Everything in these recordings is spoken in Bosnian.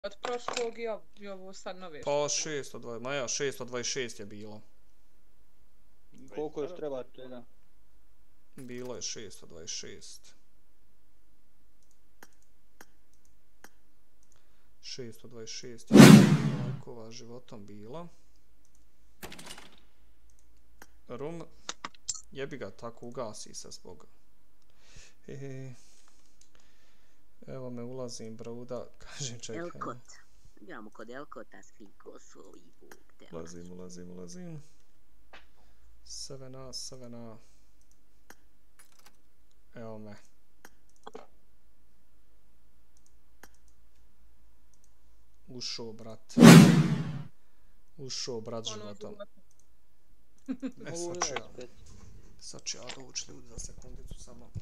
Od prošlog i ovo sad nove Pa 620, ma ja, 626 je bilo. Koliko još treba čega? Bilo je 626. 626 je lajkova životom bila. Rum, jebi ga, tako ugasi se zbog. Evo me ulazim, bruda, kaže čekaj. Elkot. Idemo kod Elkota, skrin Kosovo i Bog te. Ulazim. 7A. Evo me. Ušao, brat životom. Sad ću ja doći ljudi za sekundicu samo.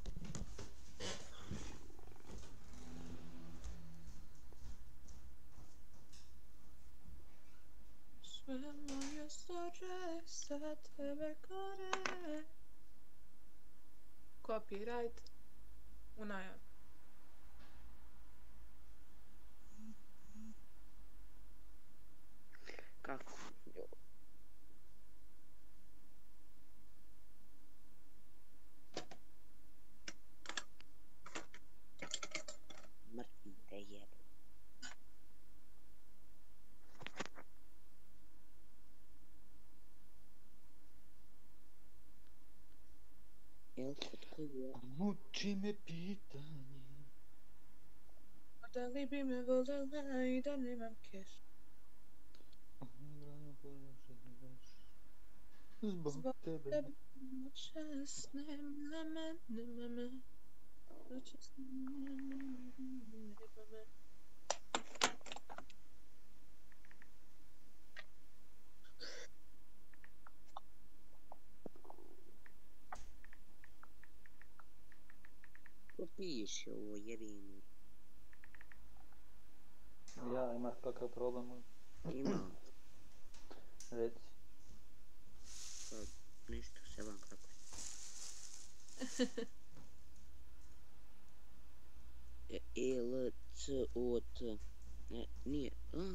Sve moje sorge sa tebe gore. Copyright. U najavi. Kako? Mrtvi te jebe. Elkot koji je? Muči me pitanje. Da li bi me voljela i da nemam keš? Zbog tebe. Noćas nema me. Noćas nema me. Ko piše ovo jebini? Ja, imaš kakav problem? Imam. Reci. Ništa, se vam kako je. E-L-C-O-T. Nije.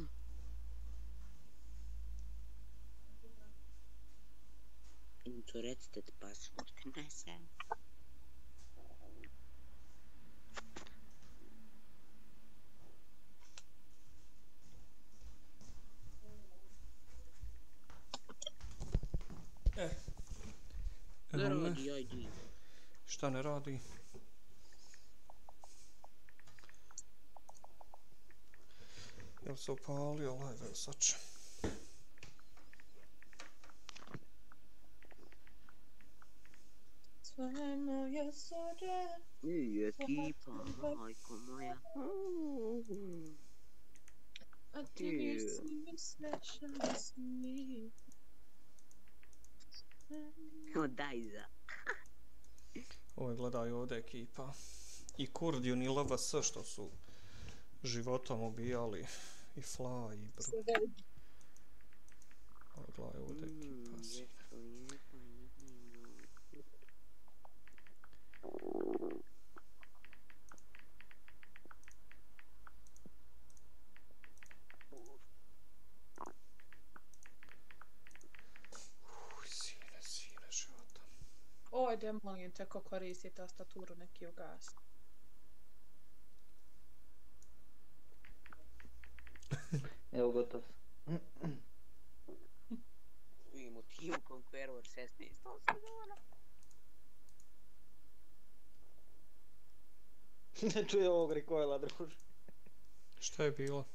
Into recite password. Ne sam. Evo me. Radi, ajde. Šta ne radi? Jel se upalio live, sad će. Sve moje sorge. I ekipa, majko moja. A ti nisi mi smešan mi. Daj za. Ovo gledaju ovdje ekipa. I Kurdijun i LVS što su životom ubijali. I Fla i Br. Ovo gledaju ovdje ekipa. Sine života. Ojde, molim te, ko koristi tastaturu, neki ugasi. Evo gotov. Vidimo Team Conqueror 16. sezona. Ne čuje ovog recoila, druže. Šta je bilo?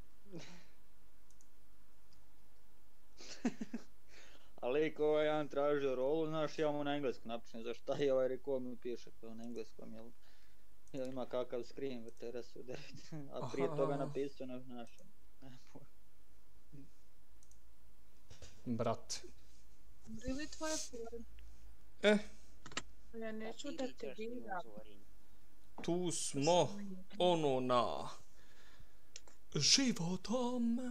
Ali ko je jedan tražio rolu, znaš, ja mu na engleskom napišem, za šta je ovaj recoil mi piše kao na engleskom, jel ima kakav screen v TRS-u 9, a prije toga napisao na našem. Brat. Bili tvoje forum? Ja neću da te vidim. Tu smo, ono na životom.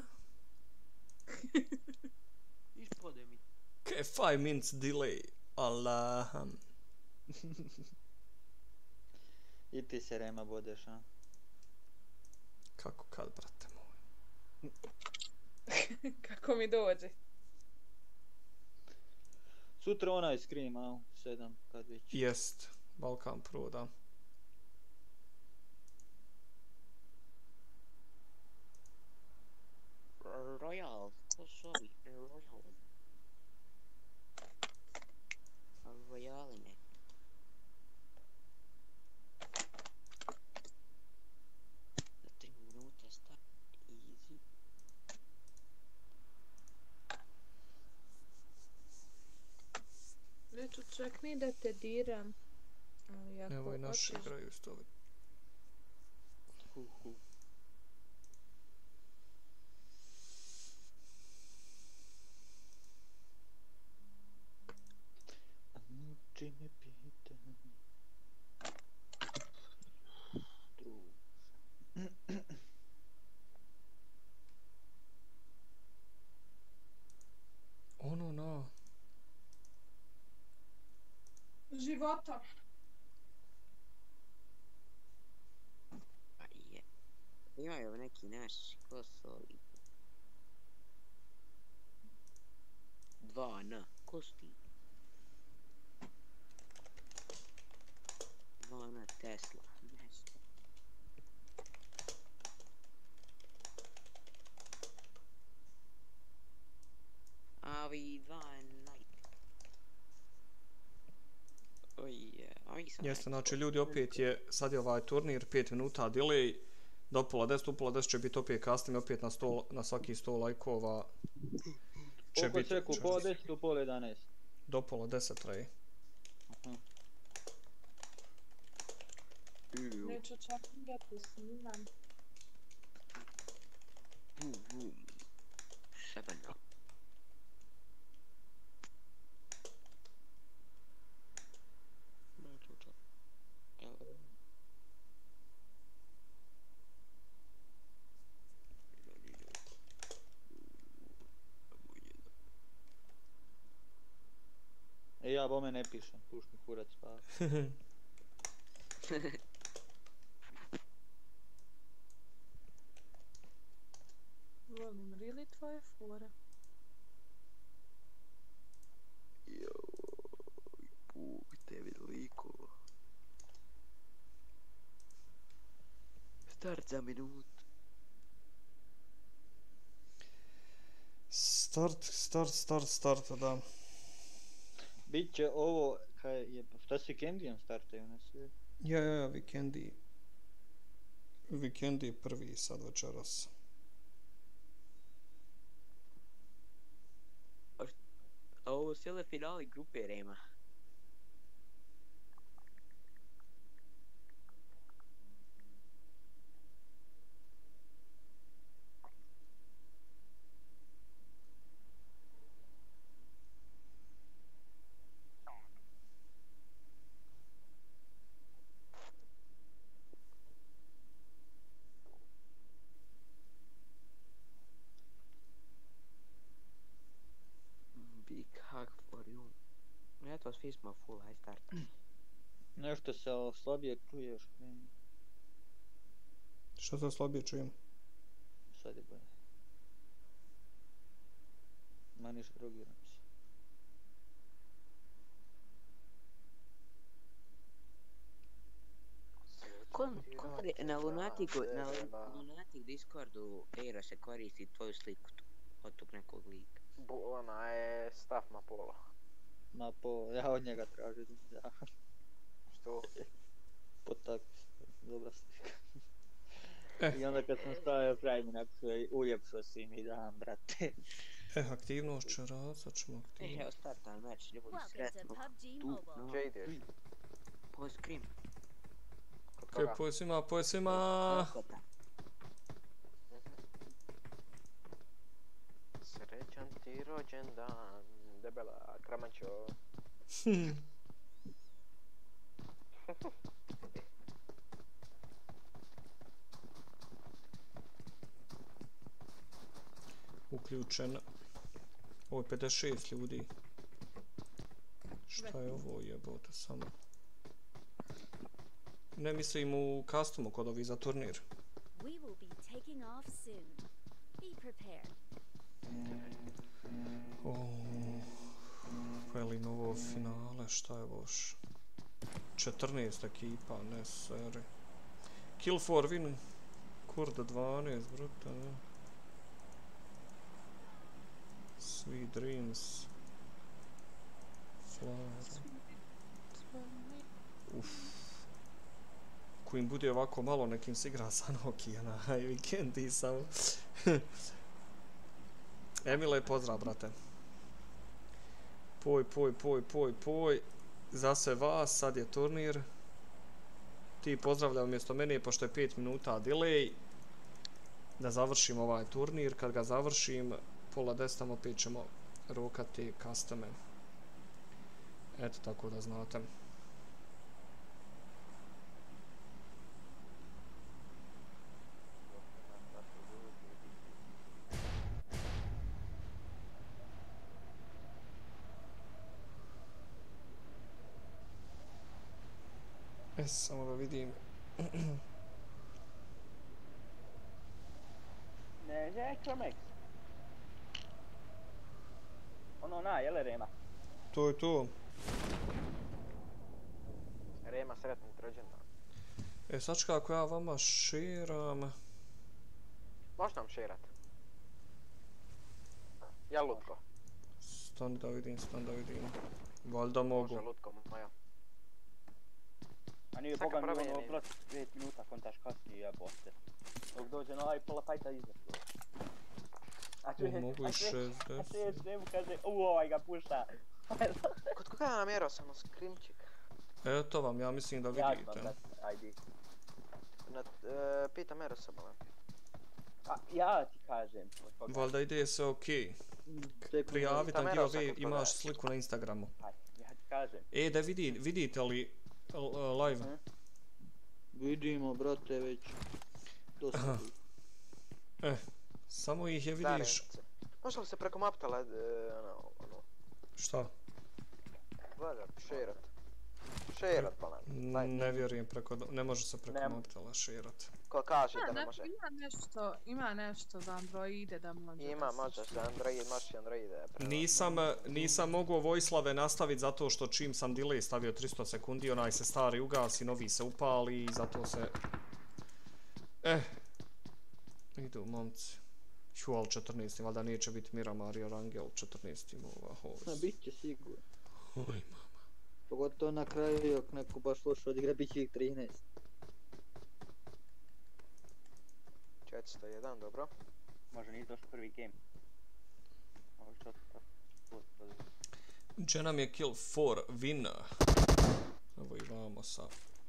Ispode mi. Ke 5 minutes delay. Allaham. I ti se Rema bodeš, a? Kako kad, brate moj? Kako mi dođe. Sutra onaj Scream, a u 7, kad već. Jest, Balkan Pro, da. Royal, ko su ovi? Royaline. Za 3 minute start, easy. Neću čak ni da te diram. Ali ako Evo i naši hoćeš... igraju isto. Muči me pitanje. Ono na. Života. Pa je. Imaju neki naši, ko su ovi? 2N, ko su ti? 2N Tesla. Nešto. A ovi 2N Nike. Oj, ovi sam Jeste, znači ljudi opet je, sad je ovaj turnir 5 minuta delay, do pola 10, u pola 10 će biti opet kasnije, opet na, 100, na svaki 100 lajkova će Oko biti... čeku, pola 10 u pola 11. Do pola 10 traje. Neću čak ni da te snimam. Šebeno. E ja bome ne pišem, pušni kurac spava. Volim really tvoje fore. Joj, Bog tebi likova. Start za minut. Start, da. Biće ovo, kaj je, šta s Vikendijom startaju na sve? Ja, Vikendi prvi sad večeras. A ovo su cijele finali grupe Rema. Big hug for you. Eto, svi smo full high start. Nešto se slabije čuješ, meni. Što se slabije čujem? Sad je bolje. Maniš, drogiram se. Na Lunatic Discordu Eiro se koristi tvoju sliku tu, od tog nekog lika. Ona je stav Mapola. Ma po, ja od njega tražim, ja. Što? Potakli se, dobra slika. Eh. I onda kad sam stavio kraj mi napisao, uljepšao si mi dan, brate. Aktivnost će rad, sad ćemo aktivnost. Evo startan meč, ljudi sretno. Tu, no. Gdje ideš? Po Scream. Kod Kaj, koga? poj svima! Kota. Srećan ti rođendan, debela kramančo. Uključen. Ovo je 56 ljudi. Šta je ovo jebote samo? Ne mislim u customu kod ovi za turnir. We will be kicking off soon. Be prepared. Velim ovo finale, šta je loš? 14 ekipa, ne seri. Kill for win. Kurda 12, bruta, ne? Sweet Dreams. Flower. Uff. Ko im bude ovako malo, nekim se igra sa Nokia na vikendi samo. Emile, pozdrav, brate. Poj. Za sve vas, sad je turnir. Ti pozdravljaj umjesto mene, pošto je 5 minuta delay. Da završim ovaj turnir. Kad ga završim, pola 10 opet ćemo rokati custome. Eto, tako da znate. Samo da vidim. Ne, Kromex. Ono jele Rema? To je to. Rema, sretni rođendan. Sačka, ako ja vama širam... Možeš nam širat? Ja lutko. Stani da vidim. Valjda mogu. Može lutko moja. A nije boga mi ono protiv 5 minuta kontaš kasnije jebote. Dok dođe na ovaj pola fajta izašlo. A čuješ njemu kaže, ovaj ga pušta. Kod koga je namjerao samo skrimčik? Eto vam, ja mislim da vidite. Ajde. Pita Mero samo. Ja ti kažem. Valjda ide se okej. Prijavi tam giveaway, imaš sliku na Instagramu. Ja ti kažem. Da vidite li live? Vidimo, brate, već. Dosta. Samo ih je vidiš... Može li se preko Maptala, Šta? Valja, širat pa ne vjerujem ne može se preko Maptala širat. Ko kaže da ne može? Ima nešto za Androide da može. Možeš za Android, možeš i Androide. Nisam mogao Vojslave nastaviti zato što čim sam delay stavio 300 sekundi, onaj se stari ugasi, novi se upali i zato se... Idu momci. Ali 14. valjda neće biti Miramar i Rangel 14. Bit će sigurno. Oj, mama. Pogotovo na kraju, ako neko baš loše odigra, bit će ih 13. 401, dobro. Možda nije došao prvi game. Ovo što to... Gdje nam je kill for win? Evo i vamo sa...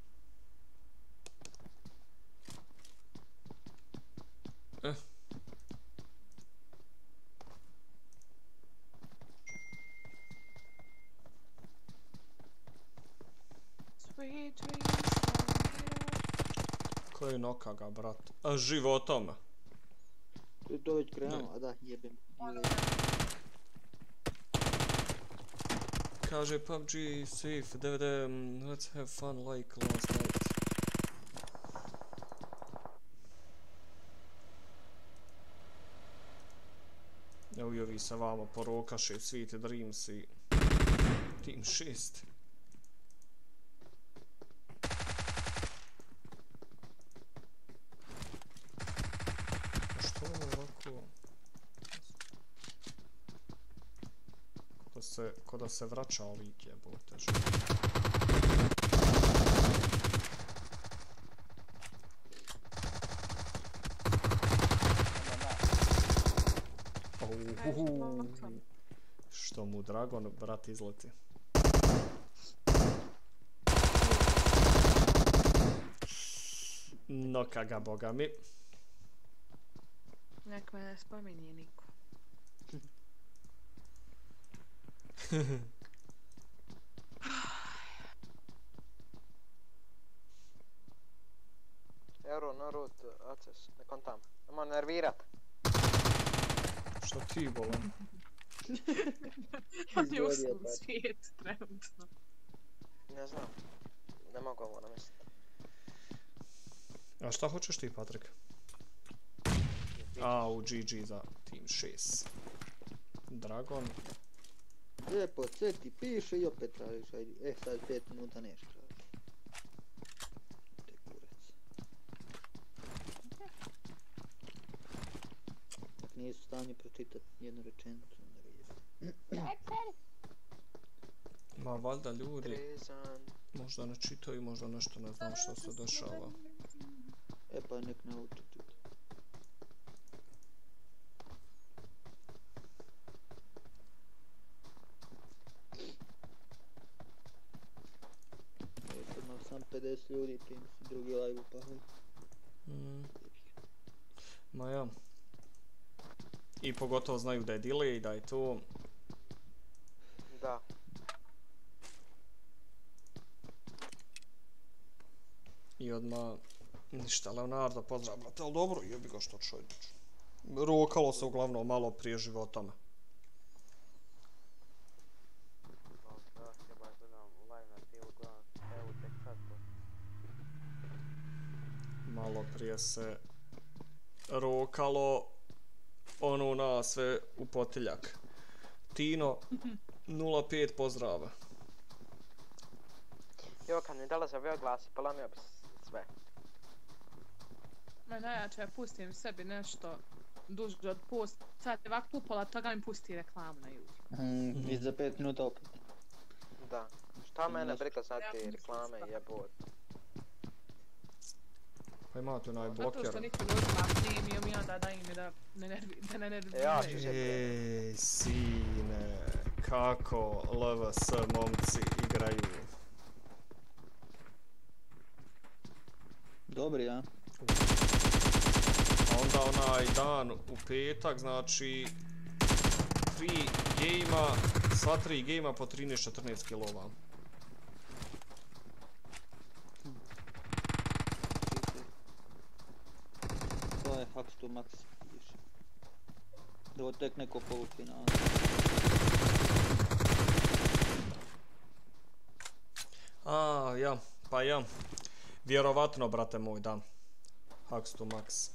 Koji noka ga, brat? Životom. To već krenuo, a da, jebem. Kaže PUBG safe, DVD, let's have fun like last night. Evo i ovi se vama porokaše, Sweet Dreams i Team 6. Što je ovako? Ko da se vraća lik jebote. Što mu Dragon brat izleti. Noka ga boga mi. Nek me ne spominje niko. Euro, Narut, Aces, ne kontam. Nemo nervirat. Što ti bolam? On je uslu svijet trenutno. Ne znam. Ne mogu ovo namisliti. A šta hoćeš ti, Patrik? A, u GG za Team 6. Dragon. Lijepo, sve ti piše i opet tražiš, ajde. Sad 5 minuta neš tražiš. Te kurac. Ako nisu u stanju pročitati jednu rečenicu, onda vidjeti. Ma valjda ljudi Trezan. možda ne čitaju, možda nešto ne znam što se dešava. E pa nek nauči čitati. Imam sam 50 ljudi, prije su drugi live upali. Ma ja. I pogotovo znaju da je delay, da je to. Da. I odmah ništa, Leonardo, pozdrav brate, ali dobro, jebi ga što čovječ. Rokalo se uglavnom malo prije životama. Malo prije se rokalo ono na sve u potiljak. Tino 05 pozdrava. Jo, kad mi dala za veo glasi, polamio bi sve. Ma najjače ja pustim sebi nešto duže od post. Sad ovako upola toga mi pusti reklamu na YouTube. I za 5 minuta opet. Da. Šta mene briga za te reklame jebot. Pa ima tu onaj Zato bloker. što niko ne uzima premium i onda da im da ne nerviraju. Ja ću se Ej, sine, kako LVS momci igraju. Dobri, ja? A onda onaj dan u petak, znači 3 gejma, sva 3 gejma po 13-14 kilova. To je Hacks to Max piše. Ovo tek neko polufinale. A, ja, pa ja. Vjerovatno, brate moj, da. Hacks to Max.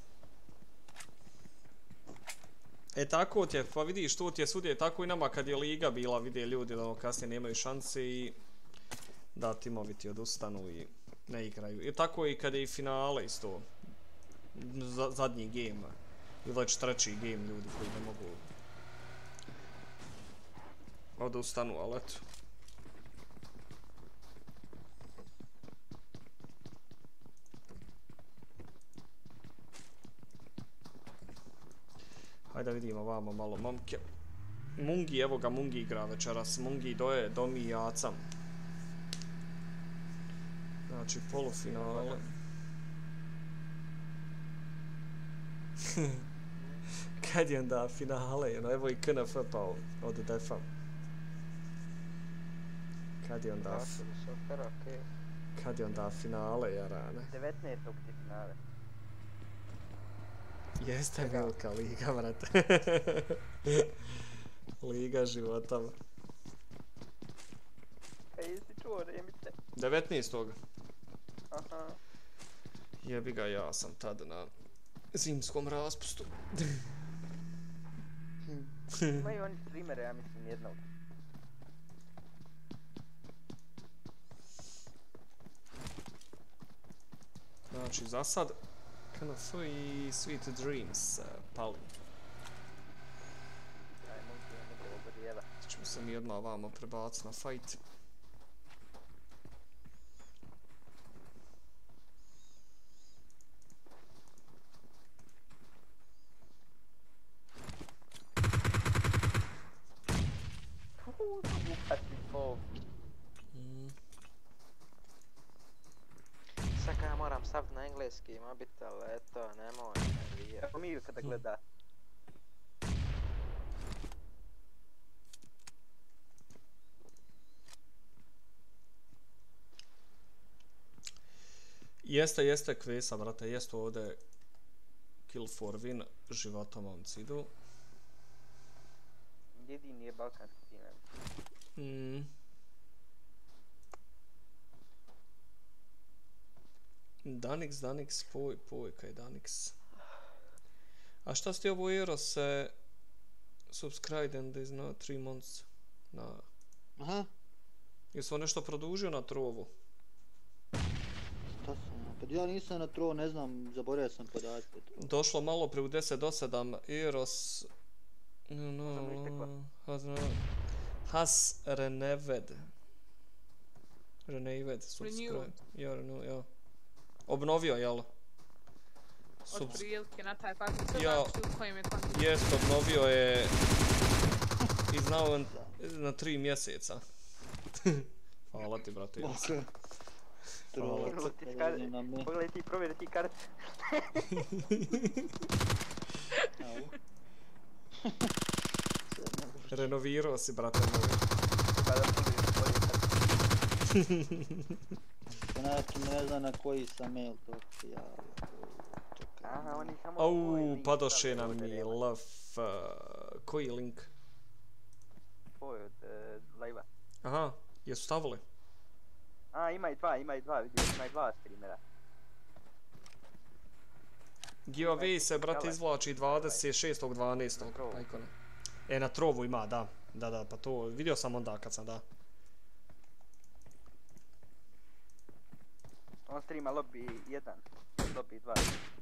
E tako ti je, pa vidiš, tu ti je svudje tako i nama kad je liga bila, vide ljudi da ono kasnije nemaju šanse i da timovi ti odustanu i ne igraju. I tako i kad je i finale isto. Zadnji game. Ili već treći game ljudi koji ne mogu odustanu, ali eto. Hajde da vidimo vamo malo momke. Mungi, evo ga Mungi igra večeras. Mungi doje, Domi i Acam. Znači polufinale. Kad je onda finale, no evo i KNF pao od Defa. Kad je onda... super, okej. Kad je onda finale, jarane. 19. ti finale. Jeste Milka liga, brate. Liga života. Ej, jesi čuo remice? 19. Aha. Jebi ga, ja sam tad na zimskom raspustu. Imaju oni streamere, ja mislim, jednog. Znači, za sad KNF i Sweet Dreams pali. Aj, mogu je nego obrijeva. Ćemo se mi odmah vamo prebaciti na fight. Upati po. Sad kad ja moram staviti na engleski mobitel, eto, nemoj nervira. Evo mi kada gleda. Jeste kvesa, brate, jeste ovdje kill for win, života momci idu. Jedini je balkanski tim. Danix, poj, kaj Danix. A šta si ti ovo Eros se subscribed and is not 3 months? Na... Aha, Jesu on nešto produžio na trovu? šta sam ja? Pa ja nisam na trovu, ne znam, zaboravio sam podatke. Došlo malo pre u 10 do 7, Eros... Has reneved. Reneved, subscribe. Ja. Obnovio, jel? Od prilike na taj faktor, što Ja. znači u kojem je kontekstu. Jest, obnovio je... I znao na 3 mjeseca. Hvala ti, brate. Eros. Trovo, Evo ti čekaj, idem na me. Pogledaj ti, provjeri ti kartu. Au. Renovirao si, brate moj. Pa da pogledaj bolje kartu. Znači, ne znam na koji sam mail to ti javio. Čekaj. Aha, oni samo... Au, link padoše stavljaju nam ovdje, mi nema. love... koji link? Ovo je od live-a. Aha, jesu stavili? A, ima i dva, vidio, ima i dva streamera. Giveaway se, brate, izvlači 26.12. Pajkone. Na trovu ima, da. Da, pa to vidio sam onda kad sam, da. On streama lobby 1, lobby 2.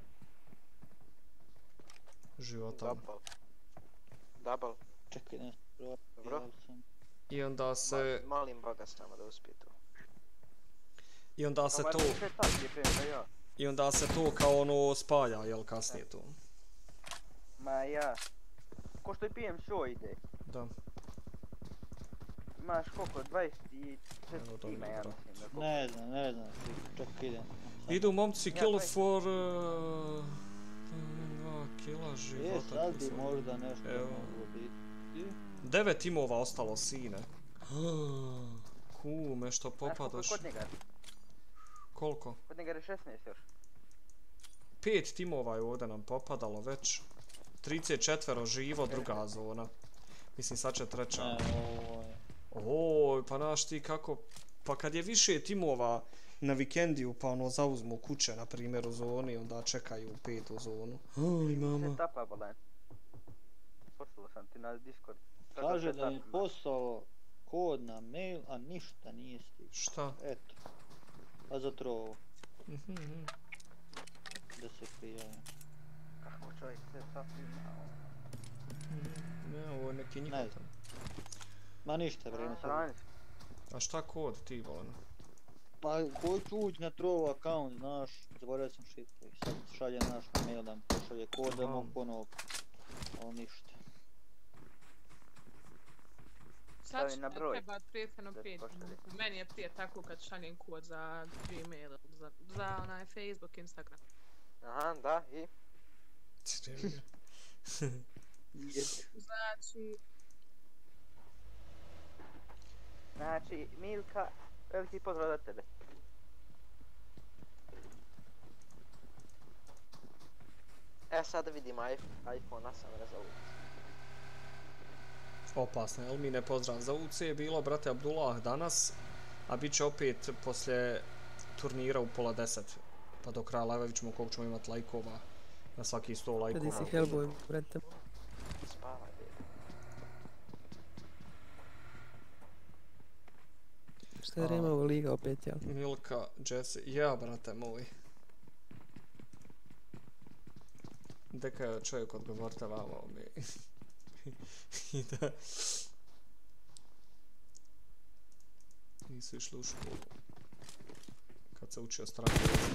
Života. Double. Čekaj, ne, Dobro. javio sam. I onda se... Molim Boga s nama da uspije to. I onda se to... Sve tak je prema ja. I onda se to kao ono spaja, jel, kasnije to. Ma ja. Ko što i PM show ide. Da. Imaš koliko? 24 Evo, to tima, mi je ja dobro. mislim. koliko? Ne znam, čekaj, idem. Idu momci Ja, kill taj. for... 2 kila života. Sad bi tu su. možda nešto Evo. moglo biti. 9 timova ostalo, sine. Kume, što Znaš koliko je popadaš. kod njega? Koliko? Kod njega je 16 još. 5 timova je ovdje nam popadalo već. 34 živo, druga zona. Mislim, sad će treća. Ne, ovo je... Oj, pa znaš ti kako... Pa kad je više timova na vikendiju, pa ono zauzmu kuće, na primjer, u zoni, onda čekaju 5 u zonu. Aj, mama. Sve tapa, bolan. Poslao sam ti na Discord. Kaže da mi poslao kod na mail, a ništa nije stiglo. Šta? Eto. A za trovo, Mhm. da se prijavim. Kako čovjek sve tapa ima. Ne, ovo je neki njihov Ne. tamo. Ma ništa, bre, ne sad. Stranic. A šta kod ti, volan? Pa hoću ući na trovo account, znaš, zaboravio sam šifru i sad šalje naš na mail da mi pošalje kod da Aha. mogu ponovo. Ali ništa. Sad Stavi će na ne broj. treba prethodno Da 5 pošalje. minuta. Meni je prije tako kad šaljem kod za Gmail, za onaj Facebook, Instagram. Aha, da, i? Znači, Znači, Milka, veliki pozdrav za tebe. Sad vidimo iPhone 8 rezoluciju. Opasno, jel mi ne pozdrav. Za UC je bilo, brate, Abdullah danas, a bit će opet poslije turnira u pola 10. Pa do kraja live ćemo koliko ćemo imati lajkova. Na svaki 100 lajkova. Vidi si Hellboy, brate. Spavaj, dede. Šta je Removo liga opet, jel? Milka, Jesse, ja, brate moj. Deka je čovjek odgovorite vama mi. I da... Nisu išli u školu. Kad se učio strani jezik.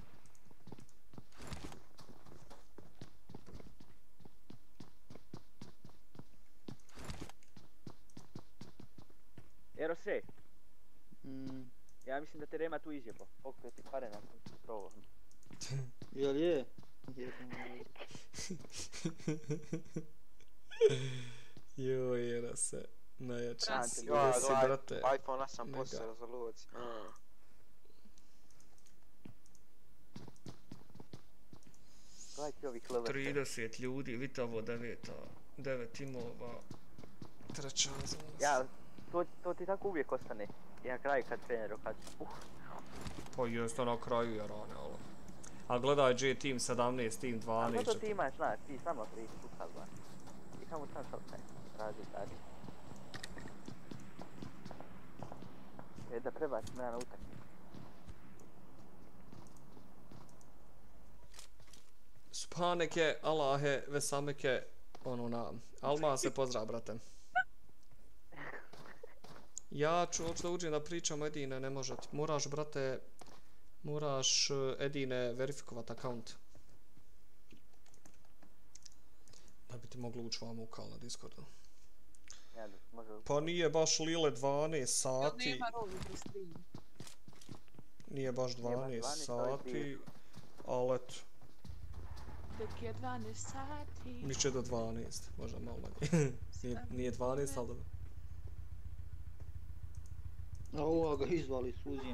Erose, Mm, ja mislim da te Rema tu izjebo. Pokrio ti pare nakon provo. jel je? Jebem. Joj, era se. Najjači. Brate, Gdje si, brate? iPhone 8 Mega. poslije rezoluciju. Gledaj ti ovih levete. 30 ljudi, vidite ovo 9 timova. Treća zona. Ja, to ti tako uvijek ostane. I na kraju kad trener okače. Pa jest na kraju je rane, ali... A gledaj J Team 17, Team 12. A što to ti imaš, znaš, ti samo priču šutala. Ti samo sam šutne, radi tako. Da prebacim na utakmicu. Subhaneke, Allahe, Vesameke, ono na... Alma se pozdrav, brate. Ja ću hoću da uđem da pričam, Edine, ne može ti. Moraš, brate, moraš Edine verifikovat akaunt. Da bi ti moglo ući vam u kal na Discordu. Pa nije baš Lile 12 sati. Nema roli u streamu. Nije baš 12 sati, ali eto. Tek je 12 sati. Miće do 12, možda malo manje. Nije 12, ali dobro. A ovo ga izvali suzim.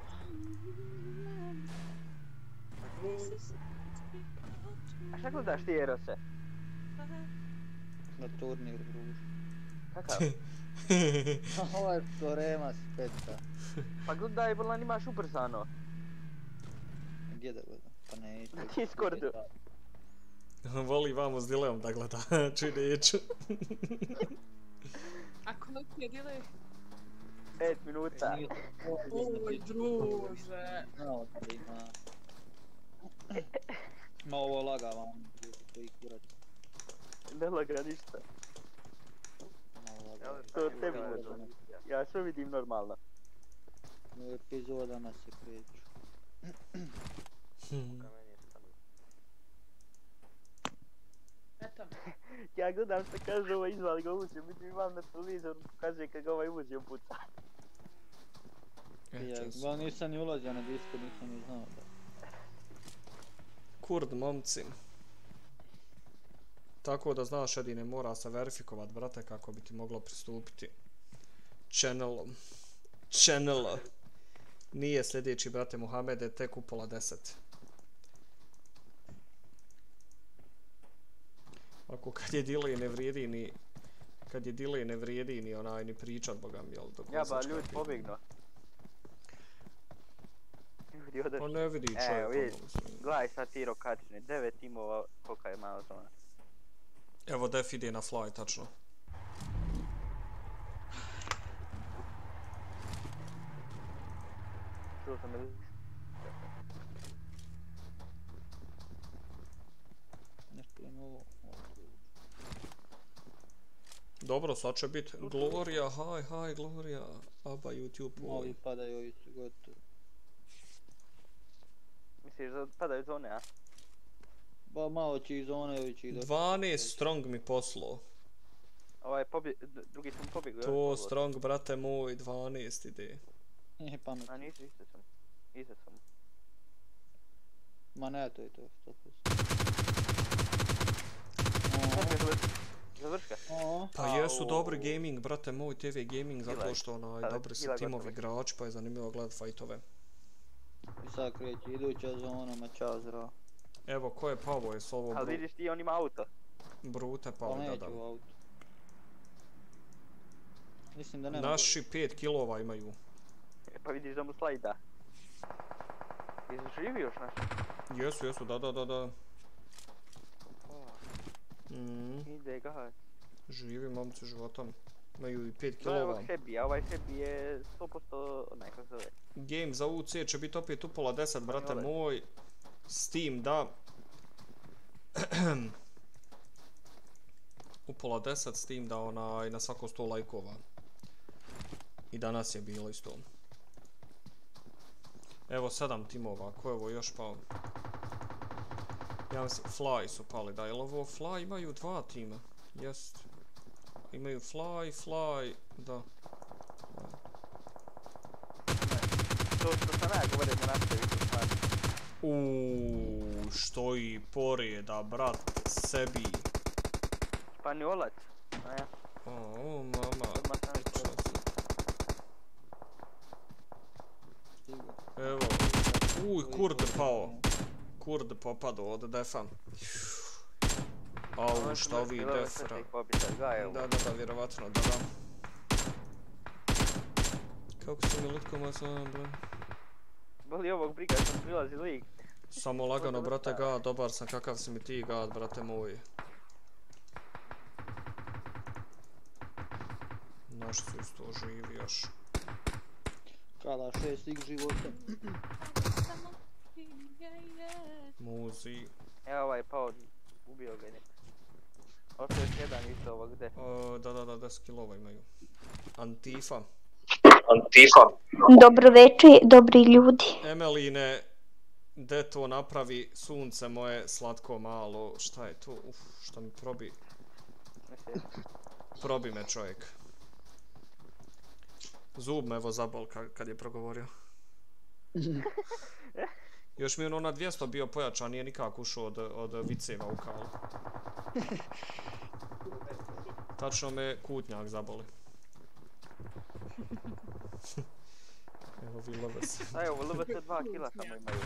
A šta gledaš ti, Erose? Na turnir, druž. Kakav? Ovo je Torema speta. Pa gledaj, bolan imaš ubrzano. Gdje da gledam? Pa neću. Na Discordu. Voli vamo s dileom da gleda, čuj neću. A koliko je delay? 5 minuta. Oj, druže. Znao da ima. Ma ovo laga vam, koji kurac. Ne laga ništa. Ma ovo laga. To tebi možda. Ja sve vidim normalno. U epizodama se kreću. Eto me. Ja gledam što kaže ovaj izvali ga uđe, međutim imam na televizoru kaže kad ga ovaj uđe puca. Ja nisam ni ulazio na Discord, nisam ni znao da. Kurd, momci. Tako da znaš, Edine, mora se verifikovat, brate, kako bi ti moglo pristupiti channelu. Channela. Nije sljedeći, brate, Muhamede, tek u pola 10. Ako kad je delay ne vrijedi ni... Kad je delay ne vrijedi ni onaj ni pričat, bogam, jel? Ja ba, ljudi pobjegnu. Pa ne vidi čovjek. Evo, vidi, gledaj sad ti rokačine, 9 timova, kolika je malo zona. Evo, def ide na fly, tačno. Čuo sam ili... Nešto je novo. Dobro, sad će bit Gloria, hi Gloria, aba YouTube. Novi padaju, ovi su gotovi. Misliš da padaju zone, a? Ba malo će iz zone, ovi će i doći. 12 strong mi poslo. Ovaj drugi sam pobjegao. To strong, brate moj, 12 ide. Nije pametno. A nisi, isto sam. Ma ne, to je to, 100%. Završka. Pa jesu dobri gaming, brate moj, TV gaming, zato što onaj dobri su timovi igrači, pa je zanimljivo gledat fajtove. I sad kreće, iduća zona, ma čao zdravo. Evo, ko je pavo, je s ovo Ali vidiš ti, on ima auto. Brute Pa pao, da. neću u auto. Mislim da nema. Naši 5 kilova imaju. Pa vidiš da mu slajda. Jesi živi još naš? Jesu, da. Ide ga. Živi momci životom. Imaju i 5 Gledaj kilova. ovog Hebi, a ovaj Hebi je 100% onaj kako zove. Game za UC će biti opet u pola 10, brate moj. Steam, da. U pola 10 Steam da onaj na svako 100 lajkova. I danas je bilo isto. Evo 7 timova, ko je ovo još pao? Ja mislim, Fly su pali, da, jel ovo Fly imaju 2 tima? Jest. Imaju Fly, da. To što sam ja govorio da nastavi to stvar. Što i poreda, brat, sebi. Španjolac, a ja. O, mama. Evo, Kurd pao. Kurd popadao od defa. Au, šta ovi defra. Da, vjerovatno, da. Kako se mi lutkoma sam, bre? Boli ovog briga što prilazi lik. Samo lagano, brate, gad, dobar sam, kakav si mi ti gad, brate moj. Naš su isto živi još. Kala 6x života. Muzi. Evo ovaj pao, ubio ga je neko. Ostaje još jedan isto ovog gde. Da, 10 kilova imaju. Antifa. Dobro večer, dobri ljudi. Emeline, de to napravi sunce moje slatko malo, šta je to? Uf, šta mi probi. Probi me čovjek. Zub me evo zabol kad je progovorio. Još mi je ono na 200 bio pojačan, nije nikako ušao od viceva u kalu. Tačno me kutnjak zaboli. Evo vi LVS. A evo, LVS 2 kila samo imaju.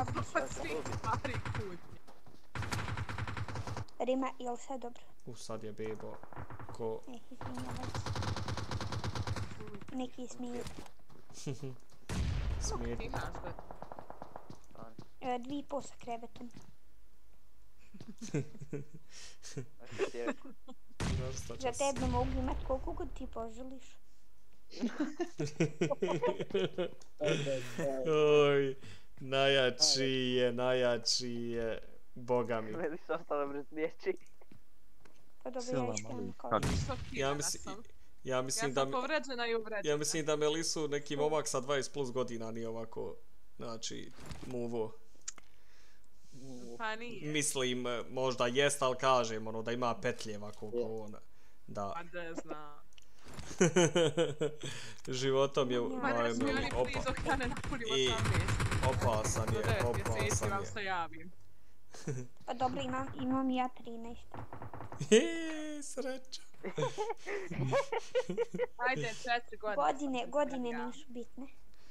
Rima, jel sve dobro? Sad je bebo ko... Neki smiju. Smijeti. 2,5 sa krevetom. Za tebe mogu imat koliko god ti poželiš. Oj, najjači je, boga mi. Meni su ostalo bez riječi. Pa dobro, ja isto imam kao. Ja mislim da Melisu neki momak sa 20 plus godina nije ovako, znači, muvo. Pa nije. Mislim, možda jest, ali kažem, ono, da ima petljeva koliko ona. Da. Pa da znam. Životom je opasan je. Pa dobro, imam ja 13. Sreća. Ajde, 4 godine nisu bitne.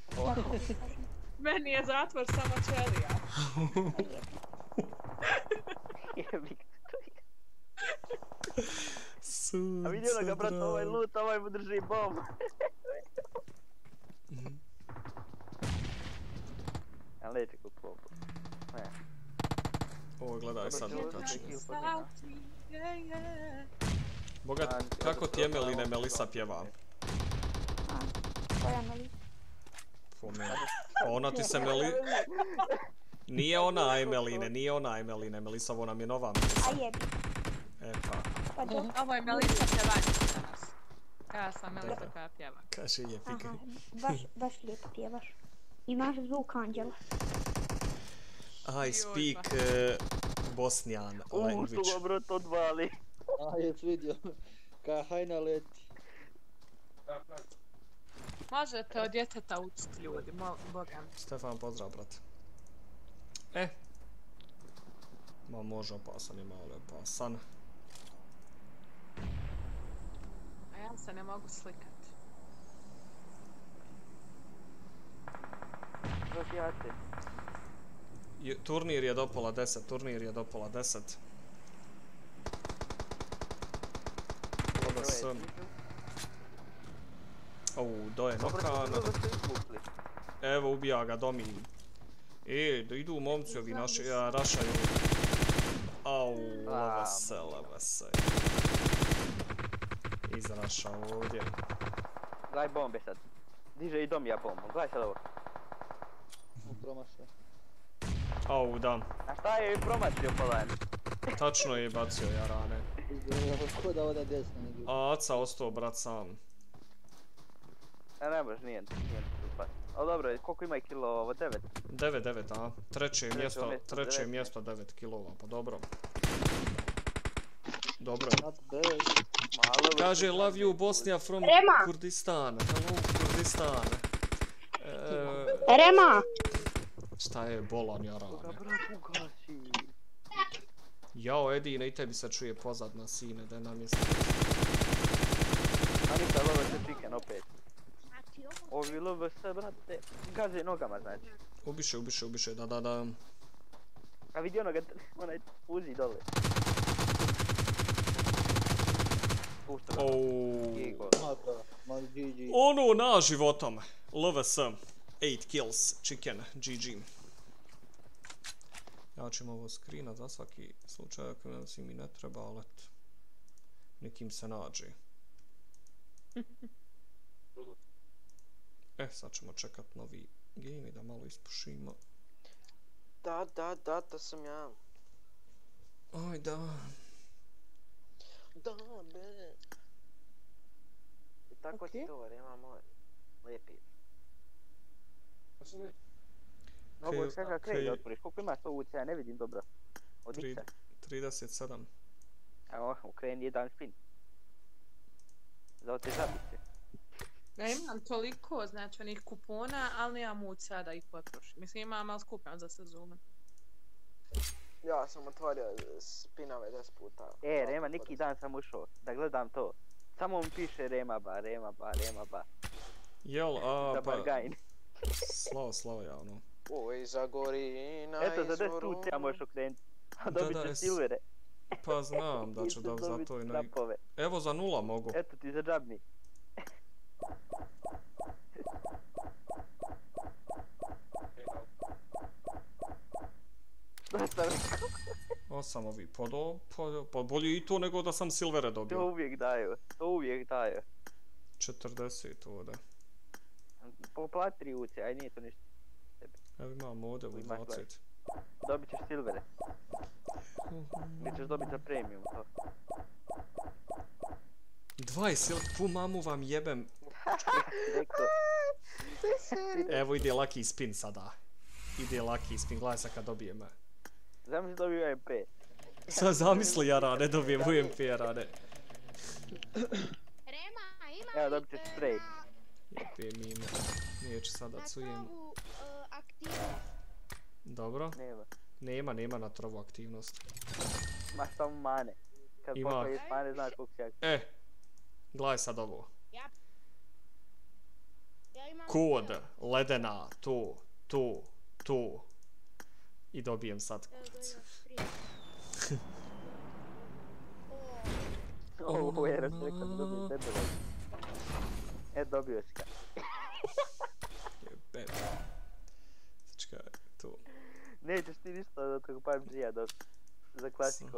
Meni je zatvor samo ćelija. A vidio ga, brat, ovaj loot, ovaj mu drži bombu. A neće kup bombu. Ovo gledaj sad okačnije. Bogat, kako ti Emeline Melisa pjeva? Koja Melisa? Ona ti se Nije ona Emeline, Melisa, ovo nam je nova Melisa. A jebi. E pa. Ovo je Melisa pjevačica danas. Ja sam Melisa koja pjeva. Kaže je pika. Baš lijepo pjevaš. Imaš zvuk anđela. I speak Bosnian language. Što bro to odvali. A jes vidio. Ka hajna leti. Možete od djeteta učiti ljudi, boga mi. Stefan, pozdrav, brate. Ma može, opasan je malo opasan. A ja se ne mogu slikat. Rozjate. Turnir je do pola 10, Doje nokan. Evo, ubija ga Domin. Da idu momci ovi naši, rašaju. LVS. Izrašao ovdje. Gledaj bombe sad. Diže i Domija bombu, gledaj sad ovo. Promašao. Da. A šta je promašio polan? Tačno je bacio jarane. Ko da oda desno negdje. A Aca ostao brat sam. Ne može, nije super. Ali dobro, koliko ima kilo ovo, 9? 9, a? Treće mjesto 9 kilova, pa dobro. Dobro je. Kaže love you Bosnia from Kurdistan. Hello Kurdistan. Rema! Šta je bolan jarane? Jao Edine, i tebi se čuje pozadna sine, da je namjestiti. A ništa, love se chicken opet. Ovi love se, brate, gaze nogama, znači. Ubiše, da. A vidi onoga, onaj uzi dole. Ono na životom. LVS. 8 kills, chicken, GG. Ja ću im ovo screena za svaki slučaj ako nam si mi ne treba, ali eto. Nikim se nađe. Sad ćemo čekat novi game i da malo ispušimo. Da, to sam ja. Aj da. Da, be. I tako ti to, Rema moj. Lijepi. Mogu čekaj kraj da otvoriš, koliko imaš to UC, ja ne vidim dobro. Od X-a. 37. Evo, ukreni jedan spin. Za te žabice. Ja imam toliko, znači, onih kupona, ali nemam UC-a da ih potrošim. Mislim, imam, ali skupljam za sezonu. Ja sam otvorio spinove 10 puta. Rema, neki dan sam ušao da gledam to. Samo mi piše Rema ba. Jel, Za pa... bargain. Slavo javno. Oj, zagori na Eto, za 10 izvoru. UC-a možeš okrenuti. A dobit ćeš silvere. Pa znam da ću dobiti za to i na... Evo za 0 mogu. Eto ti za džabni. Šta sam rekao? 8 ovi, pa bolje i to nego da sam silvere dobio. To uvijek daju. 40 ovdje. Poplati 3 UC, aj nije to ništa. Evo imam ovdje u 20. Dobit ćeš silvere. Gdje ćeš dobiti za premium to. 20, pu mamu vam jebem. Rekao. Evo ide lucky spin sada. Gledaj sad kad dobijem. Zamisli dobiju MP. Sad zamisli Jarane, dobijem UMP Jarane. Rema, ima Evo dobit ćeš spray. Jebe mine. Neću sada cujem. aktivnost. Dobro. Nema. Nema na trovu aktivnost. Imaš samo mane. Kad Ima. pokoješ mane znaš koliko si aktivno. Gledaj sad ovo. Ja imam Kod, ledena, tu. I dobijem sad kuc. Ovo je rekao da dobije tebe. Dobio si ga. Jebem. Čekaj, tu. Nećeš ti ništa od tog PUBG-a dobiti. Za klasiko.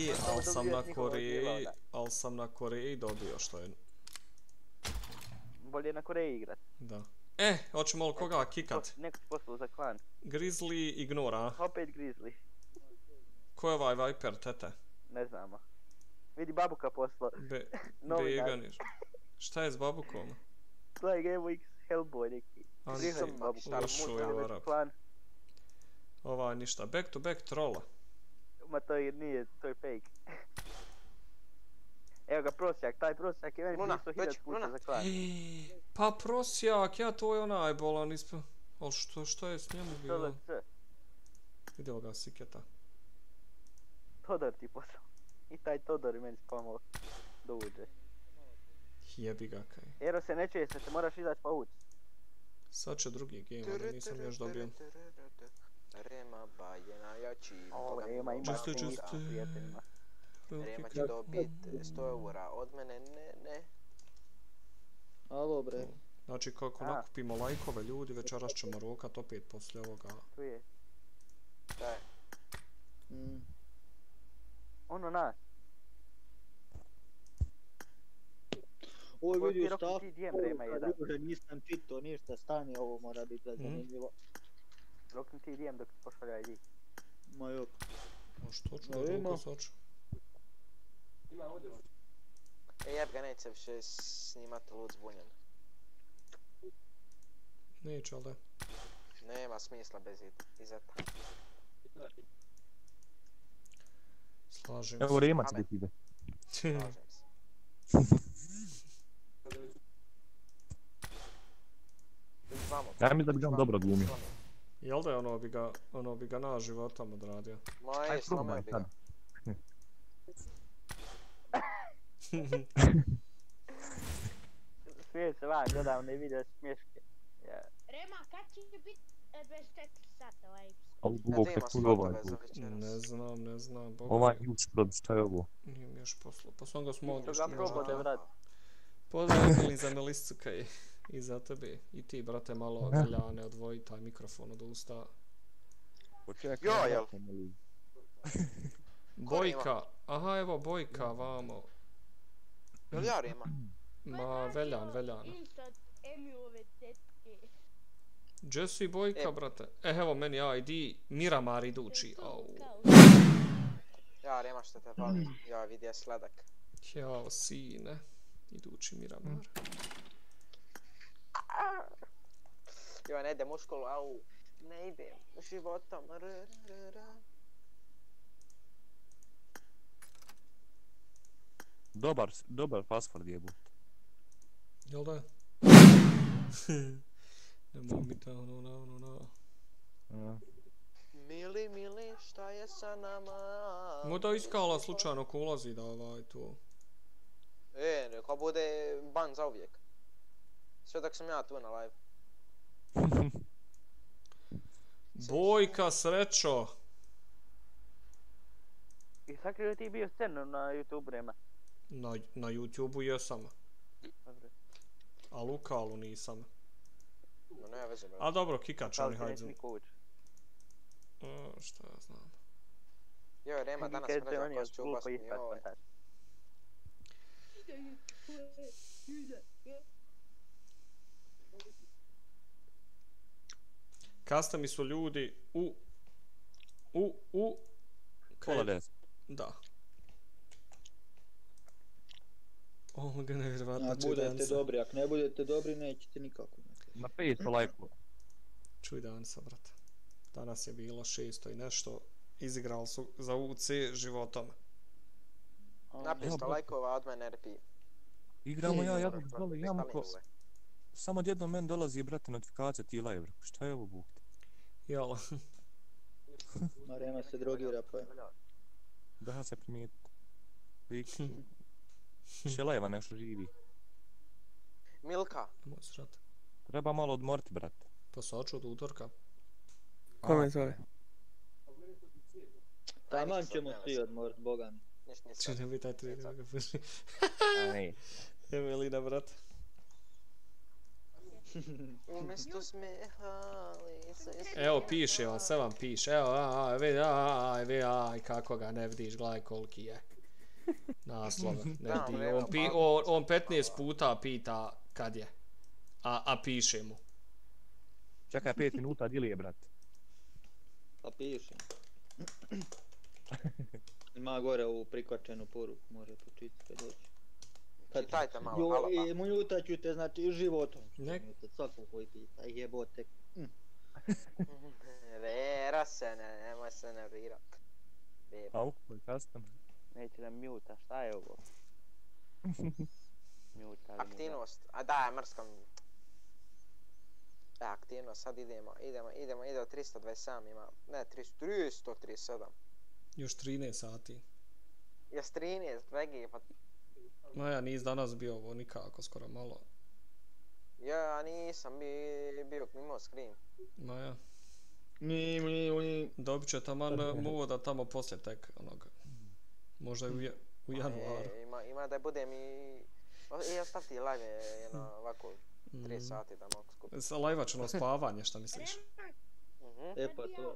Ali sam na Koreji dobio što je. Bolje na Koreji igrat. Da. Hoćemo li koga kikat? Neko ti poslao za klan. Grizzly ignora, a? Opet Grizzly. Ko je ovaj Viper, tete? Ne znamo. Vidi babuka poslao. Beganiš. Šta je s babukom? To je Game X Hellboy neki. Ušao je u Arab. Ova ništa. Back to back trolla. Ma to nije, to je fake. Evo ga prosjak, taj prosjak je meni pisao 1000 puta za klan. Pa prosjak, ja to je onaj bolan ispod. Ali što je s njemu bilo? Vidio ga siketa. Todor ti poslao. I taj Todor je meni spamao da uđe. Jebi ga kaj. Ero se neće se moraš izaći pa ući. Sad će drugi game, ali nisam još dobio. Rema ba je najjači. Rema ima prijateljima. Rema će dobit 100 eura od mene, ne. Alo bre. Znači kako nakupimo lajkove ljudi, večeras ćemo rokat opet poslije ovoga. Tu je. Šta je? Ono nas. Oj vidio stav, druže nisam čito ništa, stani, ovo mora biti zanimljivo. Rokni ti DM dok pošalja ID. Ma jok. A što ću da ruku saču? Jeb ga, neće više snimati lud zbunjen. Neće, ali da. Nema smisla bez izeta. Slažem se. Evo Remac biti ide. Slažem se. Ja mislim da bi ga on dobro glumio. Jel da je ono bi ga na životom odradio? Moje, slomio bi ga. Smije se van, gledam ne vidio smješke. Rema, kad će biti 24 sata ovaj? Ali dugo kako je ovaj. Ne znam. Ovaj Ustrod, šta je ovo? Nijem još poslao, pa sam ga smogli što možda. Pozdravili za Meliscu kaj i za tebe. I ti, brate, malo Veljane odvoji taj mikrofon od usta. Počekaj, Jo, jel? Bojka, aha evo Bojka vamo. Jel ja Rema? Ma Veljan. Isto od Emilove tetke. Jesse i Bojka, brate. Evo meni ID, Miramar idući. Au. Ja Rema što te fali. Ja vidio sladak. Jao, sine. Idući Miramar. Jo, ne idem u školu, au. Ne idem životom. Dobar password jebut. Jel da? Nemoj mi to no. Mili, šta je sa nama? Mo da iskala slučajno ko ulazi da tu. Neka bude ban za uvijek. Sve dok sam ja tu na live. Bojka, srećo! I sakrio ti bio scenu na YouTube Rema? Na YouTubeu jesam. A lokalu nisam. No nema veze, brate. A dobro, kikat će oni hajdzu. Coach. Šta ja znam. Jo, Rema danas mreža ko će ubasti mi ove. Custami su ljudi u... Pola 10. Da. Ovo ga nevjerovatno Ako budete dobri, ako ne budete dobri, nećete nikako. Na 500 lajkova. Čuj dansa, brate. Danas je bilo 600 i nešto. Izigrali su za UC životom. Napista lajkova od mene RP. Igramo ja ko... Samo odjednom meni dolazi, brate, notifikacija ti live. Šta je ovo bukti? Jel? Rema se drogira pa je. Da se primijetiti. Šeleva nešto živi. Milka. Treba malo odmoriti, brate. Pa saču od utorka. Kome zove? Taman ćemo svi odmorit, boga mi. Čini bi taj tri da ga puši. Ne. Evelina, brate. Umjesto smehali se... Evo piše vam, sve vam piše. Evo, aj, kako ga ne vidiš, gledaj koliki je. Naslov, ne vidi. On 15 puta pita kad je. A piše mu. Čekaj 5 minuta, di li je, brate? Pa piše. Ima gore ovu prikvačenu poruku, može počitati kad doći. Čitajte malo, hvala pa. Muljutat ću te, znači, životom. Nek. Svako koji pita, jebote. Vera se, nemoj se nervirat. Au, koji custom. Neće da mjuta, šta je ovo? Mjuta. Aktivnost, a da, mrskam. Aktivnost, sad idemo 327 ima, ne 337. Još 13 sati. Još 13, regi, pa... No ja nis danas bio ovo nikako, skoro malo. Ja nisam bio imao screen. Ma ja. Ni. Dobit će taman moda tamo poslije tek onoga. Možda i u januaru. Ima da budem i... Ja staviti live jedno ovako 3 sati da mogu skupiti. Sa live-ačeno spavanje, šta misliš? Pa to.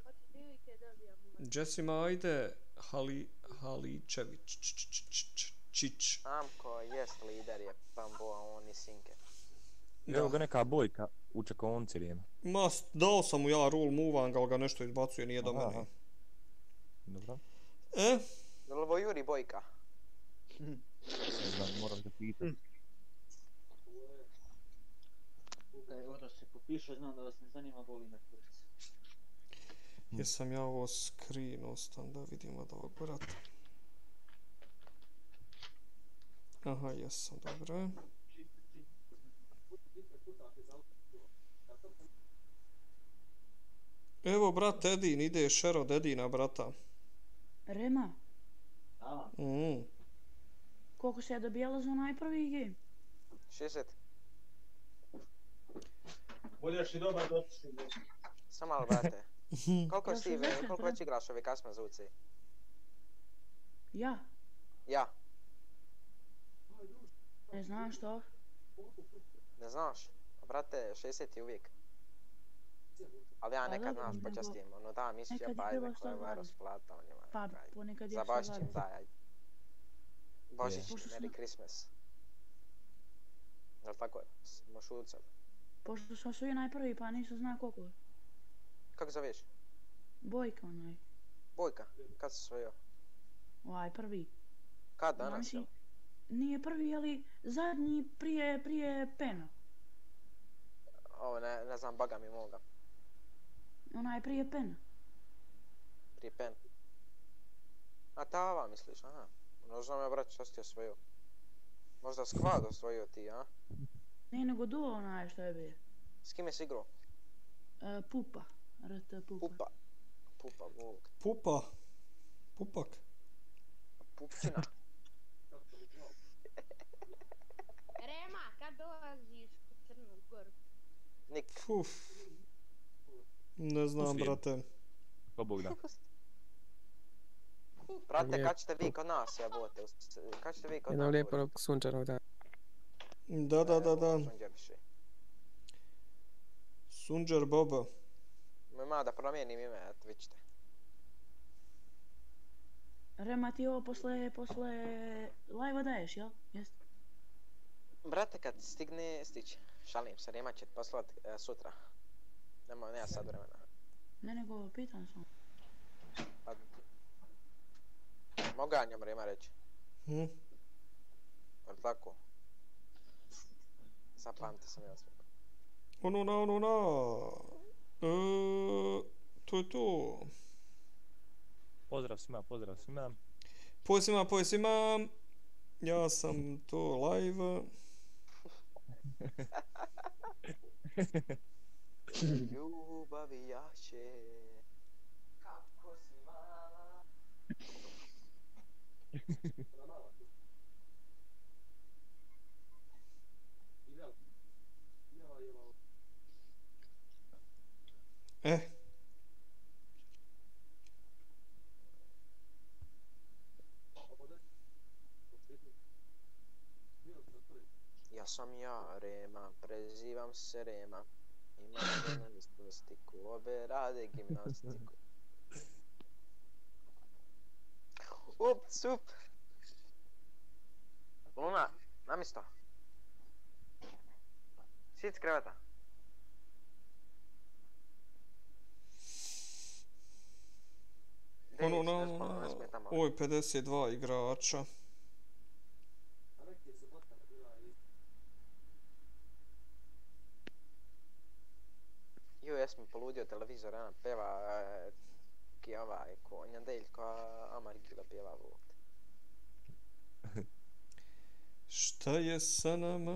Jessima, ajde Haličević. Amko jest lider je Pamboa, on i Sinke. Evo ga neka Bojka u čekonci Rijema. Ma, dao sam mu ja rule move-ang, ali ga nešto izbacuje, nije do mene. Dobro. Jel ovo Juri Bojka? Ne znam, moram te pitati. Ono se popiše, znam da vas ne zanima, boli me kurac. Jesam ja ovo screen ostam da vidimo od ovog brata. Aha, jesam, dobro. Evo brat Edin, ide share od Edina brata. Rema? Da. Koliko se je dobijala za onaj prvi game? 60. Budeš i dobar dotični. Samo malo brate. Koliko već igraš ove kasme za UC? Ja? Ja. Ne znaš to? Ne znaš? Brate, 60 je uvijek. Ali ja Pa nekad dobro, nas nego- počastim, ono da misija nekad je pa bilo ajde koja je 120. rasplata o njima. Pa ponekad je Za Božićem 120. daj, ajde. Božić, Pošto Merry sam- Christmas. Jel' tako je? Mošuca. Pošto sam osvojio najprvi pa nisu zna koliko je. Kako zoveš? Bojka onaj. Bojka, kad si svojio? Ovaj prvi. Kad Ja danas, mislim, jel? nije prvi, ali zadnji prije pena. Ovo ne znam, baga mi moga. Onaj prije pena. Prije pen. A tava misliš, aha. Ne znam ja brać šta si ti osvojio. Možda skvad osvojio ti, a? Nije nego duo onaj što je bio. S kime si igrao? Pupa. RT Pupa. Pupa. Pupa, Bog. Pupa. Pupak. Pupčina. Rema, kad dolaziš u Crnu Goru? Nik. Uf. Ne znam, Uspijem. brate. Ko Bog da. Brate, kad ćete vi kod nas, jebote? Kad ćete vi kod Jednog nas? lijepog sunčanog dana. Da. Sunđer više. Sunđer Boba. Ma da promijenim ime, eto, vi ćete. Rema ti ovo posle live-a daješ, jel? Jest. Brate, kad stigne, stiće. Šalim se, Rema će ti poslat sutra. Nema sad vremena. Ne nego pitan sam. Pa... Mogu ja njom Rema reći? Hm? Jel' tako? Zapamte sam ja sve. Ono na. To je to. Pozdrav svima. Poj svima. Ja sam to live. Ljubavi jače. Kako si mala. Ja sam ja, Rema, prezivam se Rema. Imam gimnastiku, obe rade gimnastiku. Up. Luna, na mjesto. Sjedi s kreveta. Ono na. Oj, 52 igrača. Jo, ja sam poludio televizor, ona peva ki ovaj, ko Njandeljko, a Margila pjeva ovdje. Šta je sa nama?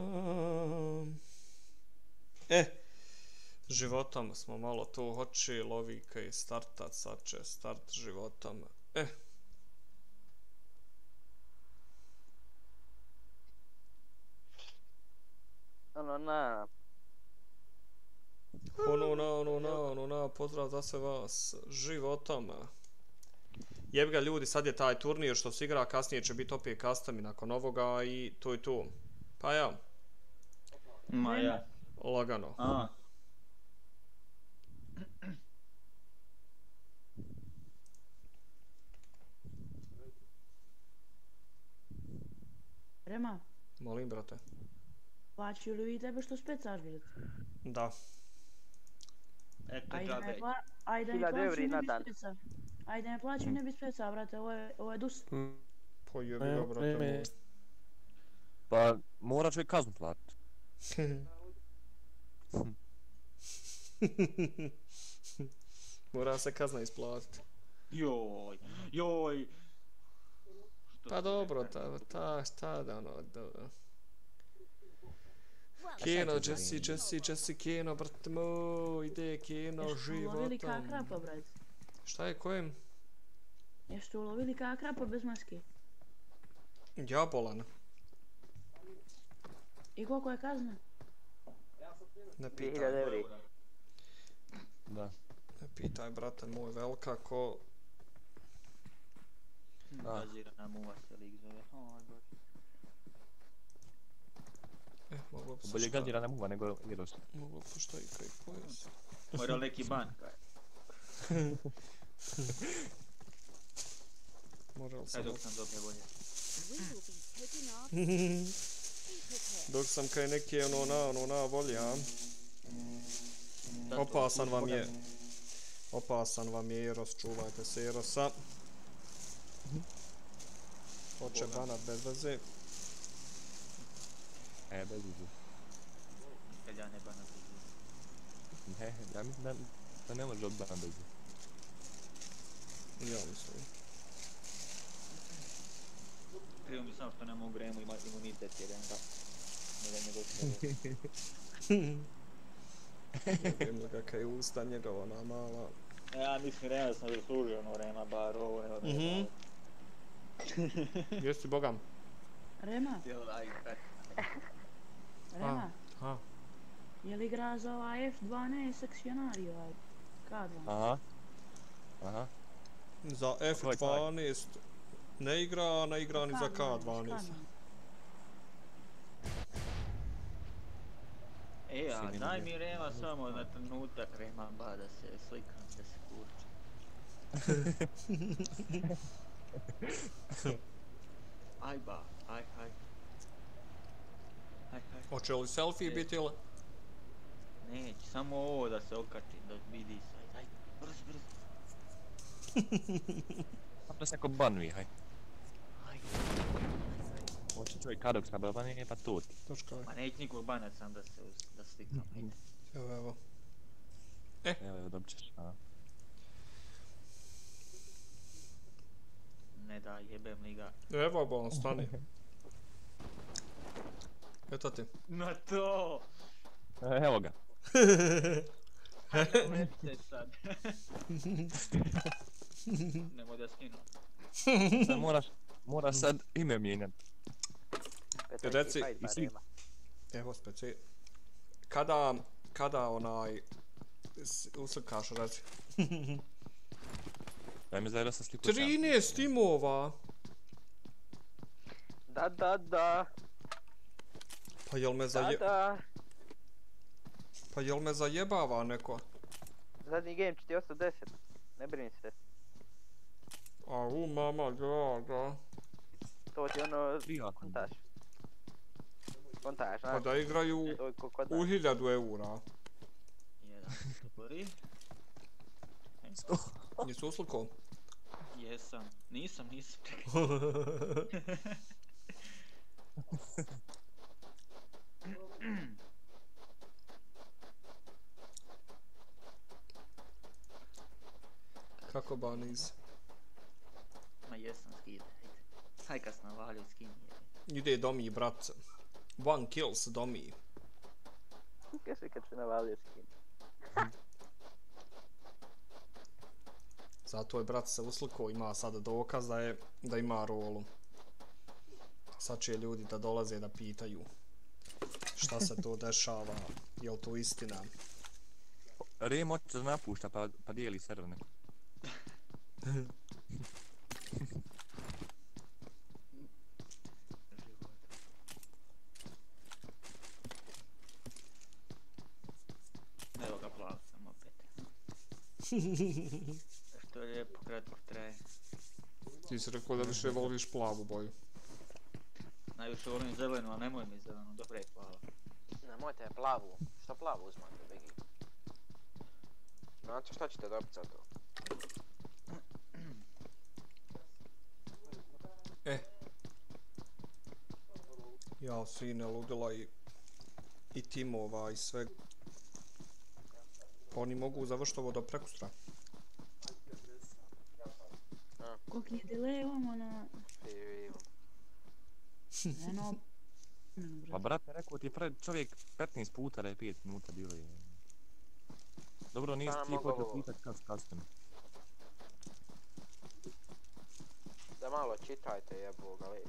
Životom smo malo tu hoći, lovika i startat, sad će start životom. Ono na. Ono na, pozdrav za sve vas, životom. Jeb ga ljudi, sad je taj turnir što se igra, kasnije će biti opet customi nakon ovoga i to je tu. Pa ja. Ma ja. Lagano. A. Rema, Molim, brate. plaćaju li vi tebe što specaš, brate? Da. Eto, Ajde džabe. ne 1000 plaćaju evri ne na bi dan. speca. Ajde ne plaćaju ne bi speca, brate, ovo je dus. Pojebi ga, brate moj. Pa mora čovjek kaznu platiti. Mora se kazna isplatiti. Joj. Pa dobro, šta da ono, Keno, Jesse, Keno, brate moj, ide Keno, Jeste ulovili životom. kakrapa, brate? Šta je, kojem? Jeste ulovili kakrapa bez maske? Ja bolan. I koliko je kazna? Ne 2000 pitaj. evri. Da. Ne pitaj, brate moj, velika ko... Bazirana muva se lik zove. Oj, bože. Mogu Moglo bi se Bolje šta? gađirana muva nego Eros. Moglo bi se šta i kaj pojas. Mora li neki ban kaj? Moral Kaj sam... dok sam dobio bolje. Dok sam kaj neki ono na volja. Opasan vam je. Opasan vam je Eros, čuvajte se Erosa. Hoće banat bez veze. Bez veze. Kad ja ne banat bez veze. Ne, ja mislim da ne može odbana bez veze. Ja mislim. Krivo mi samo što ne mogu Remu imati imunitet jer je onda... Ne da njegov Vidim li ga kaj usta njegova ona mala. Ja mislim Rema sam zaslužio ono Rema bar ovo ne odmah. Jesi bogam? Rema, Jel daj, kaj? Rema, Ha. je li igra za ovaj F12 sekcionari ovaj K12? Aha. Za F12 ne igra, ne igra ni za K12. A daj mi Rema samo na trenutak Rema ba da se slikam, da se kurčim. Aj ba, aj. Hoće li selfie biti ili? Neće, samo ovo da se okači, da vidi sve. Aj, brzo. Da se neko banuje, haj. Aj. Hoće čovjek kadok sa banuje, pa to ti. Točka je. Ma neće nikog banat sam da slikam, ajde. Evo. Evo, dobit ćeš, aha. Ne da, jebem li ga. Evo bon, stani. Eto ti. Na to! Evo ga. Neće sad. Nemoj da skinu. Sad moraš sad ime mijenjati. Reci, evo speci. Kada onaj uslikaš, reci. Daj mi zajedno sa sliku. 13 timova! Da. Pa jel me zajebava neko? Zadnji game 48-10. Ne brini se. Au, mama draga. To ti ono... Kontaž, Pa da igraju u 1000 eura. Jedan, dobri. Nisu uslikao? Jesam. Nisam. Kako baniz? Ma jesam skid, ajde. Haj kad sam navalio skin je. Ide domi, brat. One kills domi. Kaj si kad si navalio skin? Zato je brat se uslikao, ima sada dokaz da ima rolu. Sad će ljudi da dolaze da pitaju šta se to dešava, je li to istina? Rem hoće da napušta pa dijeli server neko. Evo ga plav sam opet. Što je lijepo, kratko traje. Ti si rekao da više voliš plavu boju. Najviše volim zelenu, ali nemoj mi zelenu, dobro je plava. Nemojte plavu. Što plavu uzmate, Begi? Znate šta ćete dobiti za to? Ja, sine, ludila i timova i sve. Pa oni mogu završiti ovo do prekustra. Koliki je delay imamo na... Eno... Pa brate, rekao ti je čovjek 15 puta da je 5 minuta bilo je. Dobro, nisi ti hoćeo pitat kasno. Da malo čitajte, jeboga li.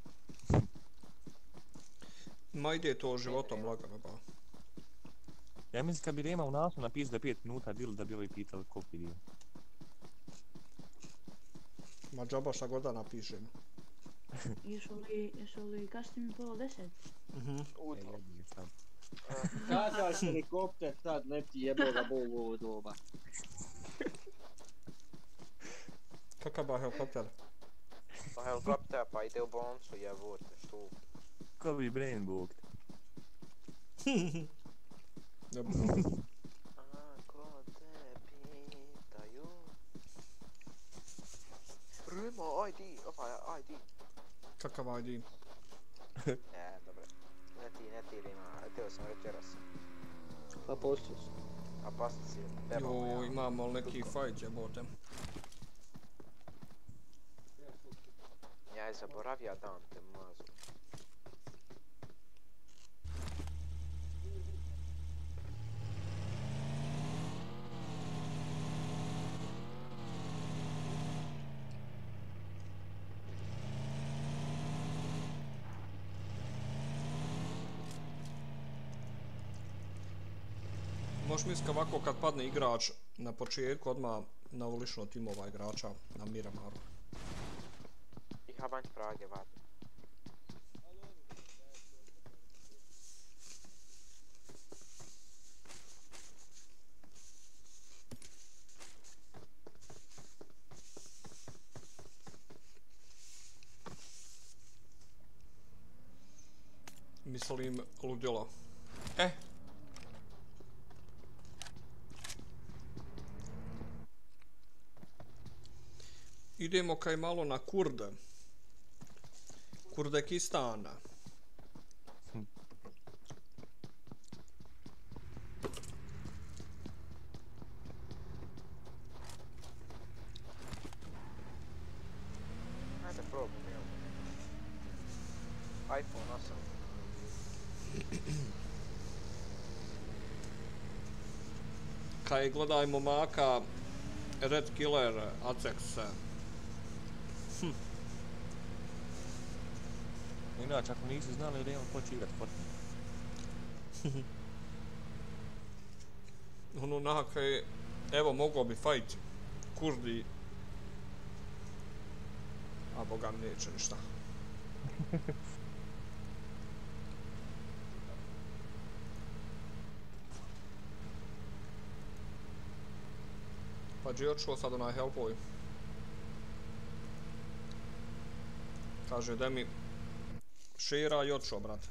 Ma ide to životom lagano, ba. Ja mislim kad bi Rema u naslov napisao da je 5 minuta bilo da bi ovaj pitali koliko je bilo. Ma džaba šta god da napišem. Jesu li kasnije pola 10? Ujutro. Kakav helikopter sad leti jeboga Bog u ovo doba. Kakav ba helikopter? Pa helikopter pa ide u bolnicu jebote, što? Ko bi brain bog? Ako te pitaju... Rema, ID, ovaj ID. Kakav ID? Ne, dobro. Ne ti Rema, htio sam večeras. Apostos. Apostos je beba Jo, moja. imamo li neki fight jebote? Ja je zaboravio dan te mazu. Možeš misliti ovako kad padne igrač na početku odmah na ulično timova igrača na Miramaru. Ich habe eine Frage, warte. Mislim ludilo. Idemo kaj malo na Kurde. Kurdekistana. Ajde probam, evo. iPhone 8. Kaj gledajmo maka Red Killer Acex. Inače, ako nisu znali da imam počeo igrat Fortnite. Ono nakaj, evo mogao bi fight Kurdi. A boga mi neće ništa. Pa gdje je odšao sad onaj Hellboy? Kaže da mi šira i odšao, brate.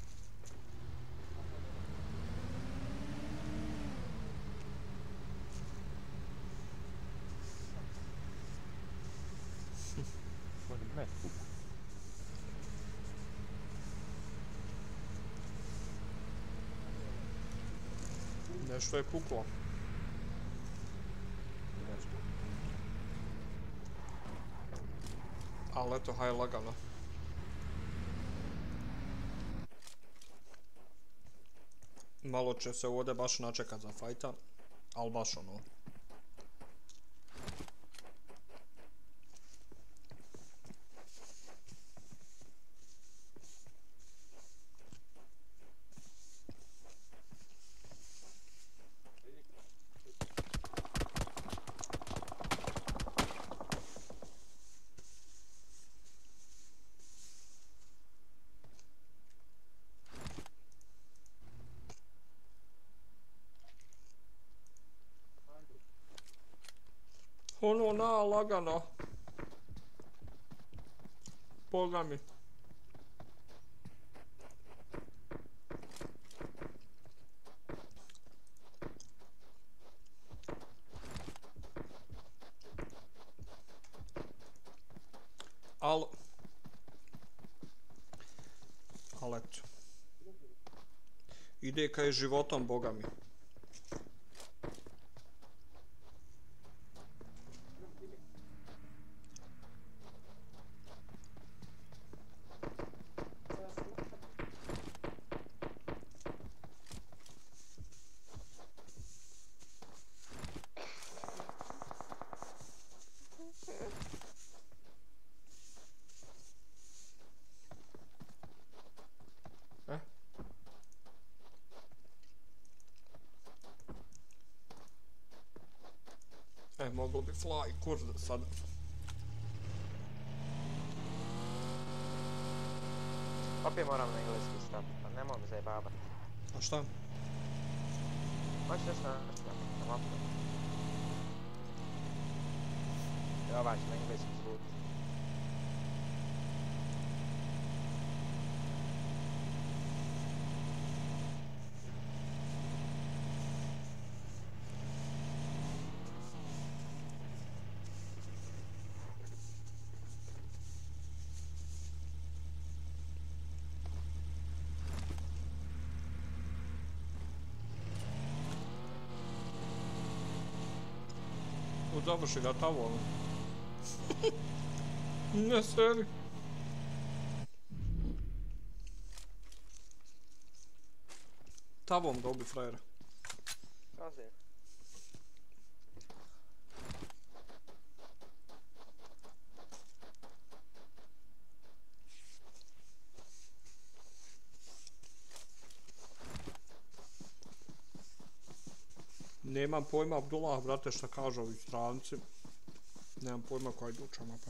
Nešto je puklo. Ali eto, haj lagano. Malo će se ovdje baš načekat za fajta, ali baš ono. Ono na lagano. Boga mi. Al eto. Ide kaj životom, boga mi. Moglo bi fly kurd sad. Opet moram na engleski stav, pa nemoj me zajebavat. A šta? Hoćeš nešto na mapu? I ovaj će na engleski zvuk. Završi ga tavom. Ne seri. Tavom ga ubi frajera. Kazi. Nemam pojma, Abdullah, brate, šta kažu ovi stranci. Nemam pojma koja iduća mapa.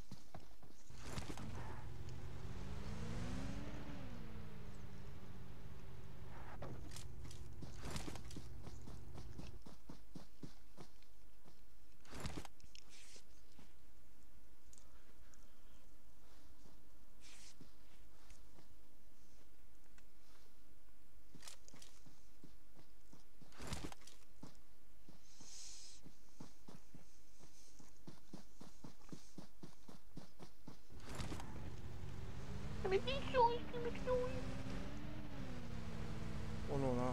Ono na.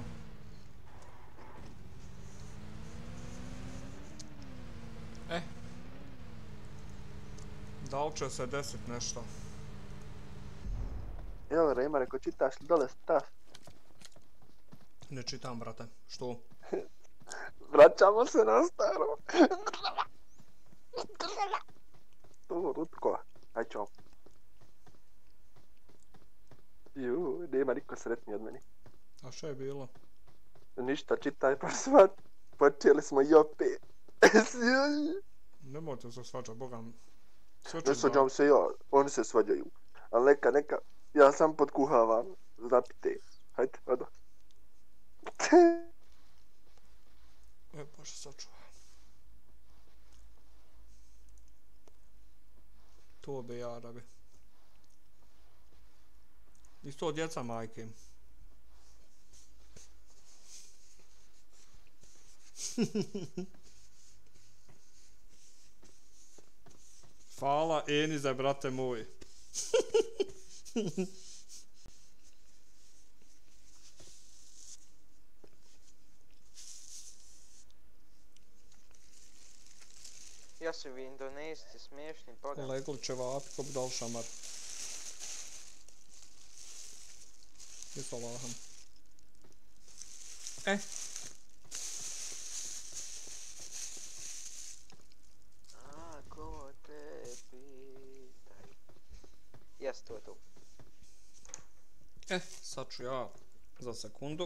Da li će se desit nešto? Jel, Rejma, reko, čitaš li dole stav? Ne čitam, brate. Što? Vraćamo se na staro. Rutko, aj čao. Juu, nema niko sretniji od meni. A što je bilo? Ništa, čitaj pa svat. Počeli smo i opet. Nemojte se svađat, bogam. Ne svađam se ja, oni se svađaju. Ali neka, ja sam podkuhavam. Zapite. Hajde, odo. Bože, sačuvaj. To bi ja, da bi. Isto djeca majke. Hvala Enize, brate moj. Jesu vi Indonezci smiješni pogled. Legli će vapi ko bi dal šamar. Isto laham. Ako te pitaj. Jes, to je to. Sad ću ja za sekundu.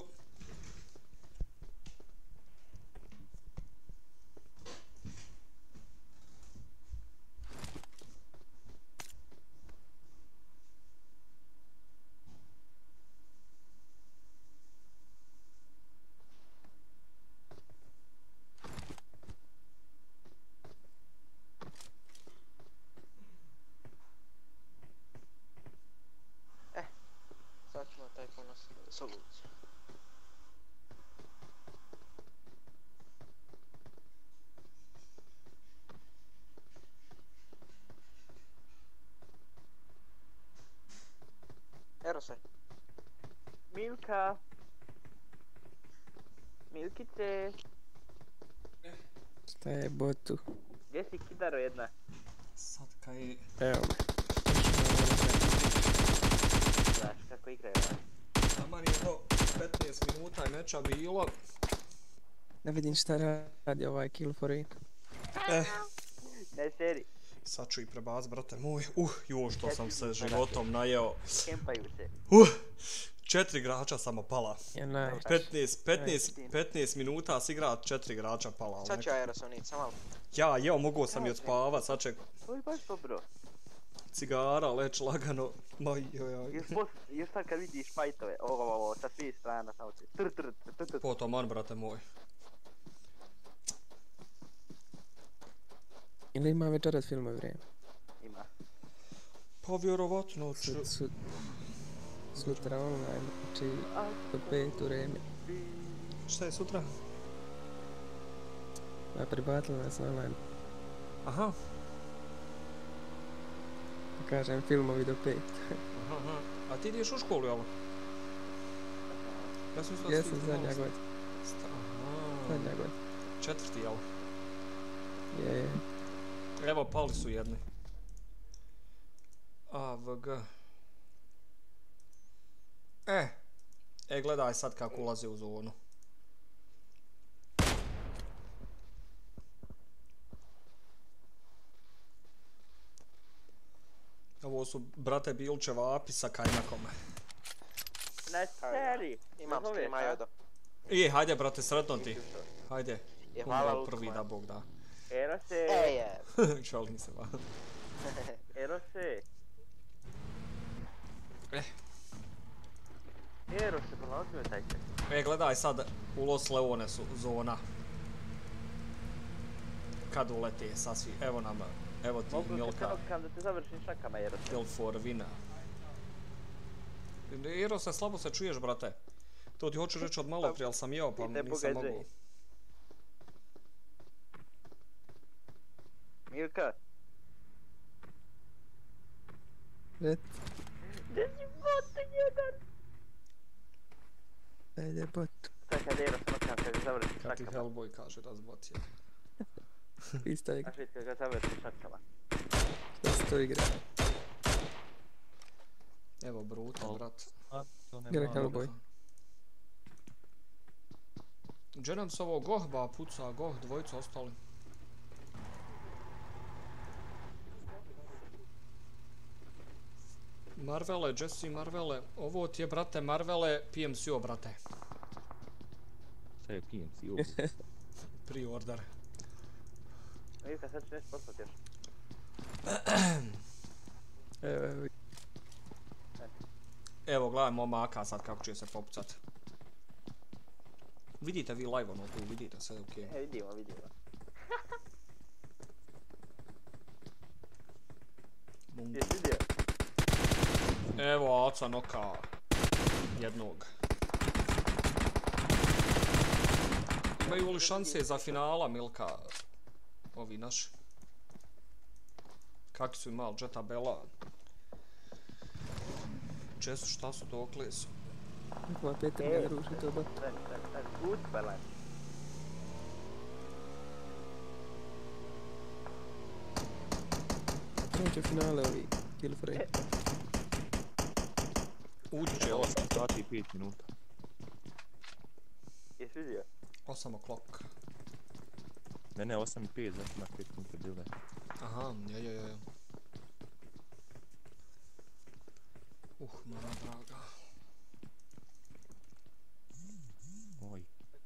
Sad ćemo taj ponos soluciju. Erose. Milka. Milkice. Šta je botu? Gdje si kidaro jedna? Sad kaj... Evo me. Znaš kako igraju, a? Taman je to 15 minuta i meča bilo. Ne vidim šta radi ovaj kill for it. Ne seri. Sad ću i prebaz, brate moj. Joj, što sam se životom najeo. Kempaju se. 4 igrača samo pala. 15 minuta s igrat 4 igrača pala. Sad ću Aerosonit, sam malo. Ja, mogu sam i odspavat, sad će... To je baš dobro. cigara, leć lagano. Joj. Još sad kad vidiš fajtove, ovo, sa svih strana, samo će tr. Potoman, brate moj. Ili ima večeras filmove vrijeme? Ima. Pa vjerovatno ću. Sutra online, znači do 5 vrijeme. Šta je sutra? Pa pribatili nas online. Aha. Kažem, filmovi do 5. Aha. A ti ideš u školu, jel? Jesam zadnja godina. Zadnja godina. 4. jel? Je. Evo, pali su jedni. AVG. Gledaj sad kako ulaze u zonu. Ovo su, brate, Bilčeva api sa kajmakom. Imam streama, Jodo. Hajde, brate, sretno ti. Hajde. Umro prvi, da Bog da. Erose! Šalim se, va. Erose! Erose, prolazio je taj se. Gledaj sad, u Los Leone su zona. Kad ulete sasvi, evo nam, evo ti Milka. Mogu se kada da te završim šakama, Erose. Kill for win. Erose, slabo se čuješ, brate. To ti hoću reći od malo prije, ali sam jeo, pa nisam mogu. Milka? Red. Gdje si bot jedan? Ajde bot. Sad kad Eros makam kad je završi šakama. Kad ti Hellboy kaže da zbot je. Ista igra. Znaš kad ga završi šakama. Šta se to igra? Evo brutal, brat. Igra Hellboy. Gdje nam se ovo Goh puca, Goh, dvojica ostali. Marvele, Jesse Marvele, ovo ti je, brate, Marvele PMCO, brate. Šta je PMCO? Pre-order. Milka, sad ću nešto poslati još. Evo, gledajmo maka sad kako će se popucat. Vidite vi live ono tu, vidite sve okej. Vidimo. Jesi vidio? Evo, Aca noka jednog. Imaju li šanse za finala, Milka, ovi naši? Kakvi su imali, Jetta Bela? Česu, šta su, dokle su? Hvala Petar ga ruši to ba. Uspela. Neće finale ovi Killframe. Ući će 8 sati i 5 minuta. Jesi vidio? 8 o'clock. Ne, 8 i 5, znači ima 5 minuta delay. Aha, ja. Moja draga. Oj.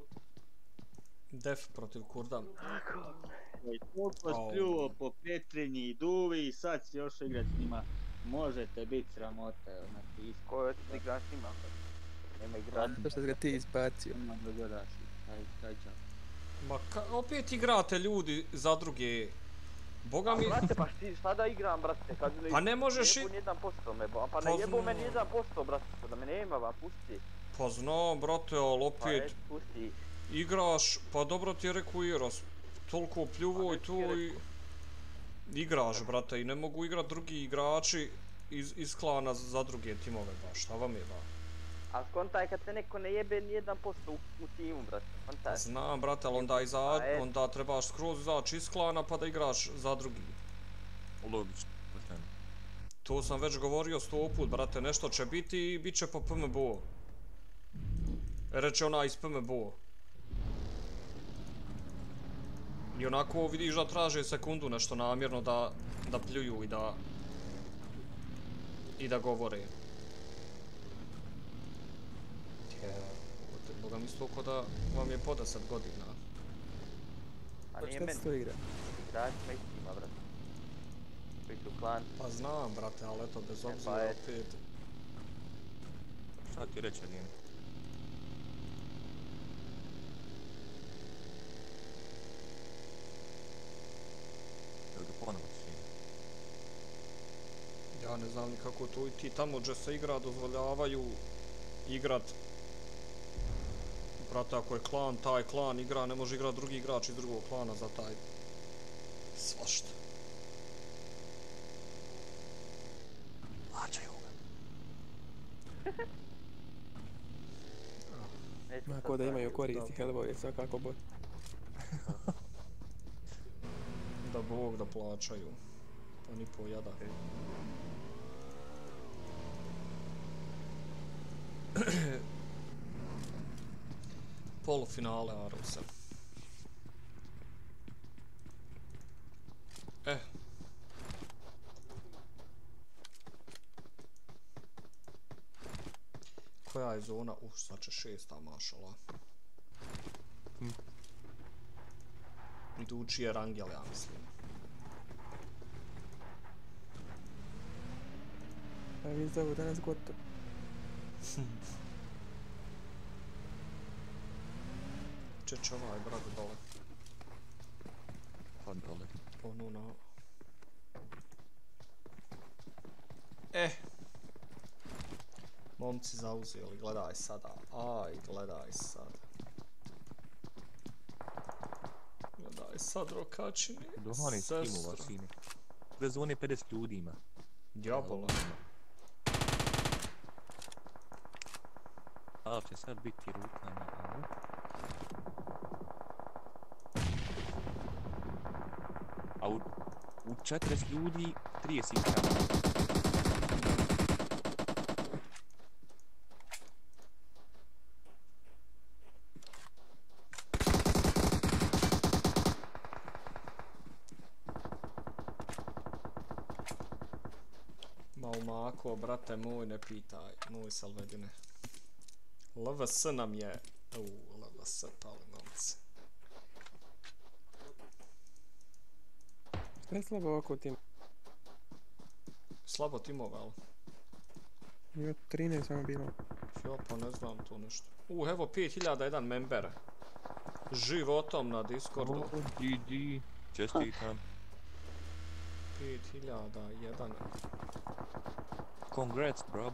Def protiv Kurda. Toliko spljuo po Petrinji i Duvi i sad si još igrat s njima. Možete biti sramota, evo, na ti isko. Ko je ti igraš s njima? Nema igrača. To što ga ti izbacio. Ima dogoda si, taj čas. Ma opet igrate ljudi za druge. Boga mi... Brate, pa šta da igram, brate? Kad pa ne možeš i... 1% me bo. Pa ne jebu meni 1%, brate, da me nema, va, pusti. Pa znam, brate, ali opet... Pa pusti. Igraš, pa dobro ti je rekao Eros. Toliko pljuvo i to i... Igraš, brate, i ne mogu igrat drugi igrači iz klana za druge timove, ba. Šta vam je, ba? A skontaj kad te neko ne jebe ni 1% u timu, brate. Skontaj. Znam, brate, ali onda trebaš skroz izaći iz klana pa da igraš za drugi. Logično, brate. To sam već govorio 100 put, brate, nešto će biti i bit će po PMBO. Reče ona iz PMBO. I onako vidiš da traže sekundu nešto namjerno da pljuju i da govore. Boga mi stoko da vam je po 10 godina. A nije meni. Šta se to igra? Igračima istima, brate. biti u klan. Pa znam, brate, ali eto, bez obzira opet. Šta ti reći, Adine? Evo ga ponovo čini. Ja ne znam kako to i ti tamo gdje se igra dozvoljavaju igrat. Brate, ako je klan, taj klan igra, ne može igrat drugi igrač iz drugog klana za taj svašta. Plaćaju ga. Ako da imaju koristi, Hellboy svakako bolje. Da Bog da plaćaju. Pa ni po jada. Polufinale Arusa. Koja je zona? Sad će 6. mašala. Idući je Rangel, ja mislim. A vi zovu danas gotovo. Čeč ovaj brak dole. Pa dole. Ono na... Momci zauzeli, gledaj sada. Aj, gledaj sad. Gledaj sad, rokačini. Dohani timova šine. Sve zone 50 ljudi ima. Djabola. Ali će sad biti rukanje. A u 40 ljudi 30 iskana. Malmako, brate moj, ne pitaj. Moj Salvedine. LVS nam je... LVS pali novce. Šta je slabo ovako tim? Slabo timova, ali? Ima 13 samo bilo. Ja pa ne znam to nešto. Evo 5001 member. Životom na Discordu. GG. Čestitam. 5001. Congrats, bro.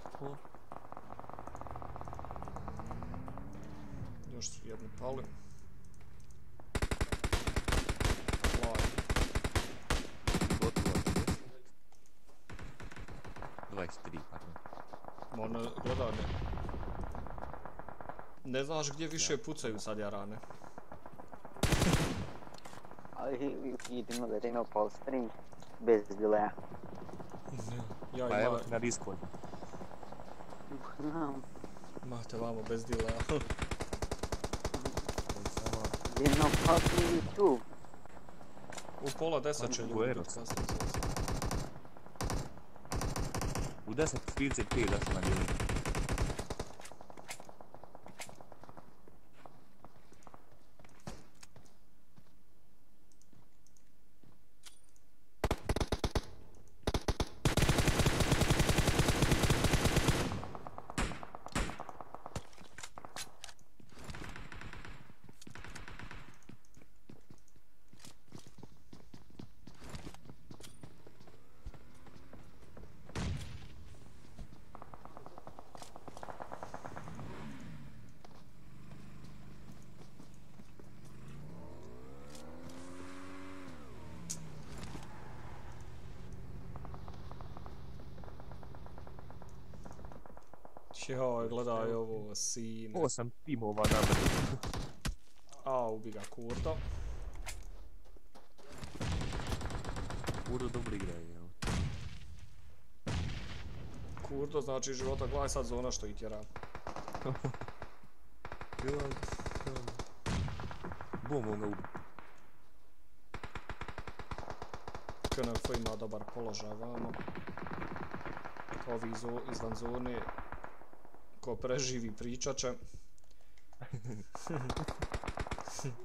Još su jedni pali. 23, pardon. Ono, gledaj me. Ne znaš gdje više pucaju sad jarane. Ali idemo da idemo po stream bez dileja. Ja pa evo na Discord. Mate vamo bez dileja. Idemo po YouTube. U pola 10 će ljudi kasnije. U 10:35 da sam na dijelu. Joj, gledaj ovo, sine. 8 timova nabrali. A, ubi ga Kurdo. Kurdo dobro igra, jel? Kurdo znači života, gledaj sad zona što ih tjera. Bum ga ubi. KNF ima dobar položaj vamo. Ovi izvan zone, ko preživi pričat će.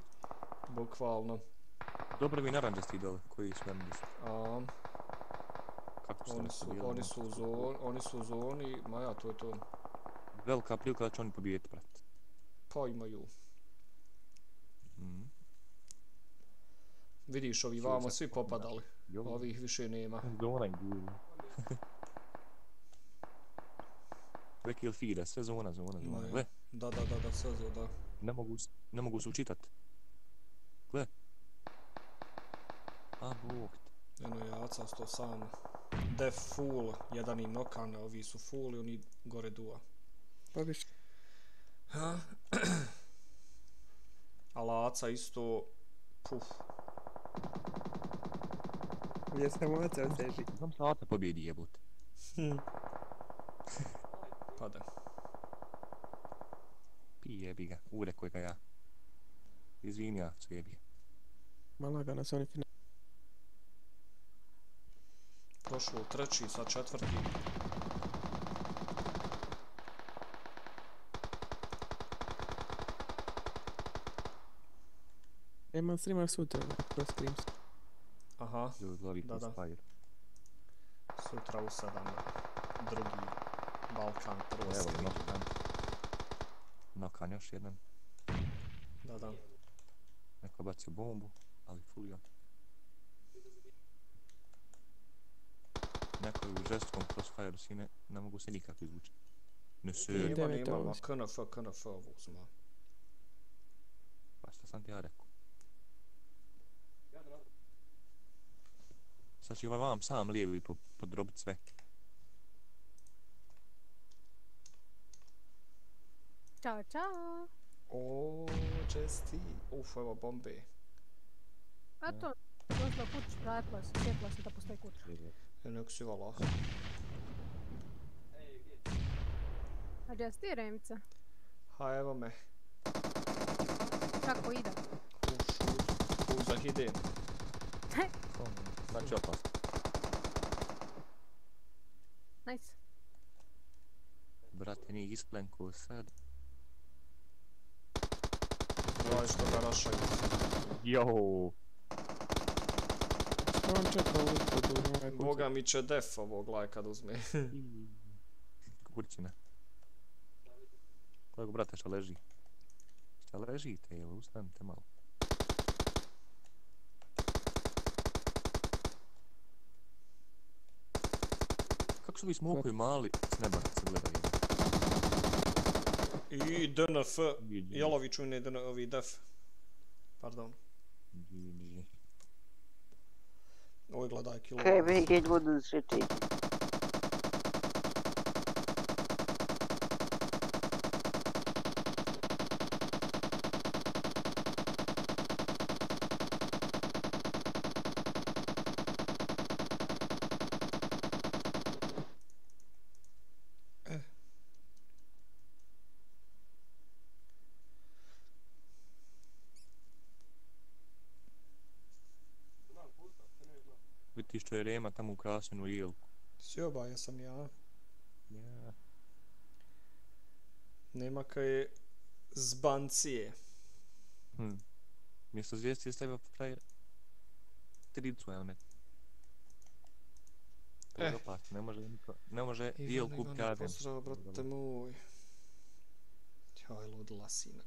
Bukvalno. Dobro mi naranđasti dole, koji su naranđasti. Kako ste rekli, bijeli Oni momci su u su- zoni, oni su u zoni, ma ja, to je to. Velika prilika da će oni pobijeti, brate. Pa imaju. Mhm. Vidiš, ovi Svi vamo uzak svi pokuda. popadali. Jo. Ovih više nema. Zona im gubi. Veki ili fira, sve zona. Ma ja. Gle, Da, sve da. ne mogu se učitat. Gle. A, bog te. Eno jaca sto sam. Def full, jedan im nokan, ovi su full i oni gore duva. Pa biš. Ha? A Laca isto, puf. Gdje sam oceo seži. Znam sata pobjedi jebote. Pa da. Jebi ga, urekao ga ja. Izvinja se jebi. Malaga su oni final. Prošlo u treći, sad četvrti. Imam streama sutra, kroz Screams. Aha, da. Sutra u 7, drugi Balkan, prvo Evo, Scream. Nokan još jedan. Da. Neko bacio bombu, ali fulio. Neko je u žestkom crossfire sine, ne mogu se nikako izvući. Ne se... Nema, ma KNF ovu smo. Pa šta sam ti ja rekao? Sad će ovaj vam sam lijevi podrobit sve. Ćao. O, česti. Uf, evo bombe. A to, došla kuć, vratila se, sjetila se da postoji kuća. Nek si vala. A gdje si ti, Remica? Ha, evo me. Kako ide? Uzak idem. Znači opasno. Nice. Brate, nije isplenko sad. Ovaj što ga rašaju. Jooo. On čeka ovdje pod ovaj kuća. Boga mi će def ovog lajka da uzme. Kurčina. Kojeg brate što leži? Šta ležite, jel? Ustanite malo. Kako su vi smokovi mali s neba kad se gledaju? I DNF, Jaloviću ne ovi def. Pardon. Oj, gledaj kilo. Kaj bi keď budu se čekati? Vidi što je Rema tamo ukrasen u jelku. Sjobaja sam ja. Ja. Nema kaj zbancije. Mjesto zvijesti je stavio frajer. Tricu, evo ne. To je opasno, ne može jel kupiti ADM. Pozdrav, brate moj. Joj, ludila sina.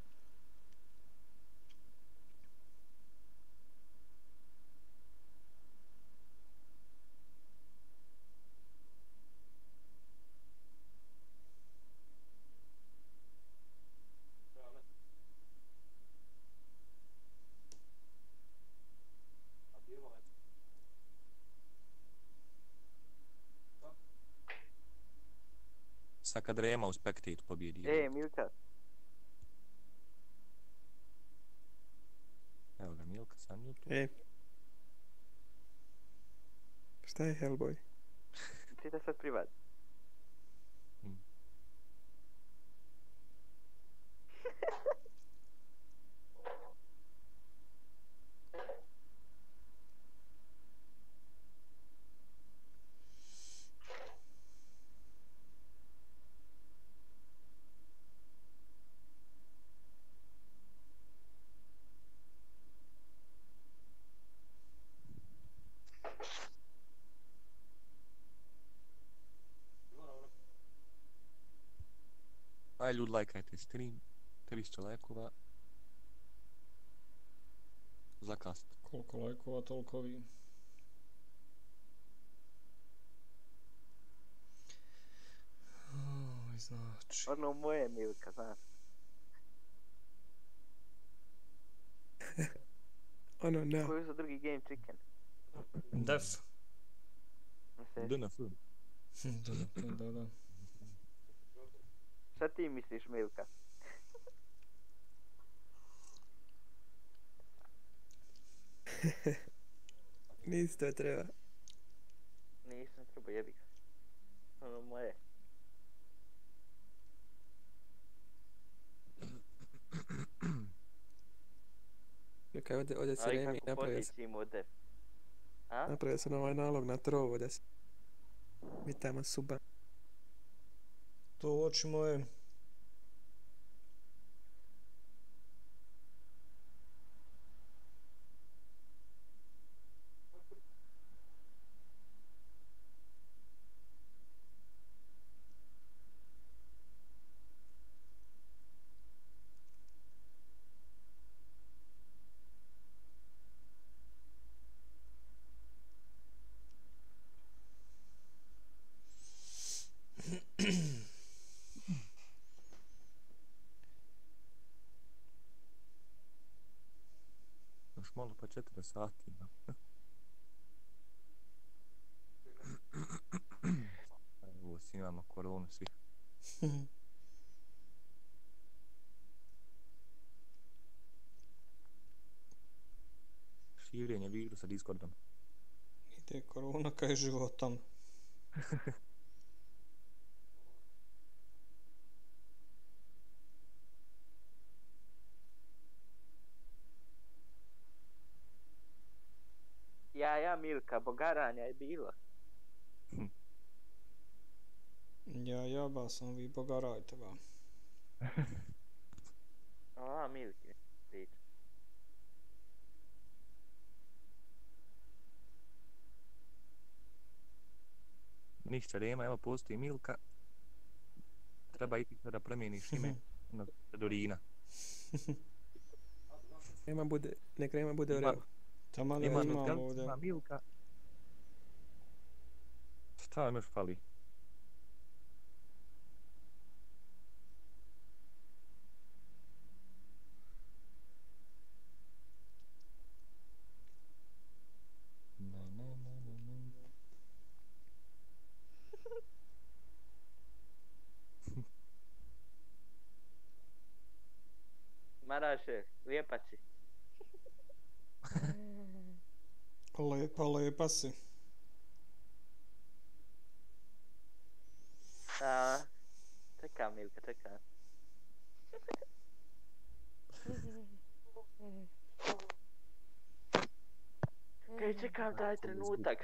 Sad kad Rema u Spectate pobjedi. Milka. Evo ga Milka, sam je tu. Šta je Hellboy? Ti da sad privat. Aj ljudi, lajkajte stream. 300 lajkova. Zakast. Koliko lajkova, toliko vi. Znači... Ono moje Milka, znaš. Ono ne. Koji su drugi game chicken? Def. DNF. Da. Šta ti misliš, Milka? Nisi to treba. Nisam treba, jebi ga. Ono moje. Nekaj, ovdje si Remi napravio se. Napravio sam ovaj nalog na trovu, ovdje si. Mi tamo suba. To oči moje. Još malo pa 4 sati. Evo, svi imamo koronu, svi. Širenje virusa Discordom. Ide korona kaj životom. Ja, Milka, bogaranja je bilo. Ja, ba sam, vi bogarajte ba. A, Milki, priča. Ništa nema, evo postoji Milka. Treba iti da promijeniš ime na Dorina. Neka nema bude u redu. Tamo da imamo ovdje. Ima Milka. Šta vam još fali? Maraše, lijepa si. Lepa si. A, čekam Milka, čekam. Kaj čekam taj trenutak.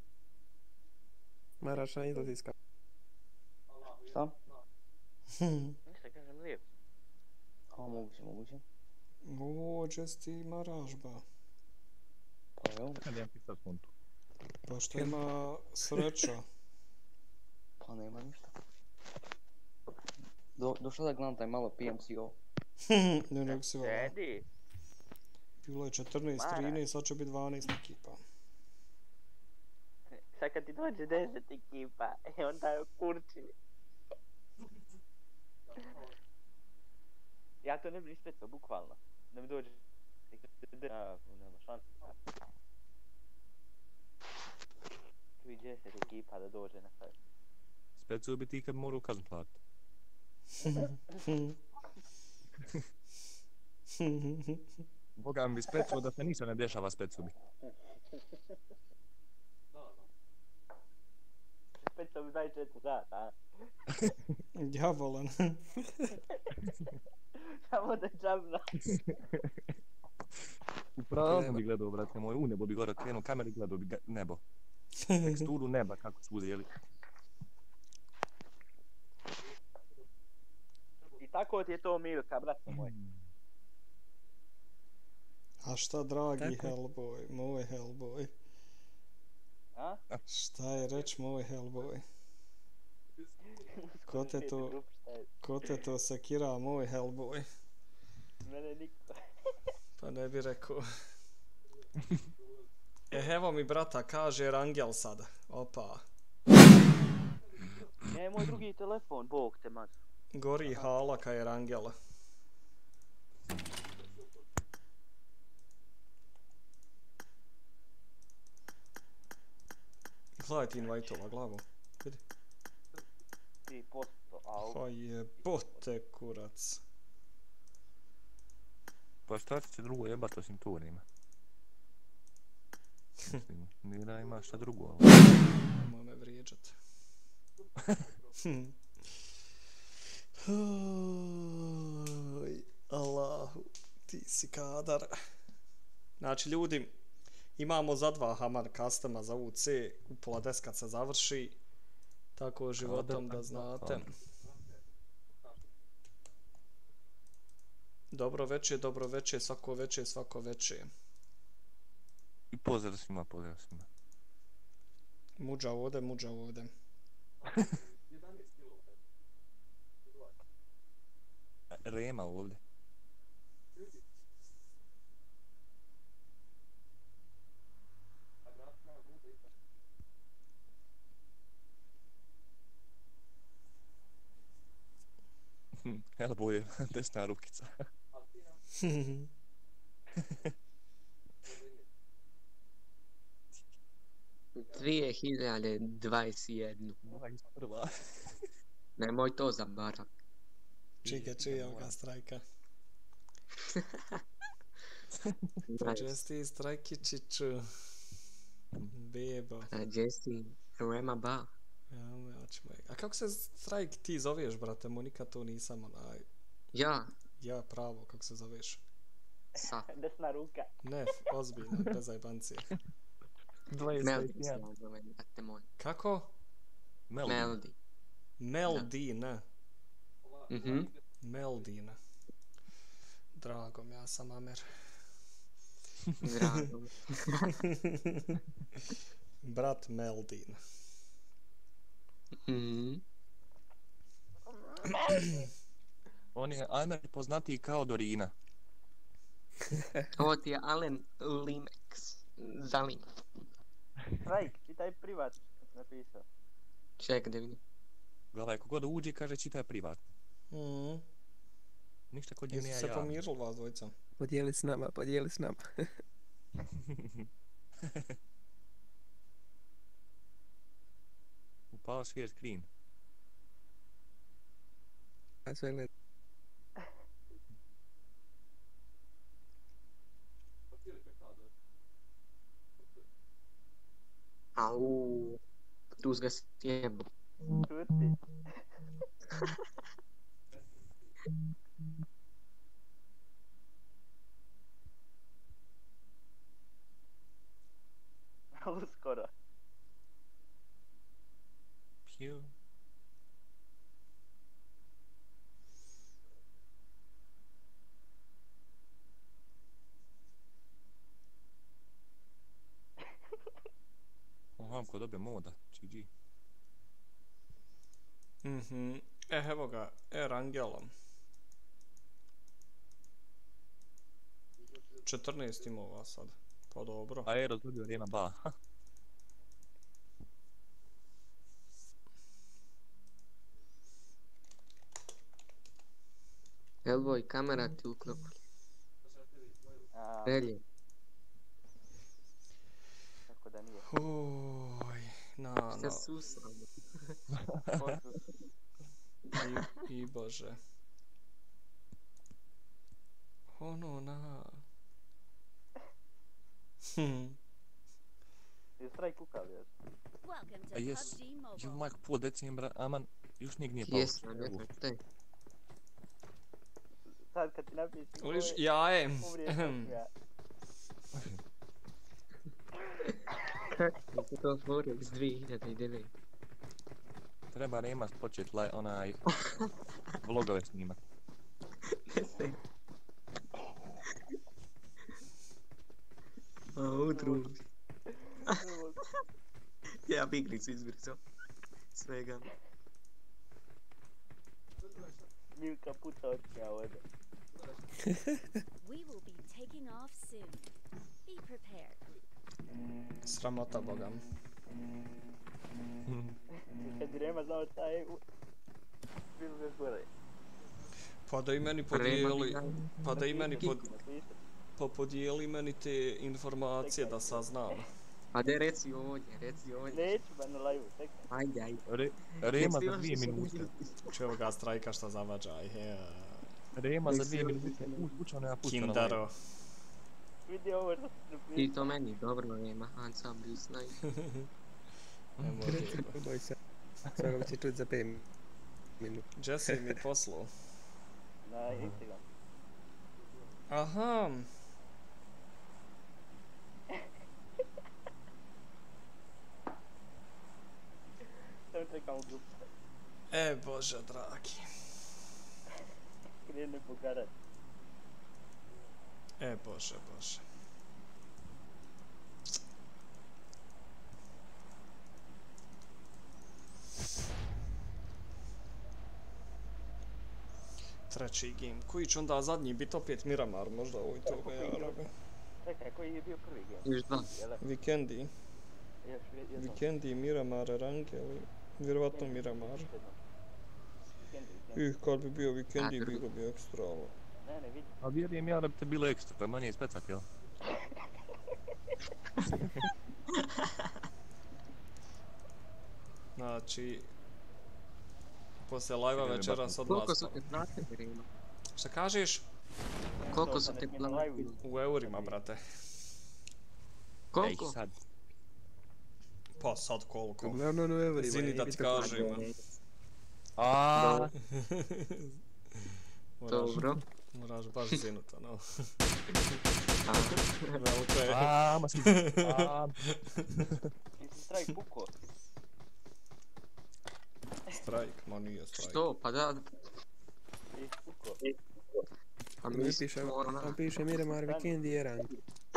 Maraša izlaziska. Šta? Ništa kažem lijep. A, moguće. Ođe ti Maražba. Pa evo. Kad ja pisao kontu. Pa što ima sreća. Pa nema ništa. Došao da gledam taj malo PMCO. Ne nego si vala. Sedi. Bilo je 14, 13, sad će biti 12 ekipa. Sad kad ti dođe 10 ekipa, onda je kurčili. Ja to ne bi ispetao, bukvalno. Da mi dođe... nema šanse. Vi 10 ekipa da dođe na kraju. Specu bi ti kad morao kaznu platiti. Boga mi bi specuo da se ništa ne dešava Specu bi. Specu bi 24 sata, a? Ja volim. Samo da džabna. U prazno bi gledao, brate moj, u nebo bi gore krenuo kamer i gledao bi nebo. Teksturu neba, kako su uzeli. I tako ti je to Milka, brate moj. A šta dragi Hellboy, moj Hellboy? A? Šta je reč moj Hellboy? Ko te to sekira, moj Hellboy? Mene niko. Pa ne bi rekao. Evo mi brata kaže Rangel sada. Opa. Ne, moj drugi telefon, bog te mazu. Gori hala kaj je Rangela. Gledaj ti invajtova glavu. Vidi. 3%, au. Pa jebote kurac. Pa šta će drugo jebat osim turnima? Nije da ima šta drugo, ali... Nemoj me vrijeđat. Allahu, ti si kadar. Znači ljudi, imamo za 2 Hamar customa za UC, u pola 10 kad se završi. Tako životom da znate. Dobro veče, svako veče. I pozdrav svima. Muđa ovdje. Rema ovdje. Hellboy, desna rukica. Dvije 2021. Nemoj to zaboraviti. Čije ovoga strajka. Jesti strajkičiću. Bebo. Jesti Rema ba. A kako se strajk ti zoveš, brate? Mu nikad to nisam onaj... Ja, pravo, kako se zoveš? Desna ruka. Ne, ozbiljno, bez ajbancije. Kako? Meldina. Meldina. Dragom, ja sam Amer. Dragom. Brat Meldin. On je Amer poznatiji kao Dorina. Ovo ti je Alen Limex. Zalim. Strajk, čitaj privat, napisao. Čekaj da vidim. Gledaj, kogod uđe kaže čitaj privat. Ništa kod nje nije javno. Jeste se pomirili vas dvojica? Podijeli s nama. Upao share screen. A sve gleda. Au, tu ga sjebu. Čuti. Uskoro. Pju. Hamko dobio moda, GG. Evo ga, Rangelom. 14 imova sad, pa dobro. A Eros dobio Rema ba. Hellboy, kamera ti uklopili. Relje. Tako da nije. Šta susrano? I bože. Je strajk kukav još. A jes, je majko pol decembra, aman, još nijeg nije pao. Jes, taj. Sad kad ti napiši Uliš, jaje. Kako se to otvorio iz 2009? Treba Remas počet onaj vlogove snimat. Utru. Ja bi igricu izbrisao. Svega. Milka puta očija ovdje. We will be taking off soon. Be prepared. Sramota bogam. Kad bi Rema znao šta je, bilo bi gore. Pa da i meni podijeli, pa da i meni podijeli meni te informacije da saznam. Ajde, reci ovdje. Neću ba na live-u, čekaj. Ajde. Rema za 2 minute. Čuo ga strajka šta zavađaj. Rema za 2 minute. Pučano ja pučano. Kindaro. Vidi ovo što se napisao. I to meni dobro Rema, Hansa Blisnaj. Boj se. Sada će čuti za 5 minuta. Jesse mi poslao. Na Instagram. Aha. Samo čekam u grupu. Bože dragi. Krene pogarat. Bože. Treći game. Koji će onda zadnji bit opet Miramar, možda ovoj toga jarabe. Čekaj, koji je bio prvi game? Još dva. Vikendi. Vikendi, Miramar, Rangel, vjerovatno Miramar. Kad bi bio Vikendi, bilo bi ekstra ovo. Ne, vidi. A vjerujem ja da bi te bilo ekstra, pa manje je specak, jel? Znači... Poslije live-a večeras odmah... Koliko su te platili, Rema? Šta kažeš? Koliko su te platili? U eurima, brate. Koliko? Sad. Pa sad koliko? Uglavnom u eurima. Zini da ti kažem. Aaaa. Dobro. Moraš baš zinuto, no. Veliko je. Ma si... Nisi strajk pukao. Strajk, ma nije strajk. Što? Pa da... Nisi pukao. A mi piše Miramar Vikendi i Rang.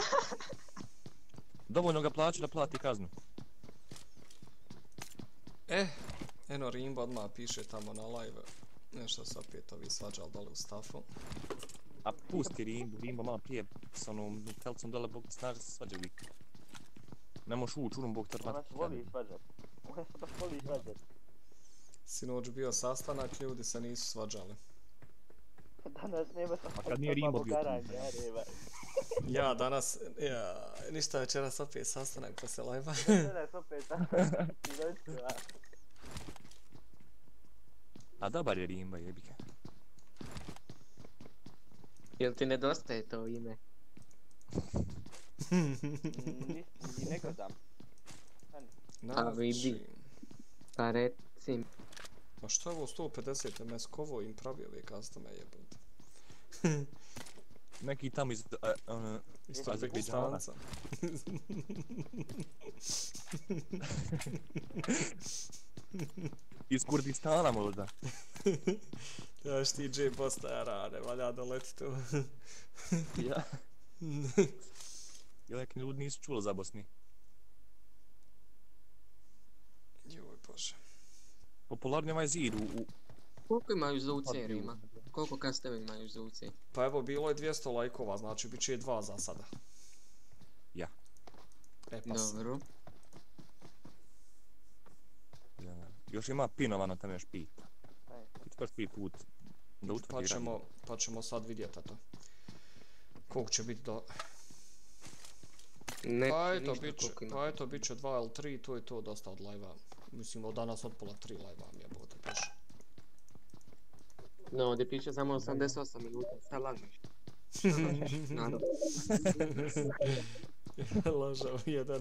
Dovoljno ga plaću da plati kaznu. Eno Rimba odmah piše tamo na live. Nešto se opet ovi svađali dole u stafu. A pusti Rimba malo prije s onom telcom dole, bog snaži se svađa uvijek. Ne možeš ući, bog trmat. Ona se voli svađat. Sinoć bio sastanak, ljudi se nisu svađali. Danas nema sam kad nije Rimbo bio tu. Ja danas, ništa večeras opet sastanak posle live-a. Večeras opet sastanak, ti doći. A dobar je Rimba, jebika. Jel ti nedostaje to ime? I ne gledam. Pa vidi. Pa recim. Ma što je ovo 150 ms, kovo im pravi ove custome jebate? Neki tamo iz... Isto Azerbejdžanca. Iz Kurdistana možda. Daš ti J postaja rane, valja doleti tu. Ja. Jel neki ljudi nisu čuli za Bosni? Joj bože. Popularni ovaj zid u... Koliko imaju za UC Rima? Koliko kasteve imaju za UC? Pa evo bilo je 200 lajkova, znači bit će 2 za sada. Ja. Dobro. Još ima pinovano tamo još pita. I to baš 5 put. Pa ćemo sad vidjeti to. Koliko će biti do... Pa eto, bit će 2 ili 3, to je to dosta od live-a. Mislim, od danas od pola 3 live-a mi je bote piše. No, ovdje piše samo 88 minuta, šta lažeš? Naravno. Lažao jedan.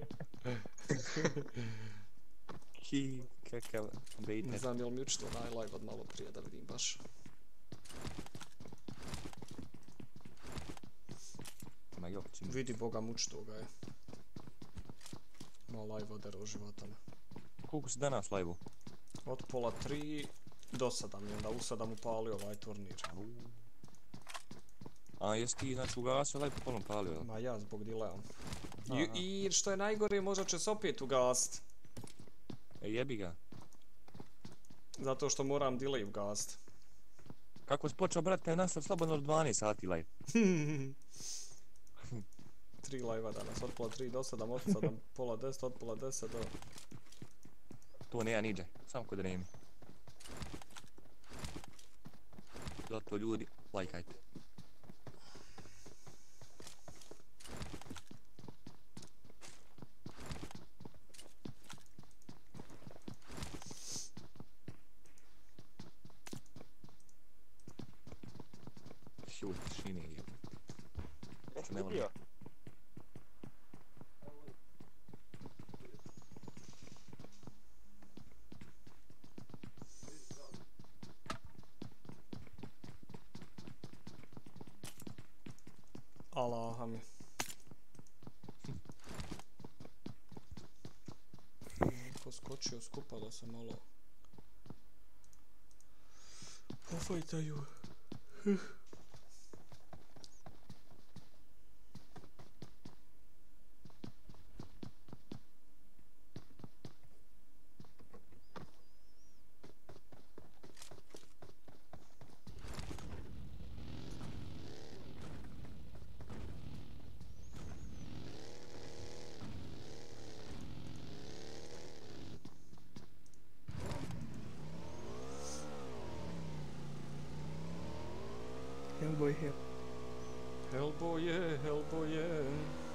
Kakav bejter. Ne znam, jel mi učito onaj live od malo prije da vidim baš. Vidi boga mučito ga je. Malo live odera u životama. Koliko si danas live-u? Od pola 3 do 7 i onda u 7 upalio ovaj turnir. A jesi ti znači ugasio live pa ponovno palio? Ma ja zbog dilea. I što je najgore, možda će se opet ugasit. Jebi ga. Zato što moram delay ugasit. Kako si počeo, brate, nastav slobodno od 12 sati live. 3 live-a danas, od pola 3 do 7, od 7, pola 10, od pola 10 do... To ne ja niđe, samo kod Remi. Zato ljudi, lajkajte. Šut, šine je. Jesi vidio? Alaha mi. Neko skočio skupa da se malo pofajtaju. Hellboy here. Hellboye, Hellboye.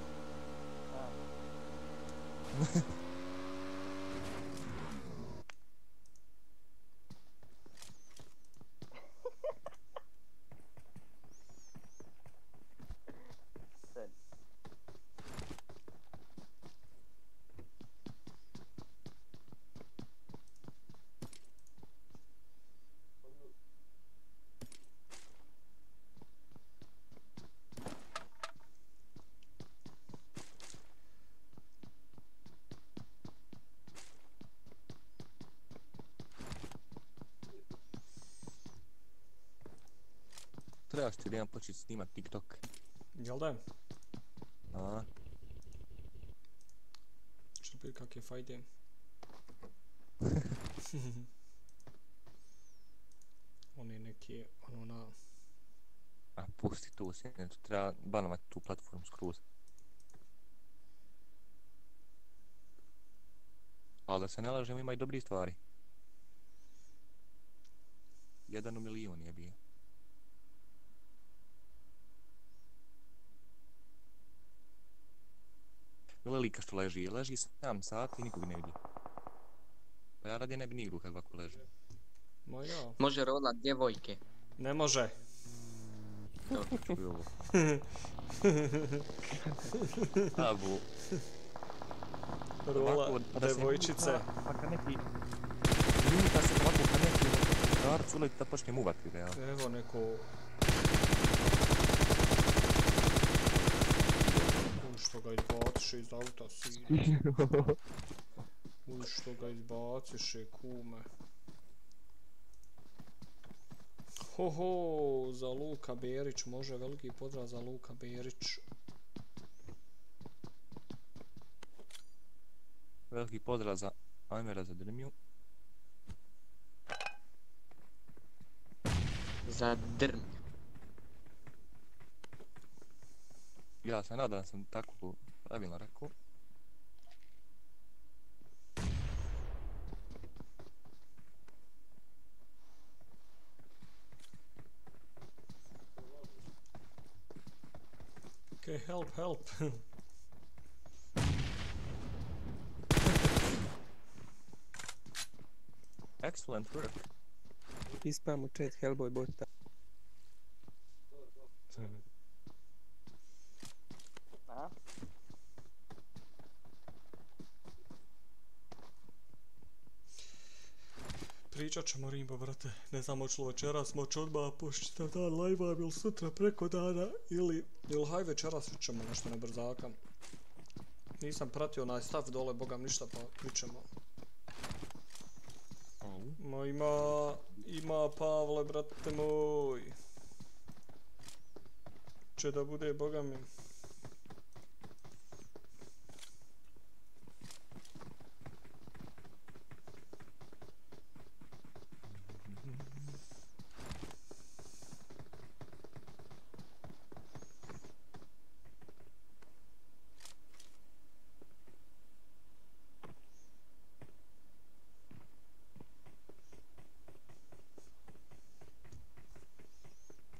Trebaš ti da imam početi snimat TikTok. Jel da? A? Što bi kak je fajde? Oni neki, ono na... A pusti tu sjednicu, treba banovati tu platformu skroz. Ali da se ne lažemo, ima i dobri stvari. 1 u milijun je bio. Ili lika što leži 7 sati i nikog ne vidi. Pa ja radije ne bi ni igru kad ovako leži. Ma ja. Može rolat djevojke. Ne može. Čuj ovo. Abu. Rola devojčice. Pa kad neki... Minuta se ovako kad neki muškarac uleti da počne muvati ga, ja. Evo neko... Što ga izbaciše iz auta, sine. Što ga izbaciše, kume. Hoho, za Luka Berić, može veliki pozdrav za Luka Berić. Veliki pozdrav za Ajmera za Drmiju. Za Drmiju. Ja se nadam da sam tako pravilno rekao. Okay, help. Excellent work. Ispam u chat Hellboy bota. Pričat ćemo Rimbo, brate. Ne znam hoću li večeras moći odmah pošćitav dan live-a ili sutra preko dana ili haj večeras ćemo nešto na brzaka. Nisam pratio onaj stav dole, bogam ništa pa pričamo. Ma ima Pavle, brate moj. Če da bude, boga mi.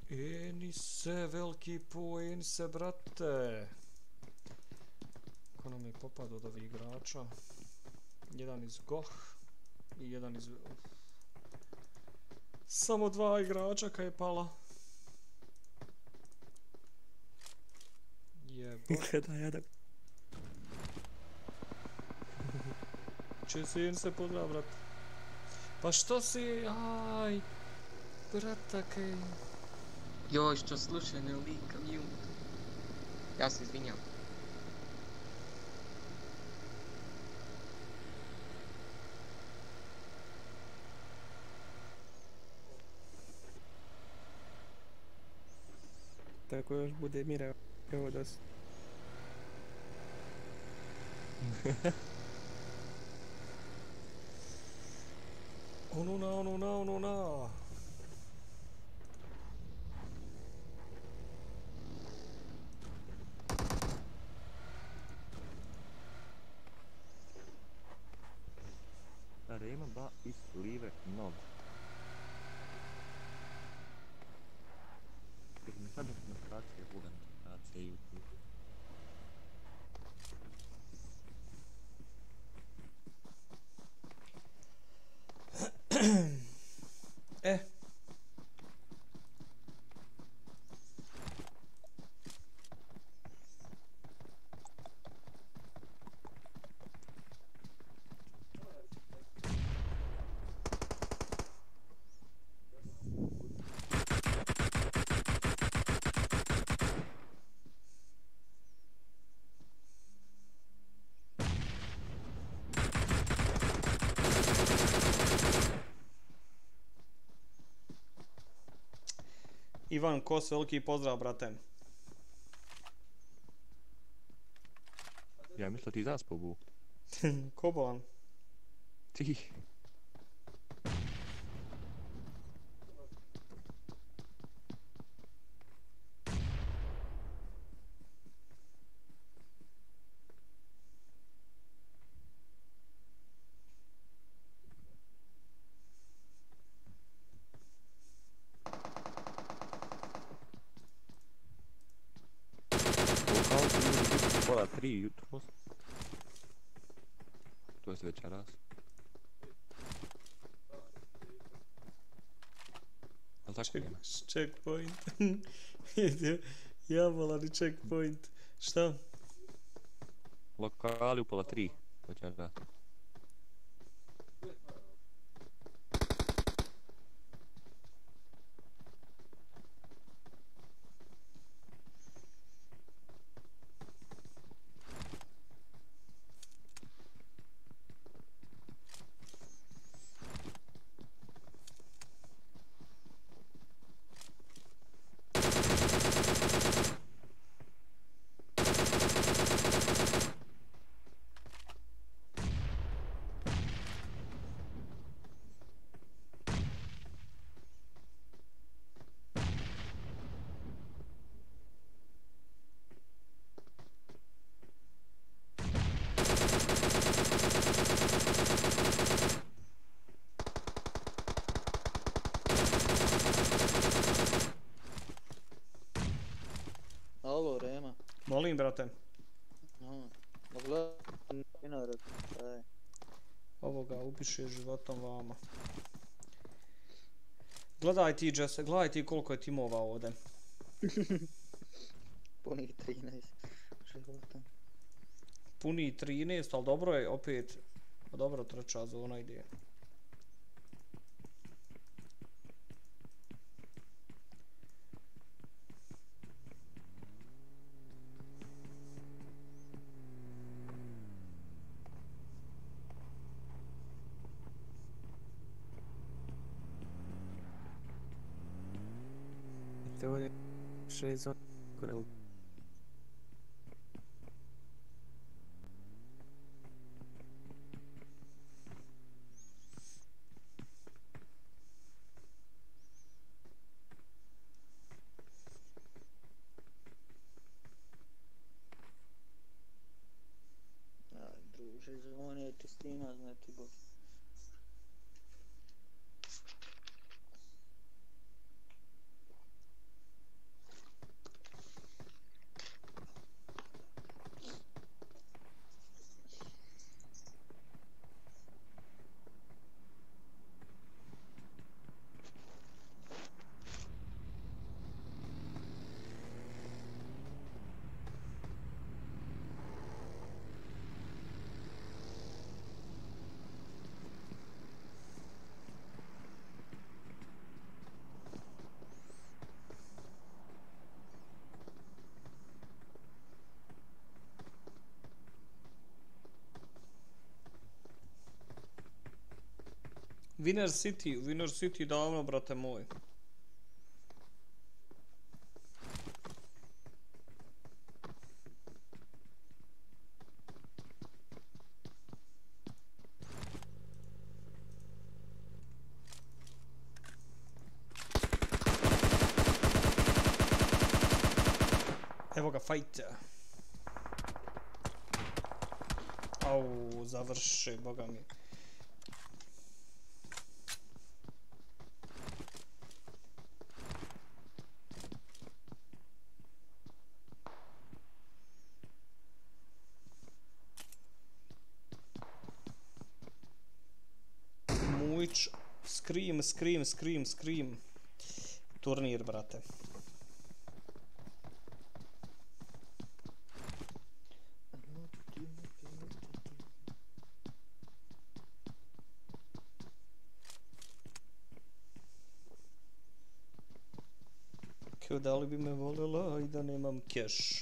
Enise, veliki po, Enise, brate. Ko nam je popad od ovih igrača? Jedan iz Goh i jedan iz... Samo 2 igrača kad je pala. Jebot. Kada jadak. Če si Enise pozdrav, brate. Pa što si, aj, brata kaj... Joj, što slučajno lika mute. Ja se izvinjam. Tako još bude mira, evo da se... Onuna. Rema ba ist live nov. Sad notifikacije, bude notifikacije YouTube. Ivan Kos, veliki pozdrav, brate. Ja mislio ti zaspao bu. Ko bolan? Ti. Pola 3 jutros. To je večeras. Jel tako nema? Checkpoint. Javolani checkpoint. Šta? Lokali u pola 3 večeras. Alo, Rema. Molim, brate. Ovoga upiše životom vama. Gledaj ti, Jesse, gledaj ti koliko je timova ovdje. Puni 13 života. Puni 13, ali dobro je opet. Dobro, treća zona ide. Ovdje 6 zona. Druže, zone je čistina, znači god. Winner City davno, brate moj. Evo ga, fight. Au, završi, boga mi. Mujić, scream. Turnir, brate. Da li bi me voljela i da nemam keš.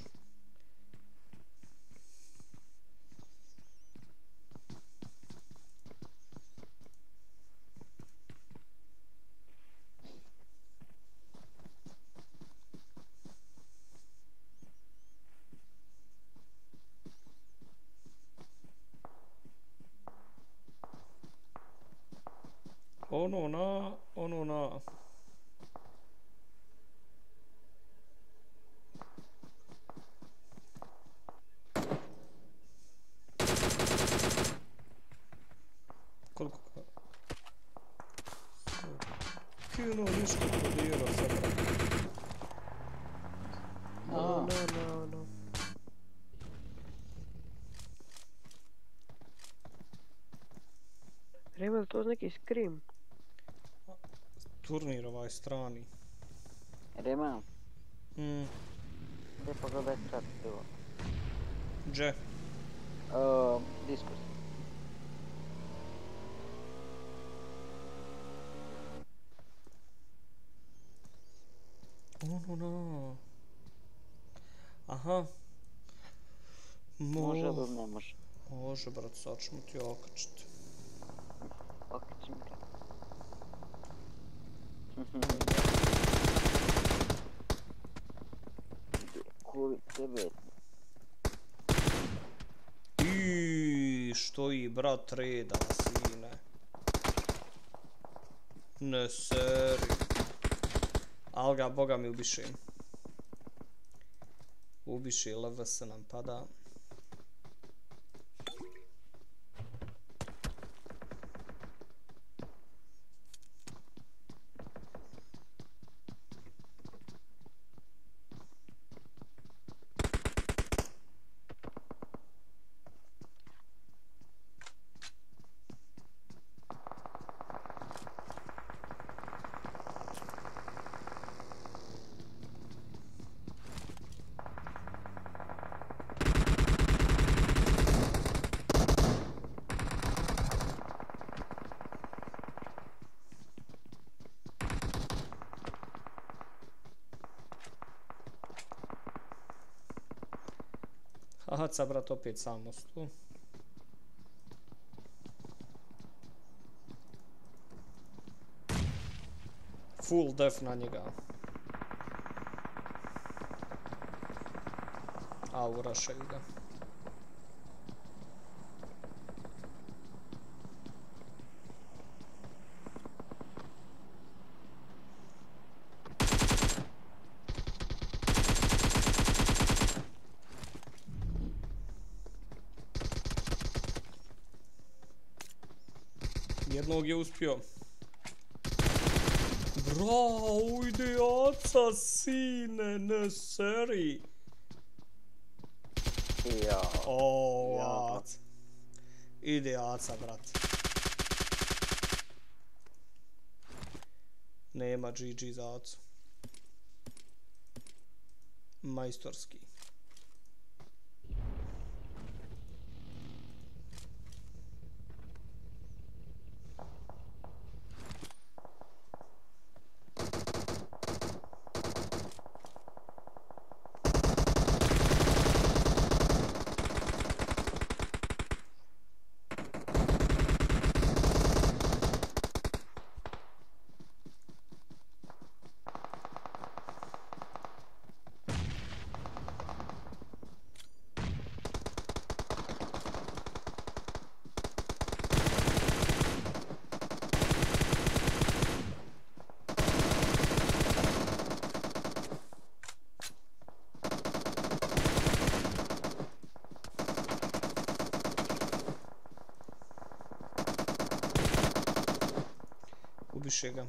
Ono na. Koliko ka? Kino ništa podijela sad. No. Treba li to neki scream? Turnir ovaj strani. Rema? Gdje pogledaj chat bilo? Gdje? Discord. No. Aha. Može ili ne može? Može, brat, sad ćemo ti okačiti. Okačim ga. Kuli tebe. Što i brat reda, sine. Ne seri. Al ga, boga mi ubiši. Ubiši, LVS nam pada. Haca, brat, opet samost tu. Full def na njega. A, urašaju ga. Jednog je uspio. Bravo, ide aca, sine, ne seri. O, aca. Ide aca, brat. Nema GG za acu. Majstorski. više ga.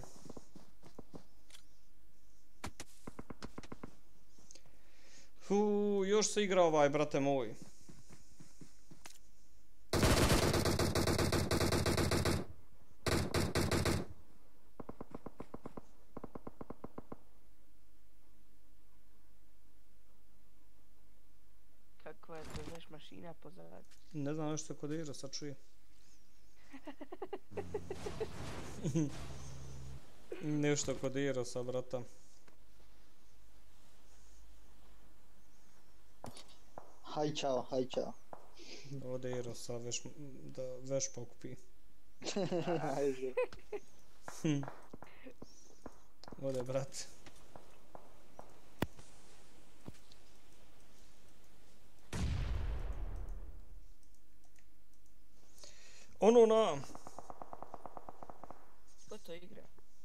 Još se igra ovaj, brate moj. Kakva je to veš mašina pozad? Ne znam nešto kodira, sad čuje. Nešto kodira sa brata. Haj čao, haj čao. Ode Erosa da veš pokupi. Ajde. Ode brat. Ono na... Ko to igra?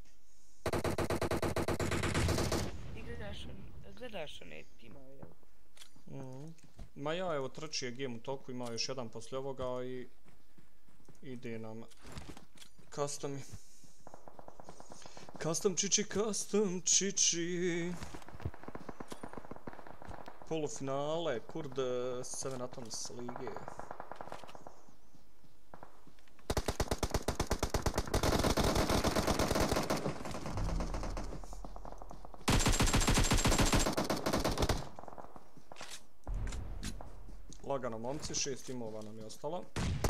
Gledaš one timove, jel? Ma ja, evo, treći je game u toku, ima još jedan poslije ovoga i ide nam customi. Custom čiči. Polufinale, Kurd Seven Atoms lige. Lagano momci, 6 timova nam je ostalo.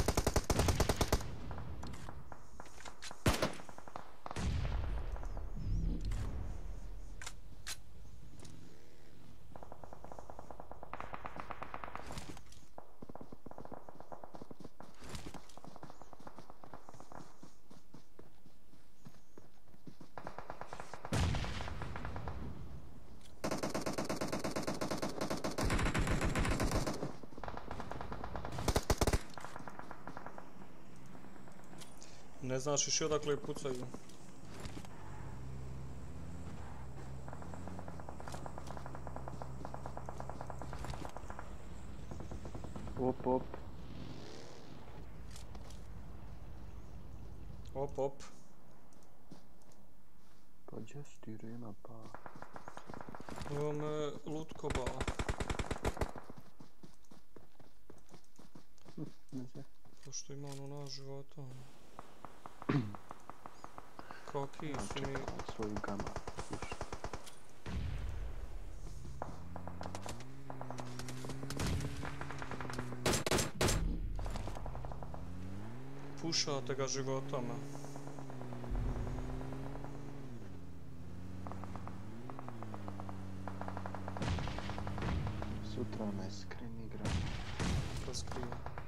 Ne znaš još odakle pucaju. Op, op. Op, op. Pa gdje si ti Rena pa? Ovo me lutkoba. Ne znam. Pošto ima ono na života. Koki si mi... Svoju gama, slušaj. Pušate ga životama. Sutra me skrin igra. Ko skriva?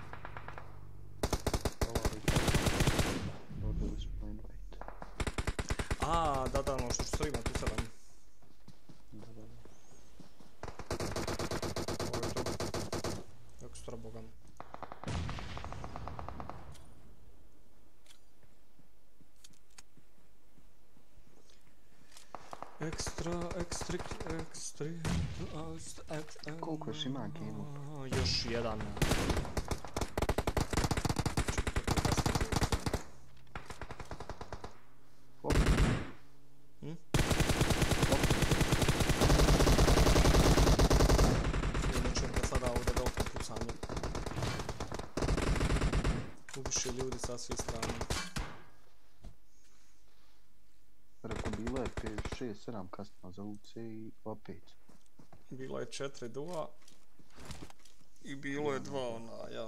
Dobili smo invite. A, da, ono što ću streamat u 7. Da. Ovo je to. Ekstra bogam. Koliko još ima game? Još jedan. Ubiše ljudi sa svih strana. Rekao, bilo je 5, 6, 7 kastama za UC i opet. Bilo je 4-2 i bilo je 2 ona, ja.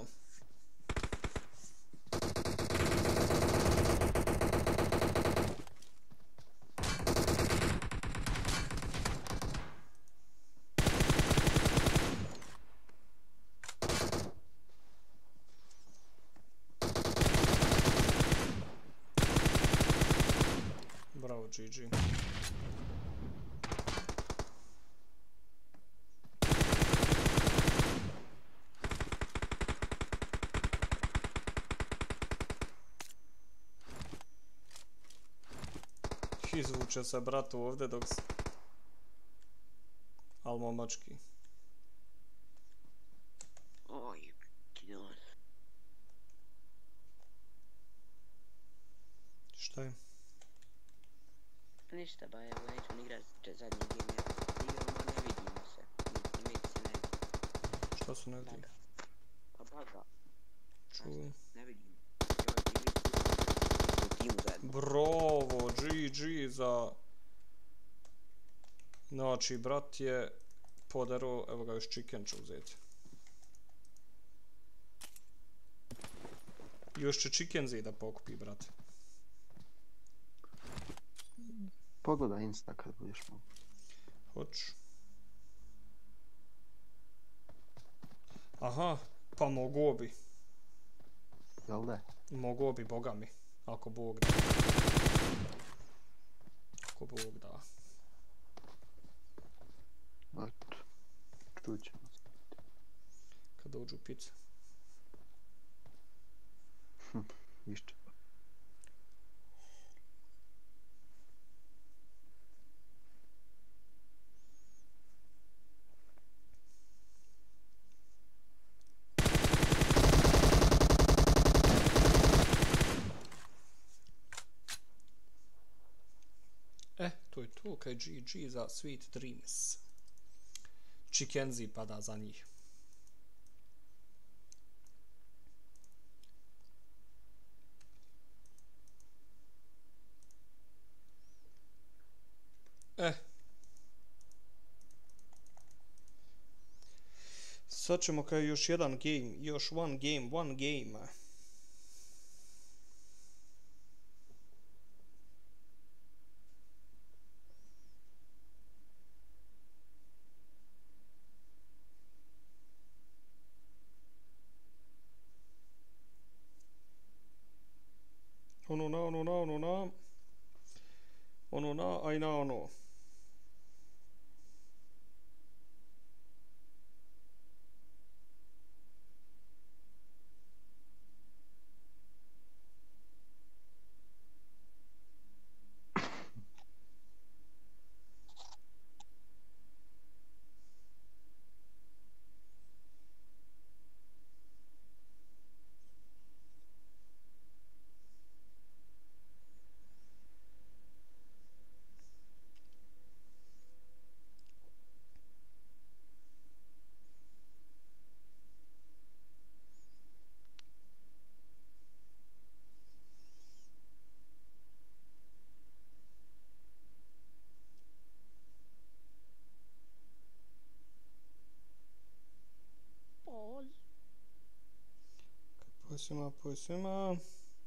Bravo, GG. Izvuče se bratu ovdje dok se... Al momački. Oj, kidon. Šta je? Ništa ba, evo nećemo igrat zadnji game, jer igramo, ne vidimo se. Imate se ne vidi. Što se ne vidi? Pa baga. Čujem. Ne vidim. Evo ti vidi u timu zajedno. Bravo, GG za... Znači, brat je podaro, evo ga još chicken ću uzeti. Još će chicken da pokupi, brate. Pogledaj Insta kad budeš mogu. Hoću. Aha, pa mogo bi. Jel ne? Mogo bi, boga mi. Ako Bog da. Ako Bog da. Eto. Čućemo. Kad dođu pice. Išće. To je to, kaj GG za Sweet Dreams. Chickenzi pada za njih. Sad ćemo kaj još jedan game, još one game. I know. Pusima.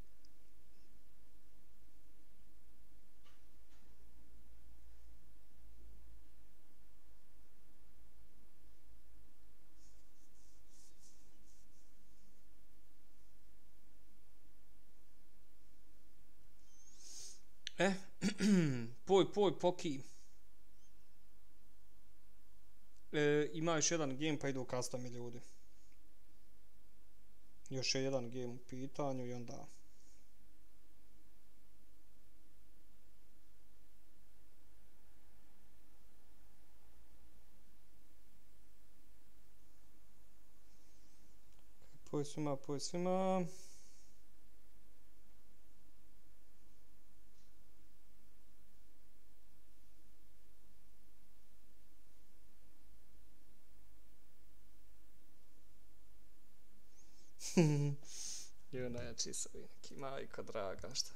Poj, poki. Ima još jedan game pa idu custami ljudi. Još je jedan game u pitanju i onda... Poj svima. Jo, najjači su ovi neki, majko draga, šta?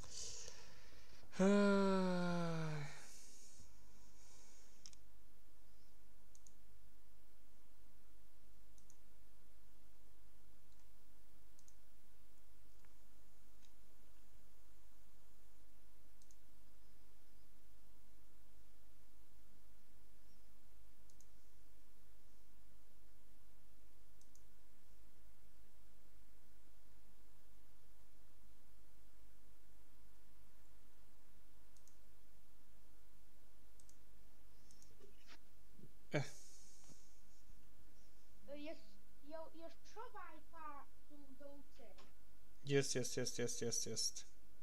Jest.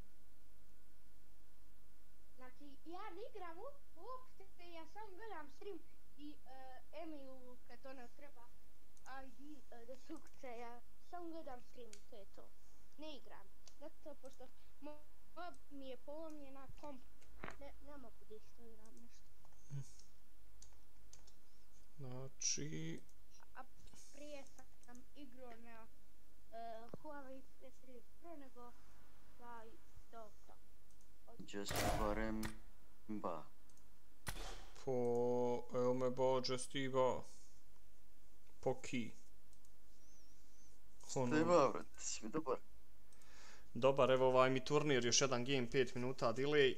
Znači, ja ne igram uopšte, ja sam gledam stream i Emilu kad ona treba ID da sukce, ja sam gledam stream, to je to. Ne igram, zato pošto mi je polomljena komp Ne mogu da isto igram nešto. Znači... A prije sam igrao na Huawei P3 Pro nego taj Dota. Just Varemba. Evo me bođe Stiva. Po ki. Stiva, vrat, si mi dobar. Dobar, evo ovaj mi turnir, još jedan game, 5 minuta delay.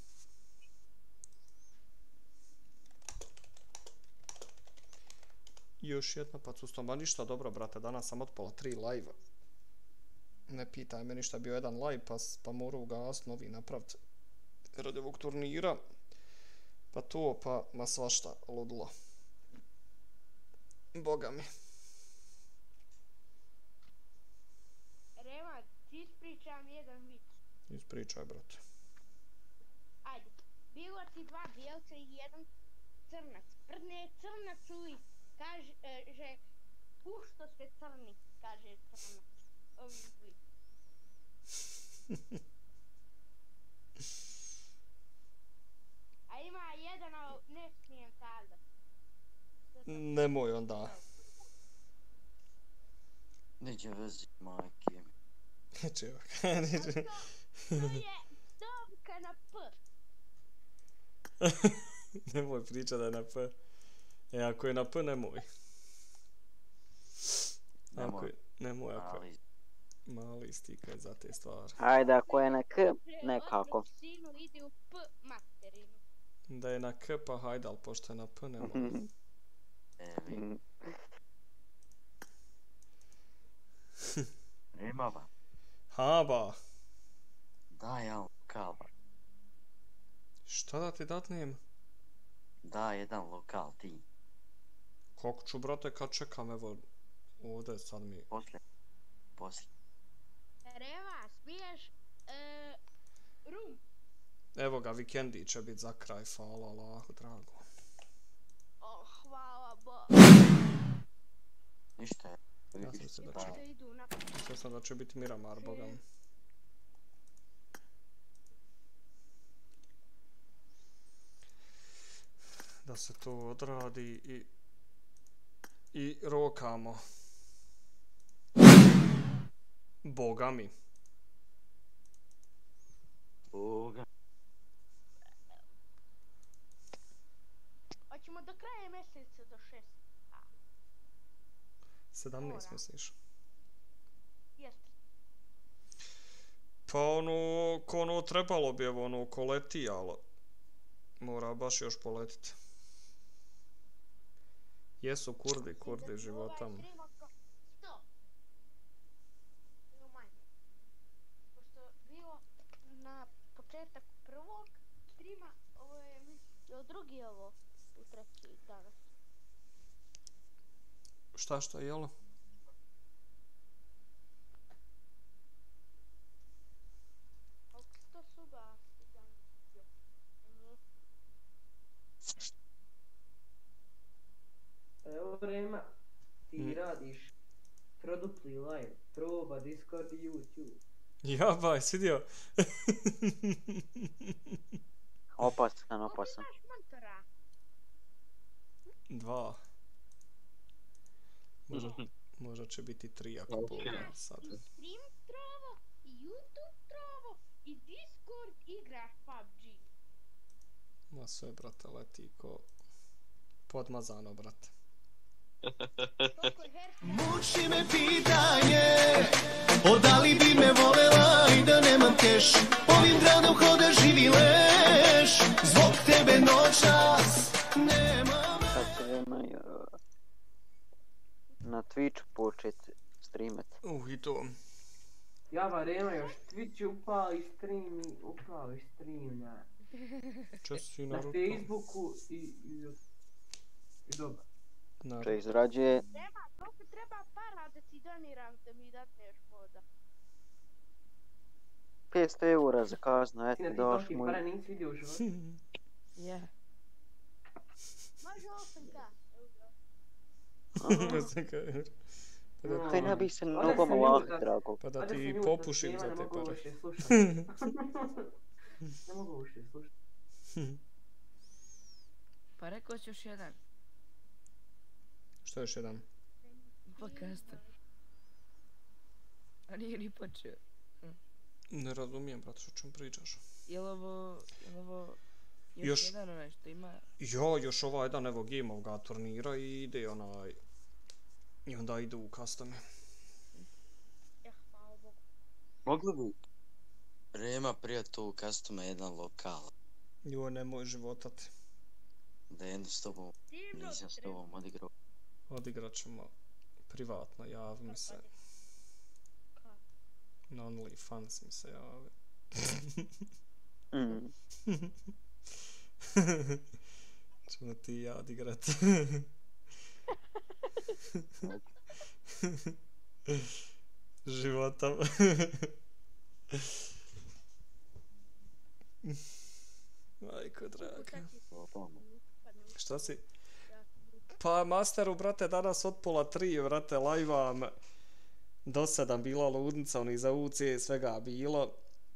Još jedna pa custom, ništa dobro brate, danas sam otpala 3 live-a. Ne pitaj me ništa, bio jedan live pa moram ugasiti novi napraviti radi ovog turnira. Pa to, pa ma svašta ludilo. Boga mi. Rema, ti ispričam jedan vic. Ispričaj brate. Ajde, bilo ti dva bijelca i jedan crnac. Prdne crnac u lice. Kaže, što ste crni, kaže crnac. Ovi vic. A ima jedan, ali ne smijem kazat. Nemoj onda. Neće vezi, majke mi. Neće. To je dobka na P. Nemoj pričat da je na P. Ako je na P, nemoj. Nemoj ako je. Mali stikaj za te stvari. Ajde, ako je na K, nekako. Ide u P materinu. Da je na K, pa hajde, ali pošto je na P, nemoj. Rimava. Haba. Daj jedan lokal. Šta da ti datnem? Daj jedan lokal ti. Kako ću brate kad čekam, evo ovdje sad mi... Poslije. Reva, smiješ rum. Evo ga, vikendi će biti za kraj, hvala Allahu, drago. Hvala Bogu. Ništa je. Ja sam se da će... Sve sam da će biti Miramar, boga mi. Da se to odradi i rokamo. Boga mi. Boga. Hoćemo do kraja mjeseca do 6. 17 misliš? Jeste. Pa ono trebalo bi, evo ono ko leti, ali mora baš još poletiti. Jesu kurdi životam. Pošto bilo na početak prvog streama, ovo je drugi ovo u treći danas. Šta, jelo? Što su ga Evo Rema, ti radiš trodupli live, proba Discord i YouTube. Jabaj, si vidio? Opasan. Dva. Možda će biti 3 ako Boga sad. I stream travo, i YouTube travo, i Discord igraš PUBG. Ma sve, brate, leti ko podmazano, brate. Muči me pitanje, odali bi me volela i da nemam keš. Ovim gradom hoda živi leš, zbog tebe noćas nemam. Sad će Rema na Twitchu počet streamat. I to. Java Rema još Twitch upali stream na... Na Facebooku i dobro. Če izrađuje... Rema, koliko treba para da ti doniram da mi datneš moda? 500 eura za kaznu, eto daš moj... Ti na pare nisi vidio u životu? Je. Može 8K. Kaj ne bi se nogom lahko, drago. Pa da ti popušim za te pare. Ne mogu više slušati. Pa rekao si još jedan. Što još jedan? Pa custom. A nije ni počeo. Ne razumijem, brate, što čem pričaš. Jel ovo još jedan onaj što ima? Jo, još ovaj jedan, evo, game ovoga turnira i ide onaj... I onda idu u custome. Mogli bi Rema prije tu u custome jedan lokal. Jo, nemoj životati. Da jedno s tobom, nisam s tobom odigrao. Odigrat ćemo privatno, javi mi se. Na OnlyFans mi se javi. Ćemo ti i ja odigrat. Životom. Majko draga. Šta si? Pa masteru, brate, danas od 2:30, brate, live-am. Do 7 bila ludnica, onih za UC, svega bilo.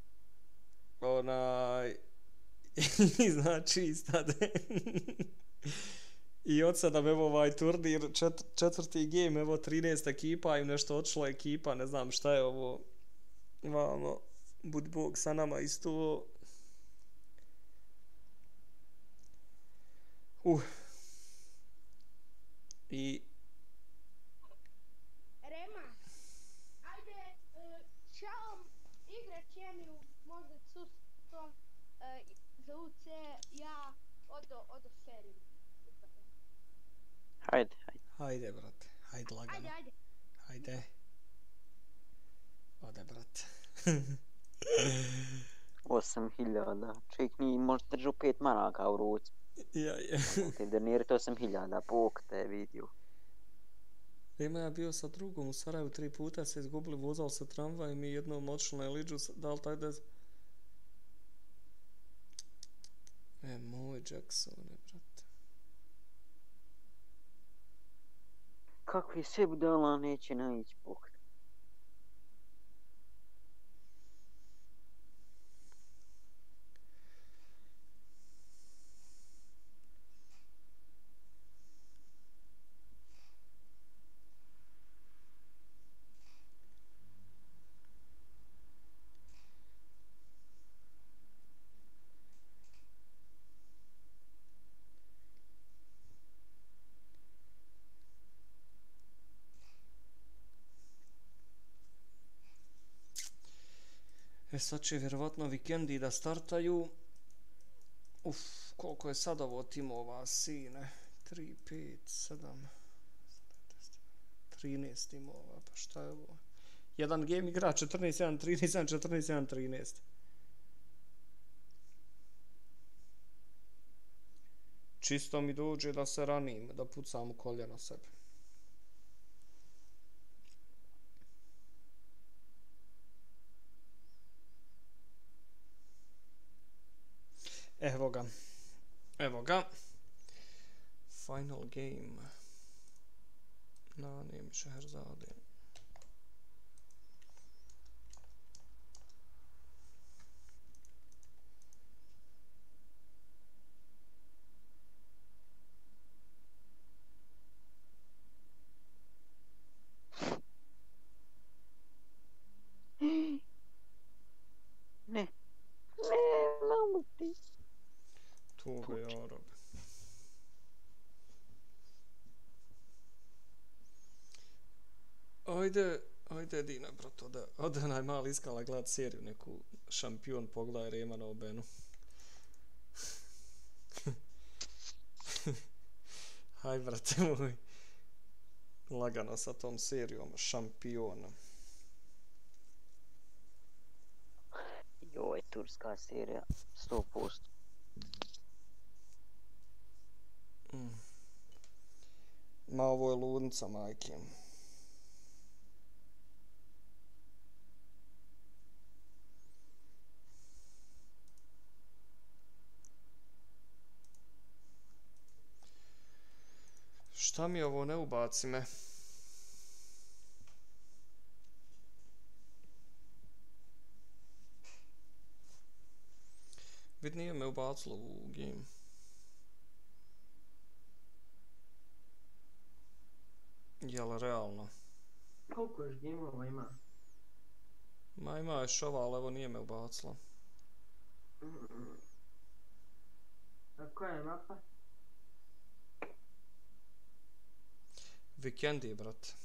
I znači, stade. I od 7, evo ovaj turnir, četvrti game, evo 13 ekipa i nešto odšla ekipa, ne znam šta je ovo. Vamo, budi Bog sa nama isto. I... Rema, ajde, šalom, igrat će mi možda sustom za UC, ja odo seriju. Hajde. Hajde, brate, hajde lagano. Hajde. Ode, brate. 8.000, čovjek nije možda držao 5 maraka u ruci. Ja. Te donirati 8.000, Bog te vidio. Rema ja bio sa drugom u Sarajevu 3 puta, se izgubili, vozali se tramvajem i jednom odšli na Eliđu, da li taj da... Moj Jacksone, brate. Kakvi sve budala neće naići, Bog. Sad će vjerovatno vikendi da startaju. Koliko je sad ovo timova, sine? 3, 5, 7... 13 timova, pa šta je ovo? Jedan game igra 14-1, 13-1, 14-1, 13. Čisto mi dođe da se ranim, da pucam u koljeno sebe. Evo ga. Final game. Nane Šehrzade. Ne, mamuti. Tuga jarob. Ajde Dina, brat, ode onaj mali iskala gledat seriju, neku šampion pogledaj Rema na obenu. Haj, brate moj. Lagano sa tom serijom šampiona. Joj, turska serija, 100%. Ma ovo je ludnica, majke. Šta mi ovo, ne ubaci me? Vid nije me ubacilo u game. Jel realno? Koliko još gameova ima? Ma ima još ova, ali evo nije me ubacilo. A koja je mapa? Vikendi, brate.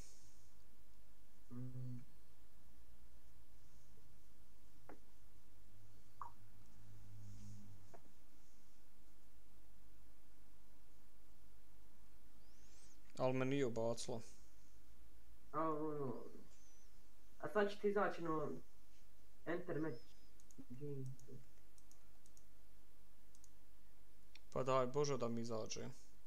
Ali me nije ubacilo. A sad će ti izaći na enter match. Pa daj Bože da mi izađe.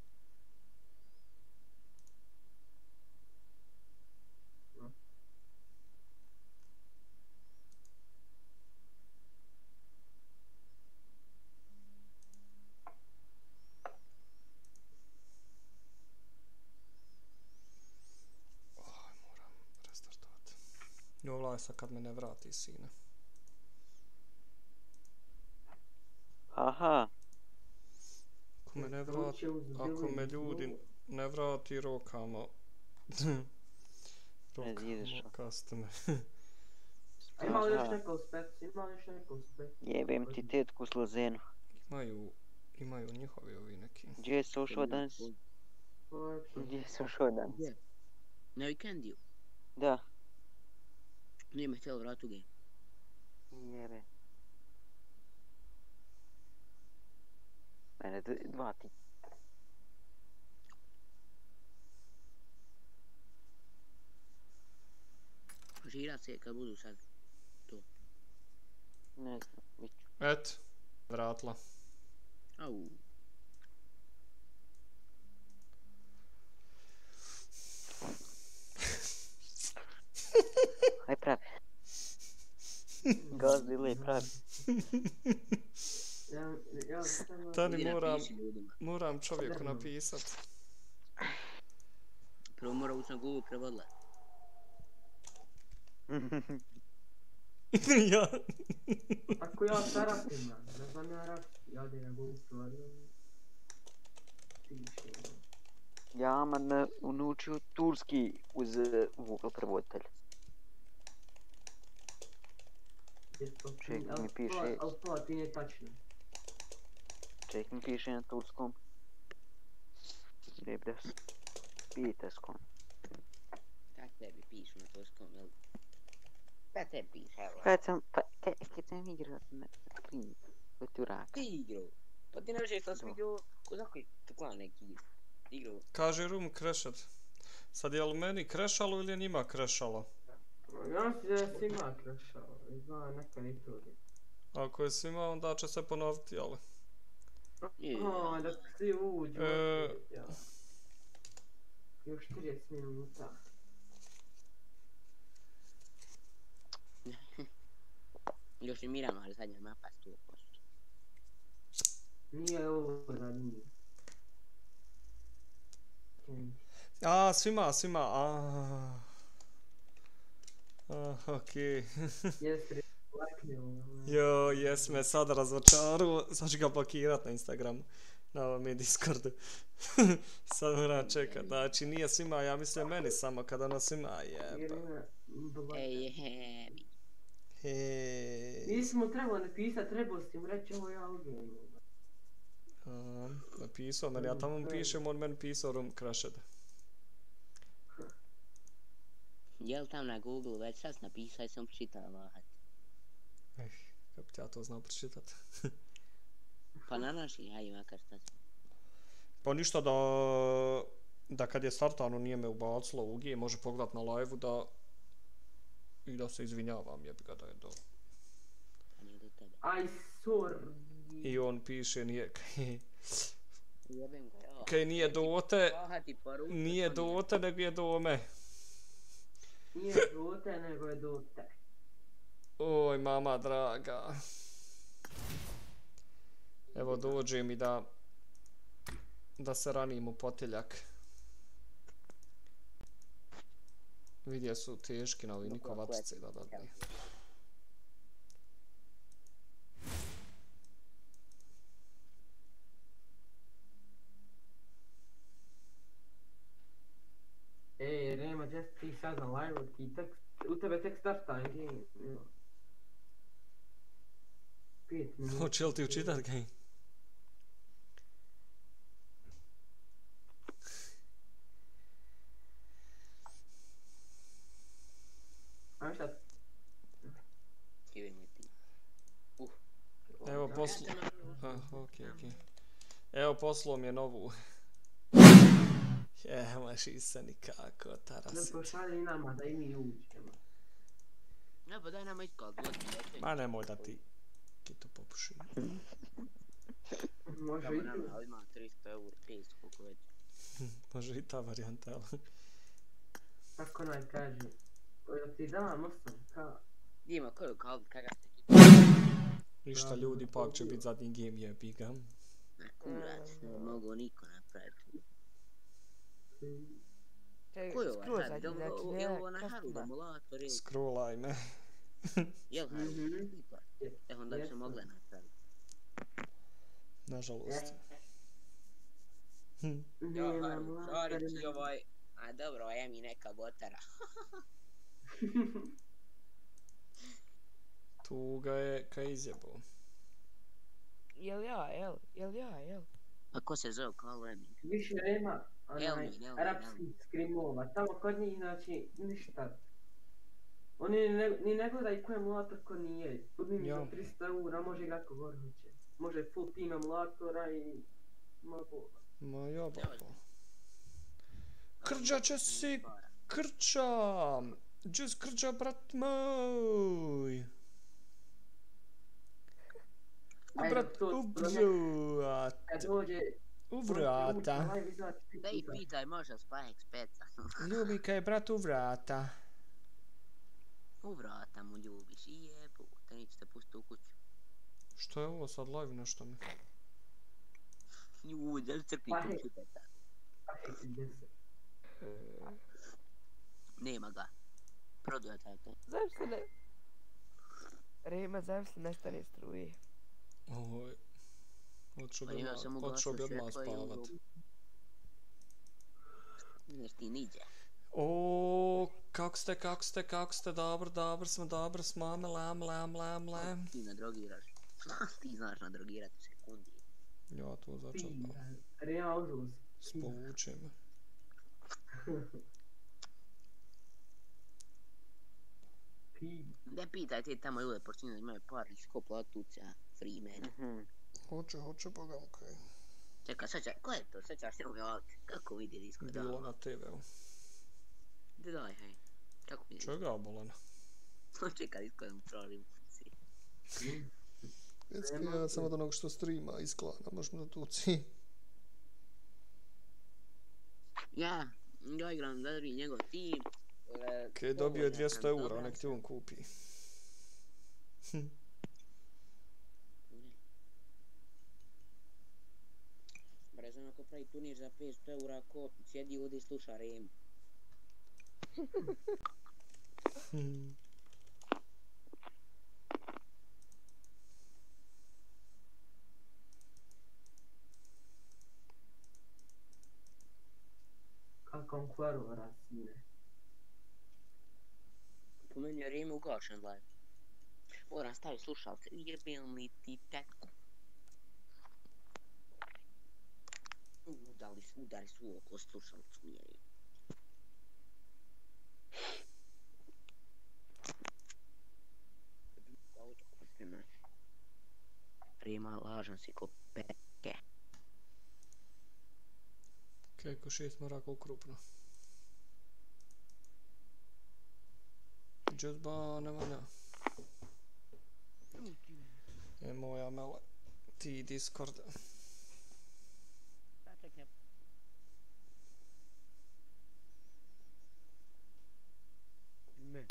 Jovla je sad kad me ne vrati, sine. Aha. Ako me ne vrati, ako me ljudi ne vrati, rokamo. Rokamo customer. A ima li još neko uspet? Ima li još neko uspet? Jebem ti tetku Slozenu. Imaju njihovi ovi neki. Gdje se ušao danas? Gdje se ušao danas? Na vikendiju? Da. Nije me htjelo vrati u game. Jebe. Mene dva ti. Žirat se kad budu sad to. Ne znam, bit ću. Et, vratila. Au. Aj pravi. Gazdile pravi. Tani moram čovjeku napisat. Prvo mora ući na Google prevodila. Ja. Ako ja sa rapima, ne znam ja rap, ja da na Google prevodila. Ja man naučio turski uz Google prevoditelj. Ček mi piše... Ali to ti nije tačno. Ček mi piše na turskom. Lijep da piteskom. Kak tebi pišu na turskom, jel? Šta tebi piše, evo? Kad sam igrao na klini, u Turaka. Ti igrao? Pa ti ne viš što sam vidio, ko zna koji klan neki igrao. Kaže room crashed. Sad je li meni crashalo ili je njima crashalo? Ja si da je svima crashalo, zna neka ni to. Ako je svima, onda će se ponoviti, ali... Da svi uđu, još 30 minuta. Još i Miramar zadnja mapa 100%. Nije ovo da nije. A, svima, okej. Jeste laknio. Jo, jes me sad razočaruo, sad ću ga blokirat na Instagramu, na ovom je Discordu. Sad moram čekat, znači nije svima, ja mislim meni samo kada ono svima jeba. Ej, Nismo trebali napisat, trebali si im reći ovo ja uvijem. Napisao meni, ja tamo pišem, on meni pisao room crashed. Jel tam na Google već sad napisaj sam pročitala vahat. Kako bi ja to znao pročitat? Pa na naši, hajde makar šta sam. Pa ništa da kad je startano nije me ubacilo u game, može pogledat na live-u da i da se izvinjavam, jebi ga da je do... Aj, sorry. I on piše nije... Jebem ga, ja. Kaj nije dote, nego je dome. Nije dote, nego je dote. Oj, mama draga. Evo dođe mi da se ranim u poteljak. Vidje su teški na ovi niko vatce da dadne. Jess, ti sad na live, u tebe tek starta game. 5 minuta. Hoće li ti učitat game? Ajme šta? Evo okej. Evo poslao mi je novu. Maš i se nikako tarasit. Ne pošalji nama da i mi uđemo. Ne, pa daj nama iskak. Ma nemoj da ti kitu popuši. Može i tu. Ali ima 300 eur, 500 koliko već. Može i ta varijanta, ali... Kako onaj kaže? Jel ti dam 8? Ka? Dima, koju kao kada ste ti? Ništa ljudi, pak će biti zadnji game jebi ga. Kurac, ne mogu niko napraviti. Ko je ovaj sad? Je li ovo na Haru emulator? Scrollaj me. Jel Haru? Evo onda bi se mogle napraviti. Nažalost. Ja Haru, sorry ti ovaj... A dobro, je mi neka botara. Tuga je kaj izjebao. Jel ja? A ko se zove kao Emin? Više nema arapskih skrimova, tamo kod njih znači ništa. Oni ni ne gledaju ko je emulator ko nije. Kod njih za 300 eura može igrati ko god hoće. Može full team emulatora i... Ma jebako. Krđa će si, krča! Džus krđa, brat moj! Brat, u vrata. Da i pitaj, može spajek speca. Ljubi kaj brat u vrata. U vrata mu ljubiš i jebote, nećete pustiti u kuću. Što je ovo sad live nešto mi? Juj, da li crkvi kuću peta? Nema ga. Prodio taj to. Zašto ne? Rema, zašto nestane struje? Oj. Hoću bi odmah spavat. Neš ti niđe. O, kako ste, dobro smo, amle. Ti nadrogiraš. Ti znaš nadrogirati sekundi. Ja to začetno. Rema užus. Spovuče me. Ne pitaj ti tamo ljude, pošto imaju par ko platuća, free mene. Hoće, bogam kaj. Čekaj, ko je to? Sjećaš se ove ovdje? Kako vidi disko? Bilo na TV-u. Daj, hej. Kako vidi? Čega bolena? Čekaj, disko je mu prolim. Vecki, ja sam od onog što streama iz klana, možemo da tuci. Ja igram da bi njegov tim. Kaj dobio je 200 eura, nek ti on kupi. Brezan ako pravi turnir za 500 eura, ko sjedi ovdje i sluša Remu. Kakvom kvaru rasine. Po meni je Remu ugašen live. Moram staviti slušalce, jebem li ti tetku. Udari su oko slušalcu mjeri. Rema, lažan si ko peke. Keko 6 maraka ukrupno. Džezba, ne valja. Moja mele. Ti Discord. Ne.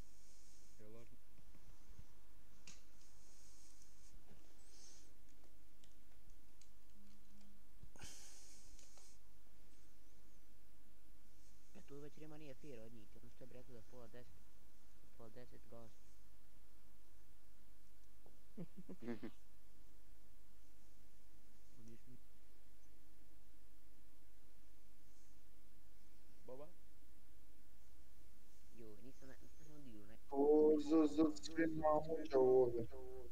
Tu već Rema nije fair od njih, ono što je rekao da pola 10 gas. Boba? Vidim mamuća ovdje.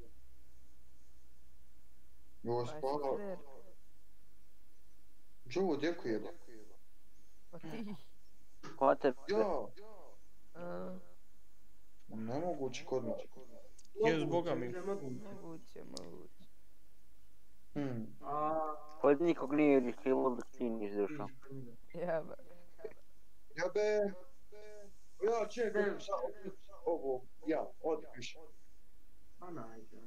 Ovo spava. Joe, djeko jeba. Pa ti. Ko te? Ja. Nemoguće kod me. Jes, boga mi. Moguće. Kod nikog nije rešilo da ti nisi došao. Jebe. Jebe. Ja čekam ovo, ja, odi više. Pa najde.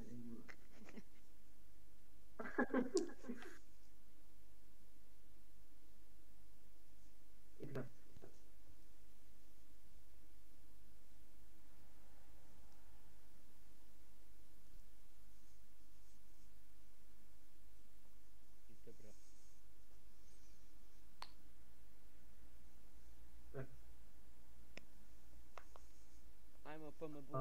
Ajmo PMB.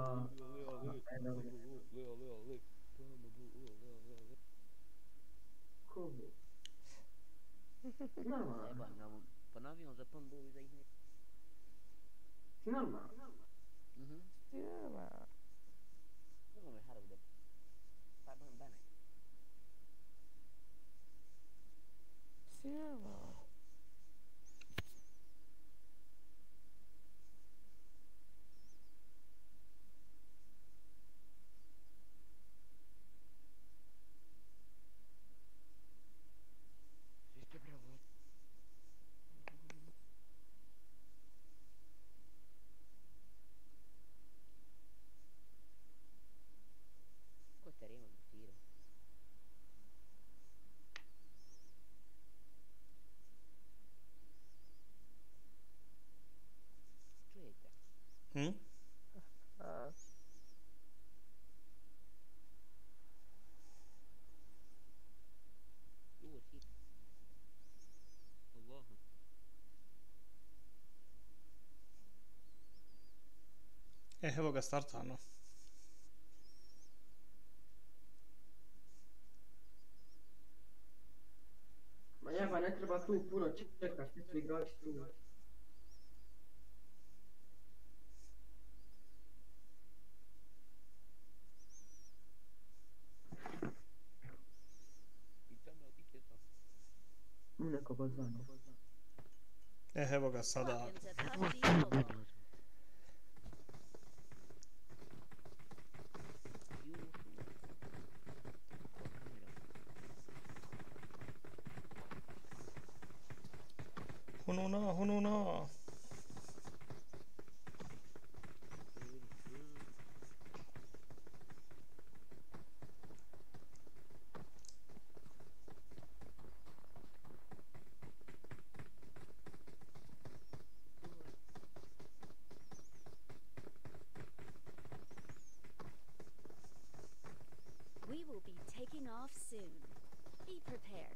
Kogu? Normalno. Ponovio za PMB i za ih ne... Ti normalno? Ti normalno. Ovo me haru da... Pa ban banek. Ti normalno. Evo ga startano. Ma jeba, ne treba tu puno čekat, svi su igrači tu. Neko god zvane. Evo ga sada. Hununa. We will be taking off soon. Be prepared.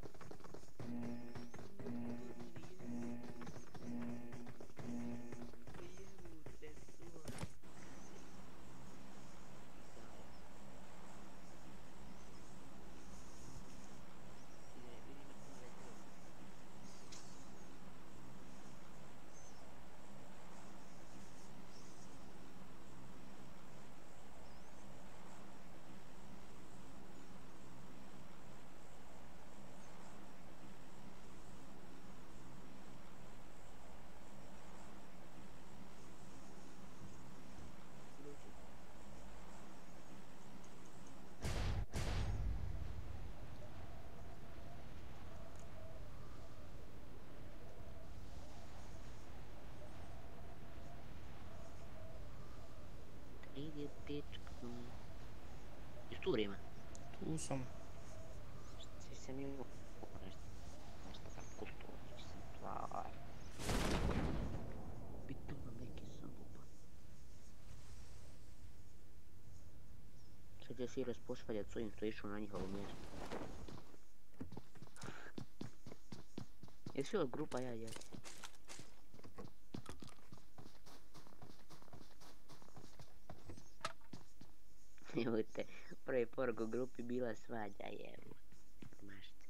Jesi tu vrijeme? Tu sam. Svi se mi nešto tam kulturno sam tvar. Bitno nam neki sam lupa. Sad je Silas posvaljat s ovim što je išao na njihovo mjesto. Jesi od grupa ja jesi? Jute, prvi poruk u grupi bila svađa, jevo. Mašte.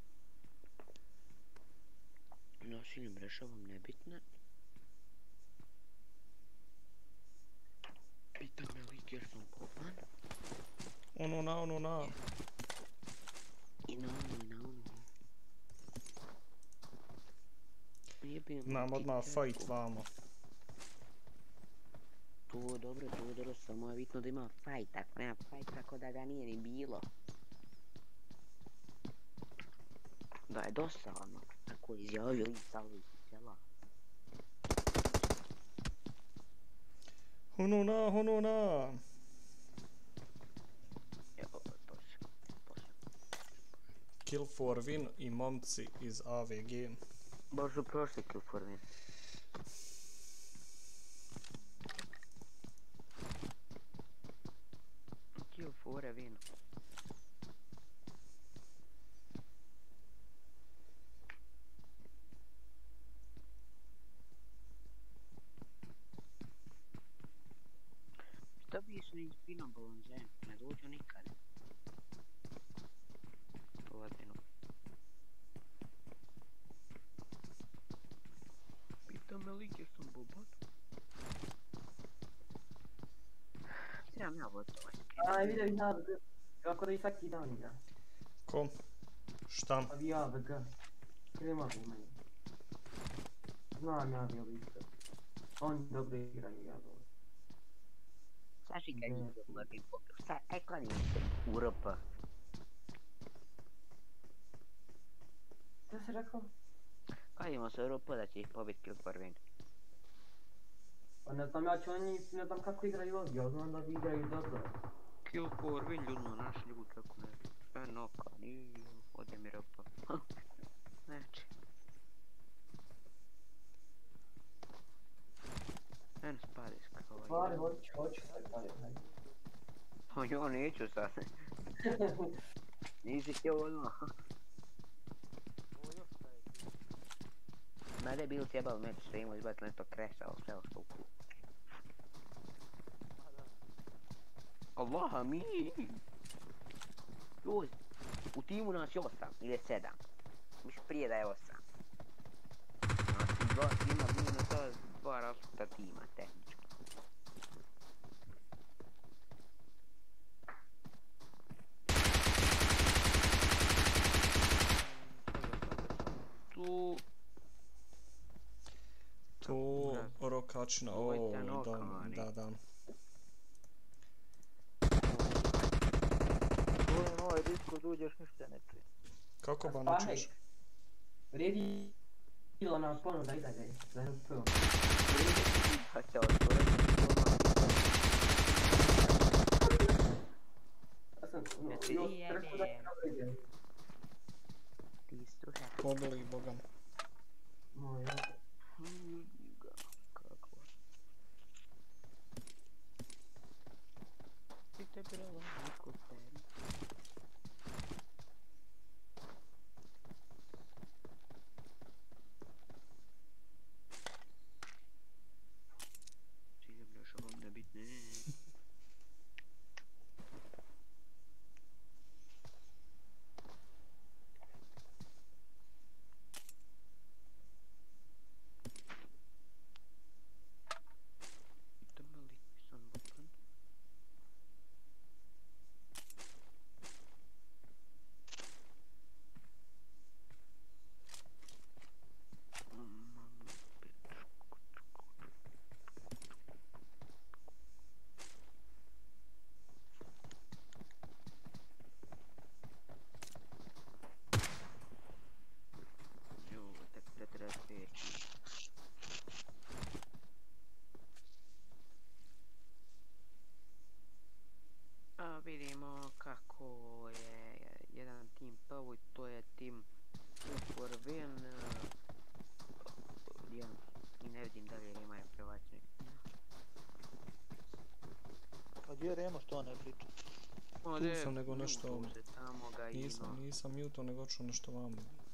Nosim rešavam nebitne. Gdje sam popan? Ono na. I na ono. Imam odmah fight vamo. To dobro, samo je bitno da ima fight, ako nema fight tako da ga nije ni bilo. Da je dosadno, tako je izjavio i salvi cijela. Ono na. Kill for win i momci iz AVG. Baš su prošli kill for win. Kill for win. Šta bi su im spinom bolonžen? Ne dođu nikad. Povodinu. Pitam me like sam boban. Trebam ja voditi. Aj, vidim ja AVG. Kako da i svaki dan igra. Ko? Šta? A vi AVG. Krema bi meni. Znam ja bi isto. Oni dobro igraju ja dobro. Saši kad je dobiti pokrio. Aj kladim se u RP. Šta si rekao? Kladimo se u RP da će ih pobiti kill for win. Pa ne znam ja ću oni, ne znam kako igraju ovdje, ja znam da vi igraju dobro. Kill for win ljudno, naš ljud kako ne. Sve noka, nije, ode mi RP. Neće. Mene spadi skrovaj. Stvari, hoću sad dalje, hajde. O jo, neću sad. Nisi htio odmah. Mada je bilo sjebalo meč što imao izbaciti nešto crashao, sve što u klu. Allaha mi! Joj, u timu nas je 8 ili 7. Mislim prije da je 8. Znači dva tima bilo na to dva različita tima tehnički. Tu rokačina, da. Govorim ovaj Discord uđeš ništa ne čuje. Kako ba načeš? Vredi bilo nam ponuda i dalje, za NPO. Pa će otvoriti. Ja sam, još preko da je napređen. Pobili bogam. Moj, ja. Kako? Ti te brala, niko ten. Ti je što vam ne bit ne. Vidimo kako je jedan tim prvo i to je tim for win. I ne vidim da li imaju privlačnik. A gdje je Remo što ne priča? Tu sam nego nešto... Nisam muto nego čuo nešto vamo.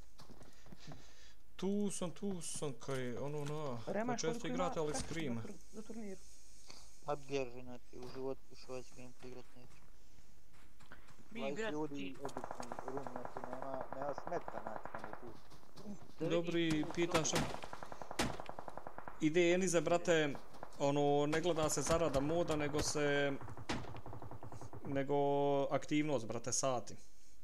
Tu sam kaj ono na... Često igrate ali Scream. Za turniru. A bježi na ti, u životu još ovaj Scream igrat neću. 20 ljudi obični rum, znači nema smeta naći tamo tu. Dobri, pitaš... Ide Enize, brate, ono, ne gleda se zarada moda, nego se nego aktivnost, brate, sati.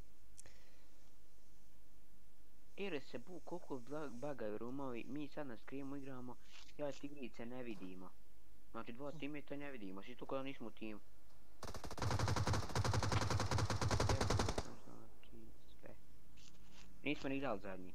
Ere se koliko bagaju rumovi, mi sad na skrimu igramo, ja i Tigrice ne vidimo. Znači 2 teammatea ne vidimo, svi to kada nismo u timu. Nismo ni igrali zadnji.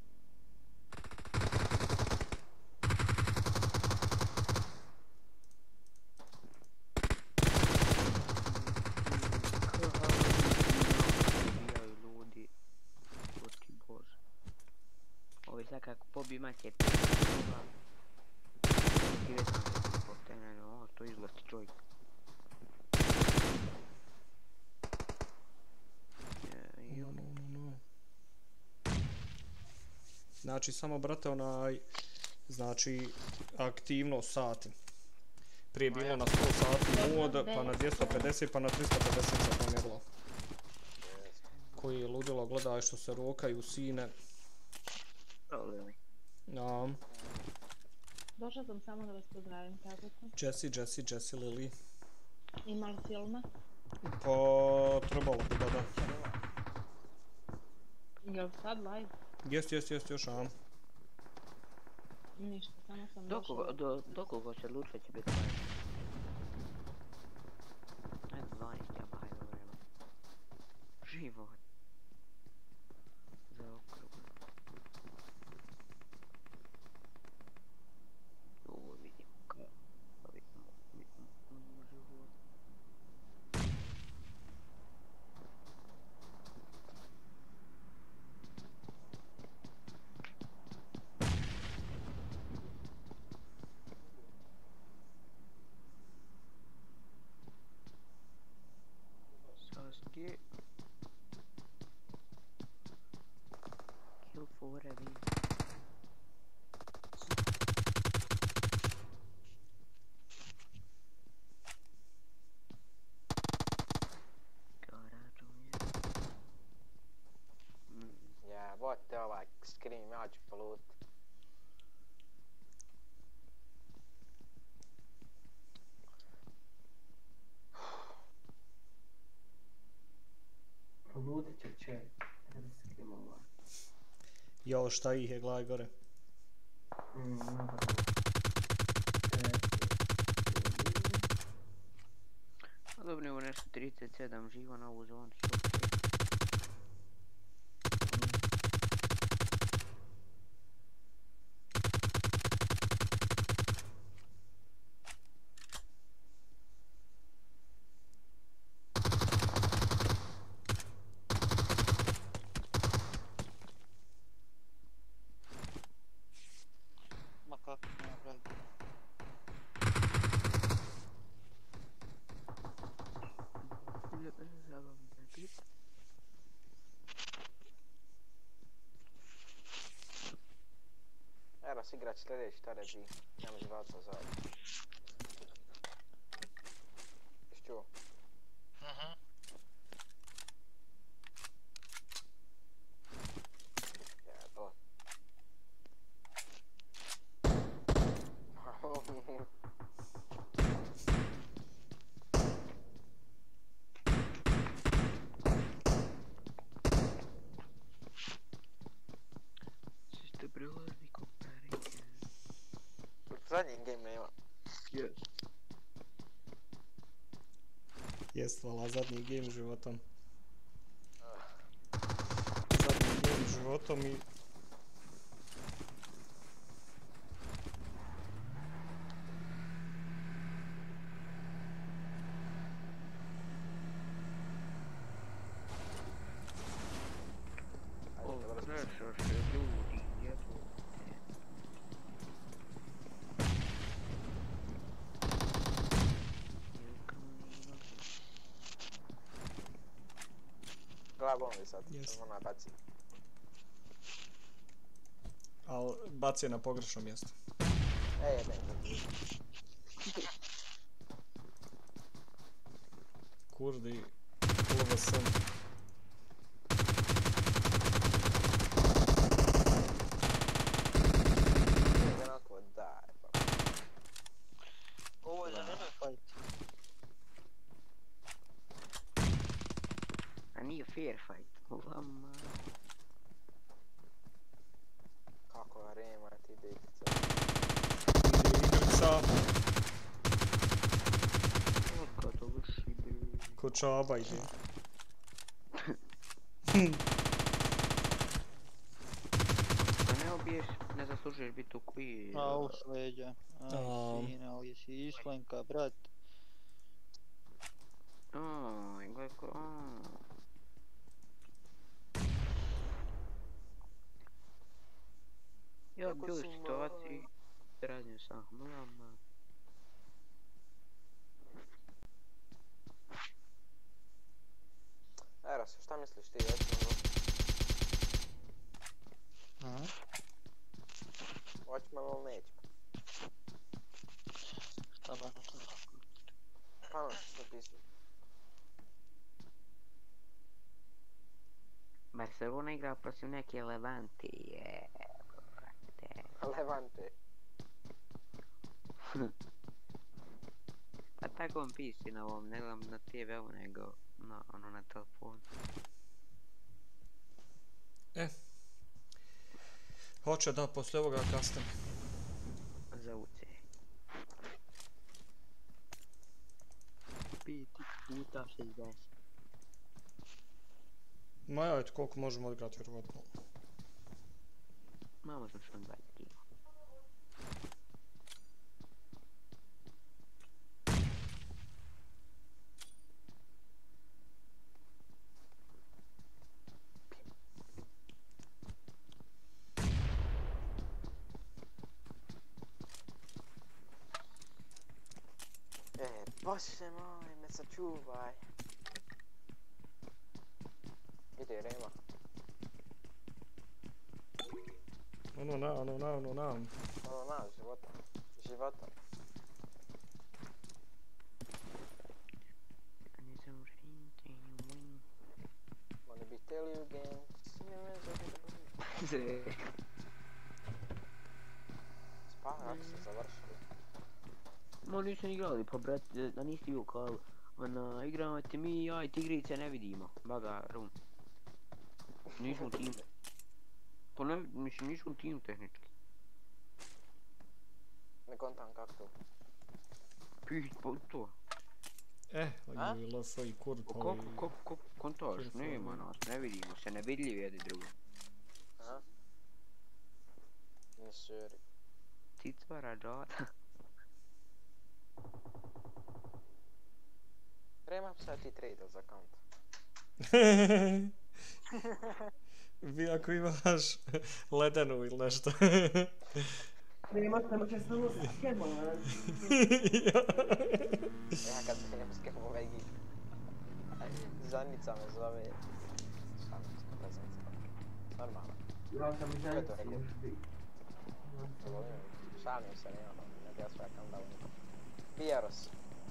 Ovi sad kako pobiju maće ti već sam se poštene, no, to izlasti čovjek. Znači samo brate znači aktivno sati. Prije bilo na 100 sati mod, pa na 250, pa na 350 se pomjerilo. Koji je ludilo, gledaj što se rokaju sine. Došla sam samo da vas pozdravim, tako to. Jesse, Lili. Ima li filma? Pa, trebalo bi da. Jel sad live? Jest, još Ništa, samo sam došla. Do koga će odlučiti će biti live? Ajde, 12 ja hajde vrema. Život. Za okrug. Ovo vidimo kao. Vidimo život. Sasuke. Kill for whatever. Jebote ovaj scream, ja ću poluti. Polutit će će. Jo, šta ih je, gledaj gore. Dobro, evo nešto 37 živa na ovu zonu. Igrać sljedeći teređi, nema živaca zajedno. Jesi čuo? Jebo. Siste prelazni koperi. Zadnji game nema. Jest, vala, zadnji game životom. Zadnji game životom i... Gleda bombi sad, ona baci. Al baci je na pogrešno mjesto. Kurdi, uloga sam. Ovo je za mene fight. fair fight. Lama. Kako je Rema, ti ide igrica. Ide igrica. Odkad to vrši, bre. Ko Čaba ide. Pa ne obiješ, ne zaslužuješ biti u queer. Au, šveđa. Aj, sine, ali jesi Islenka, brat. Aj, gledaj ko... Ja bi bio u situaciji, radim sam mlama. Eros, šta misliš ti, recimo? Hoćemo ili nećemo? Šta ba na to? Pa ono što sam pisao. Barcelona igra protiv neke Levante, Levante. Pa tako vam piši na ovom, ne gledam na TV-u nego na telefonu. Hoće da poslije ovoga kastem. Za UC. 5 puta 60. Ma ja, eto koliko možemo odigrati vjerovatno. Ma možemo što 20 kg. Bože moj, me sačuvaj. Ide Rema. Ono na, života. Wanna be tell you again. Spaja, ako se završili. Ma nisam igrali, pa brate, da nisi bio kao, igramo te mi, ja i tigrice ne vidimo, baga, rum. Nismo tim. Pa ne, mislim, nismo tim tehnički. Ne kontam kak to. Pih, pa to. Ili LF i Kurt, ali... Kako kontaš, nema nas, ne vidimo se, nevidljivi jedni drugi. Aha. Ne seri. Cicva rađata. Rema sad ti trade za account. Vi ako imaš ledenu ili nešto. Nema samo će samo skema. Ja kad nemam skema vegi. Zanica me zove. Šalimska preznica. Normalno. Ja sam i zanica još bi. Šalim se, nema, ne bi ja svoj account dao nikom. Pijaros.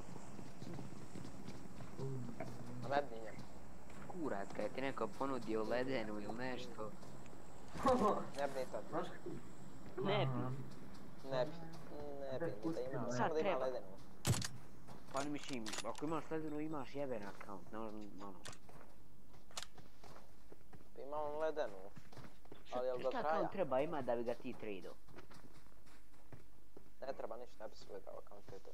A medni njemu. Kurac, kad ti neko ponudio ledenu ili nešto. Ne bi ni tad. Ne bi. Ne bi ni da imam, samo da imam ledenu. Pa mislim, ako imaš ledenu imaš jeben account, ne ono. Imam ledenu, ali jel do kraja? Šta account treba ima da bi ga ti tradeo? Ne treba ništa, ne bi svoj dao account, to je to.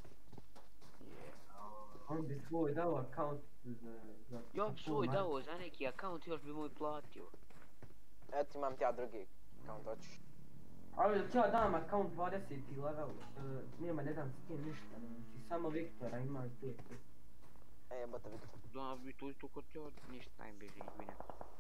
On bi svoj dao account za... Ja bi svoj dao za neki account, još bi moj platio. Eto imam ti ja drugi account, hoćeš. Ali da ti ja dam account 20 level, nema ne dam skin ništa, znači samo Viktora ima i 5. Jebate Viktor. Da bi to isto kod ja ništa najbeži izvine.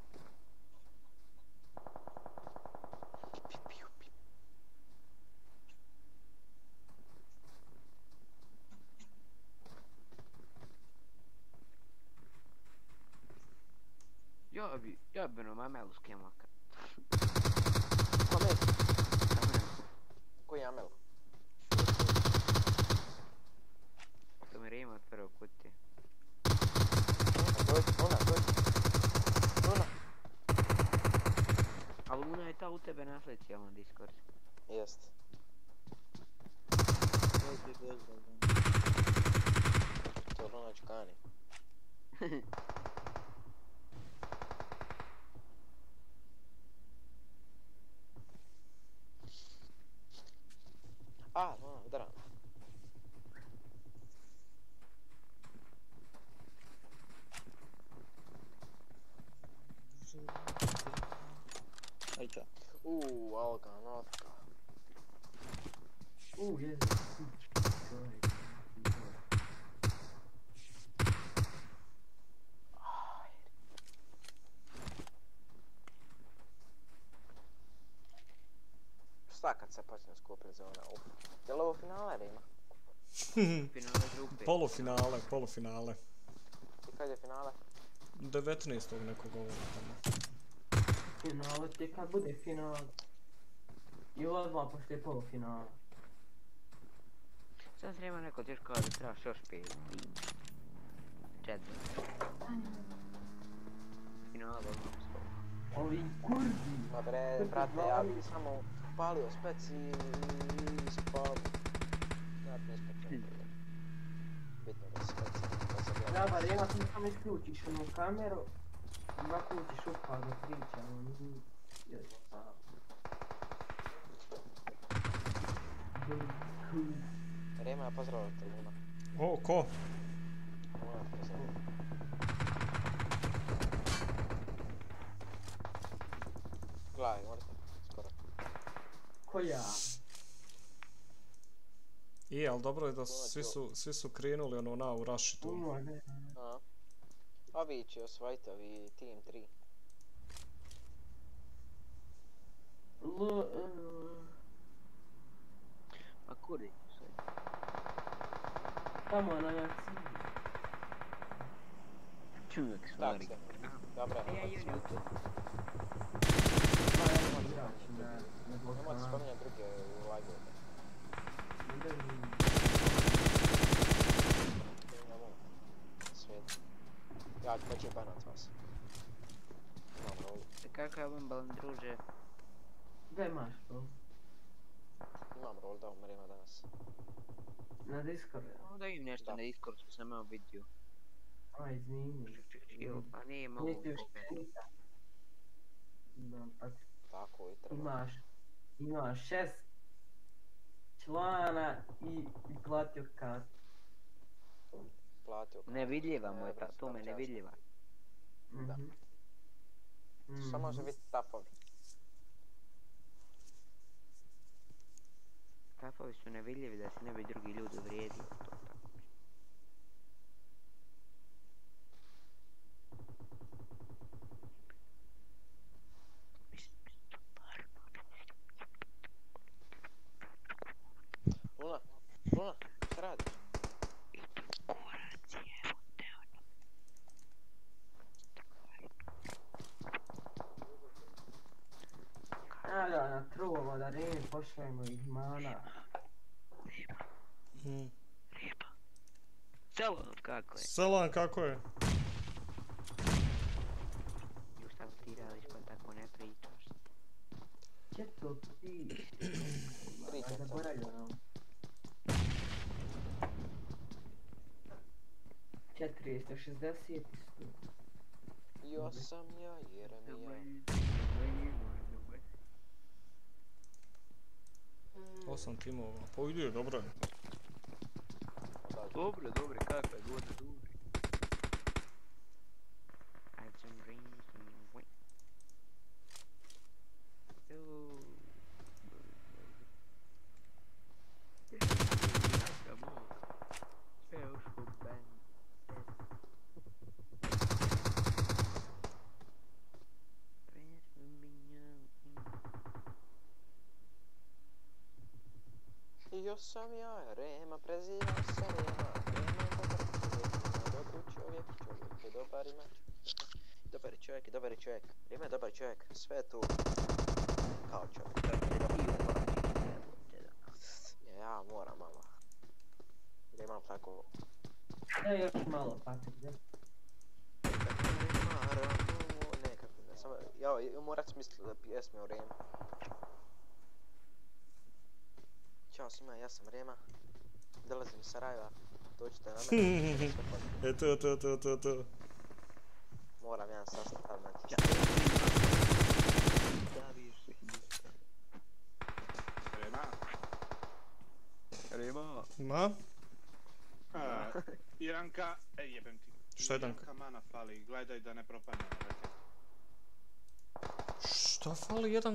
Ja bi na Amelu skemaka. Kome? Koji Amel? To mi Rema otvorao kutije. Luna. A Luna je ta u tebe na socijalnom Discord. Jest. To je Luna Čukani. Ajde. Alga, notka. Jezu. Šta kad se počne skupiti zona? Je li ovo finale Rima? Polufinale. I kad je finale? 19. nekog govora tamo. Finale ti kad bude finale. I odmah pošto je polufinale. Sad treba neko ti još kao da trebaš još 5 tim. 4. Finale odmah postoji. Ovi kurdi! Ma bre, brate, ja bi samo palio speci i spavio. Ja bi speci. Bitno da se speci. Da, bar jedna ti samo isključiš onu kameru. Naključiš upa da pričamo. Jednostavno. Rema, ja pozdravljam te Luna. O, ko? Moja pozdravljam. Gledaj, morate, skoro. Ko ja? Ali dobro je da svi su krenuli ono na u rushi tu. Ovi će osvojiti, ovi Team 3. Ma kuri sve. Tamo na jaci. Čuvek stvari. Dobra. Ja jurim to. Nemojte spominjati druge u live-u. Svijet. Ja ću poći banat vas. Imam rolu. Kako je vam balan druže? Gdje imaš to? Imam rolu da umrema danas. Na Discordu? Da im nešto na Discordu sam imao vidio. Aj, izvini. Pa nije mogu pogledati. Tako i treba. Imaš 6 člana i platio kad. Nevidljiva mu je to me nevidljiva. Da. Samo može biti tapovi. Tapovi su nevidljivi da se ne bi drugi ljudi uvrijedili. Luna, šta radiš? Da, na truvo da Remi pošljemo ih mana. Selan kako je? Selan kako je? Još tamo ti radiš pa tako ne pričaš. Četo ti? Zaboravio nam. 460 Jo sam ja Jeremija. 8 timova, pa ide, dobro je. Dobre, kako je, dobre. Add some rings and wait. Jo sam ja, Rema, prezivam se Rema. Rema je dobar čovjek, dobar čovjek. Rema je dobar čovjek, sve je tu kao čovjek. Ja moram malo. Da imam tako... još malo paket, ne? Nekako, ne, samo... Ja morat smisliti da pjesme o Remu. Ćao svima, ja sam Rema. Dolazim iz Sarajeva. Dođite na mene. To. Moram jedan sastav natječaj. Rema. Ma? Iranka, jebem ti. Šta je Danka? Iranka mana fali, gledaj da ne propadne na reke. Šta fali jedan...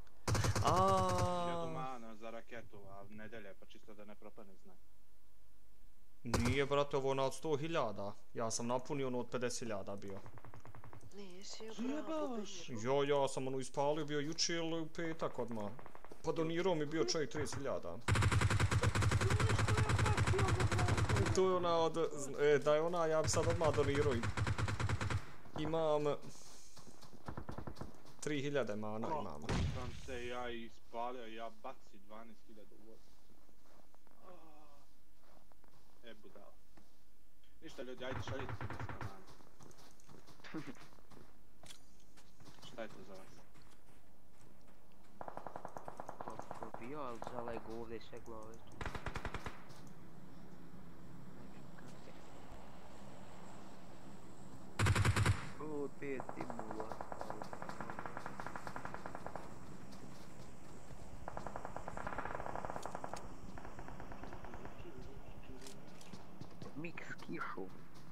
Jedu mana za raketu, a nedelje, pa čisto da ne propadne znak. Nije, brate, ovo od 100.000. Ja sam napunio ono od 50.000 bio. Nisi je bravo. Ja sam ono ispalio bio juče ili u petak odmah. Pa donirao mi bio čovjek 30.000. To je ona od... da je ona, ja bi sad odmah donirao. Imam... 3.000 mana imam. Kako sam se ja ispalio, ja baci 12.000 u vodu. Budala. Ništa ljudi, ajde šaljite se 10 mana. Šta je to za vas? Kako bio, ali zalego ovdje sve glave tu. O, 5 timula. Mix kišu.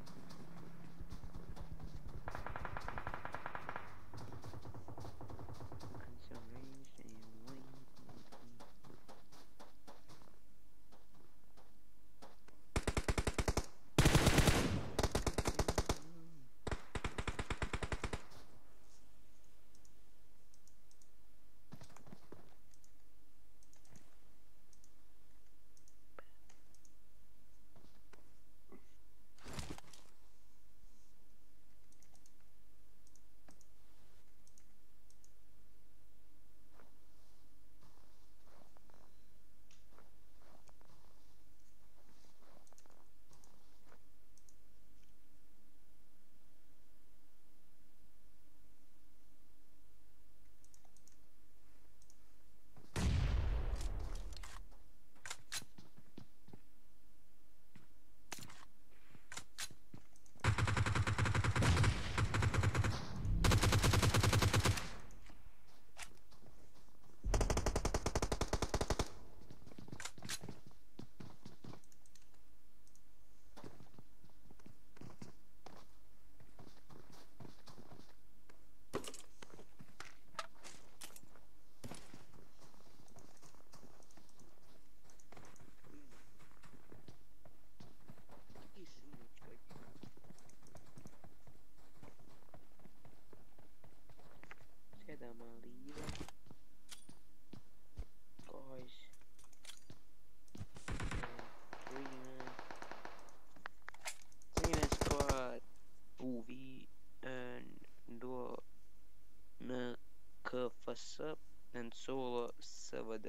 KFS and solo SVD.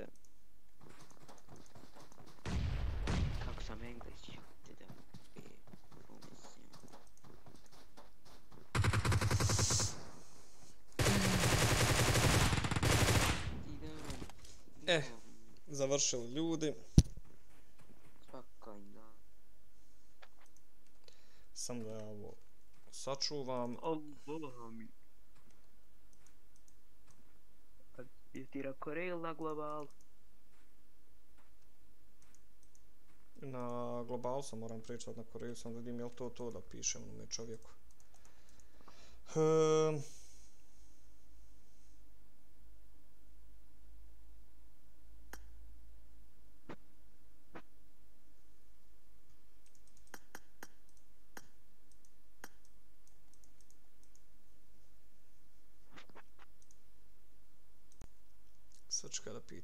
Kako sam English? Završili ljudi. Svaka im da. Sam da ja ovo sačuvam. Allah mi. Jesi ti rekao rail na globalu? Na globalu sam moram pričati, na Koreju sam vidim jel to da pišem onome čovjeku. Sačekaj da pitam.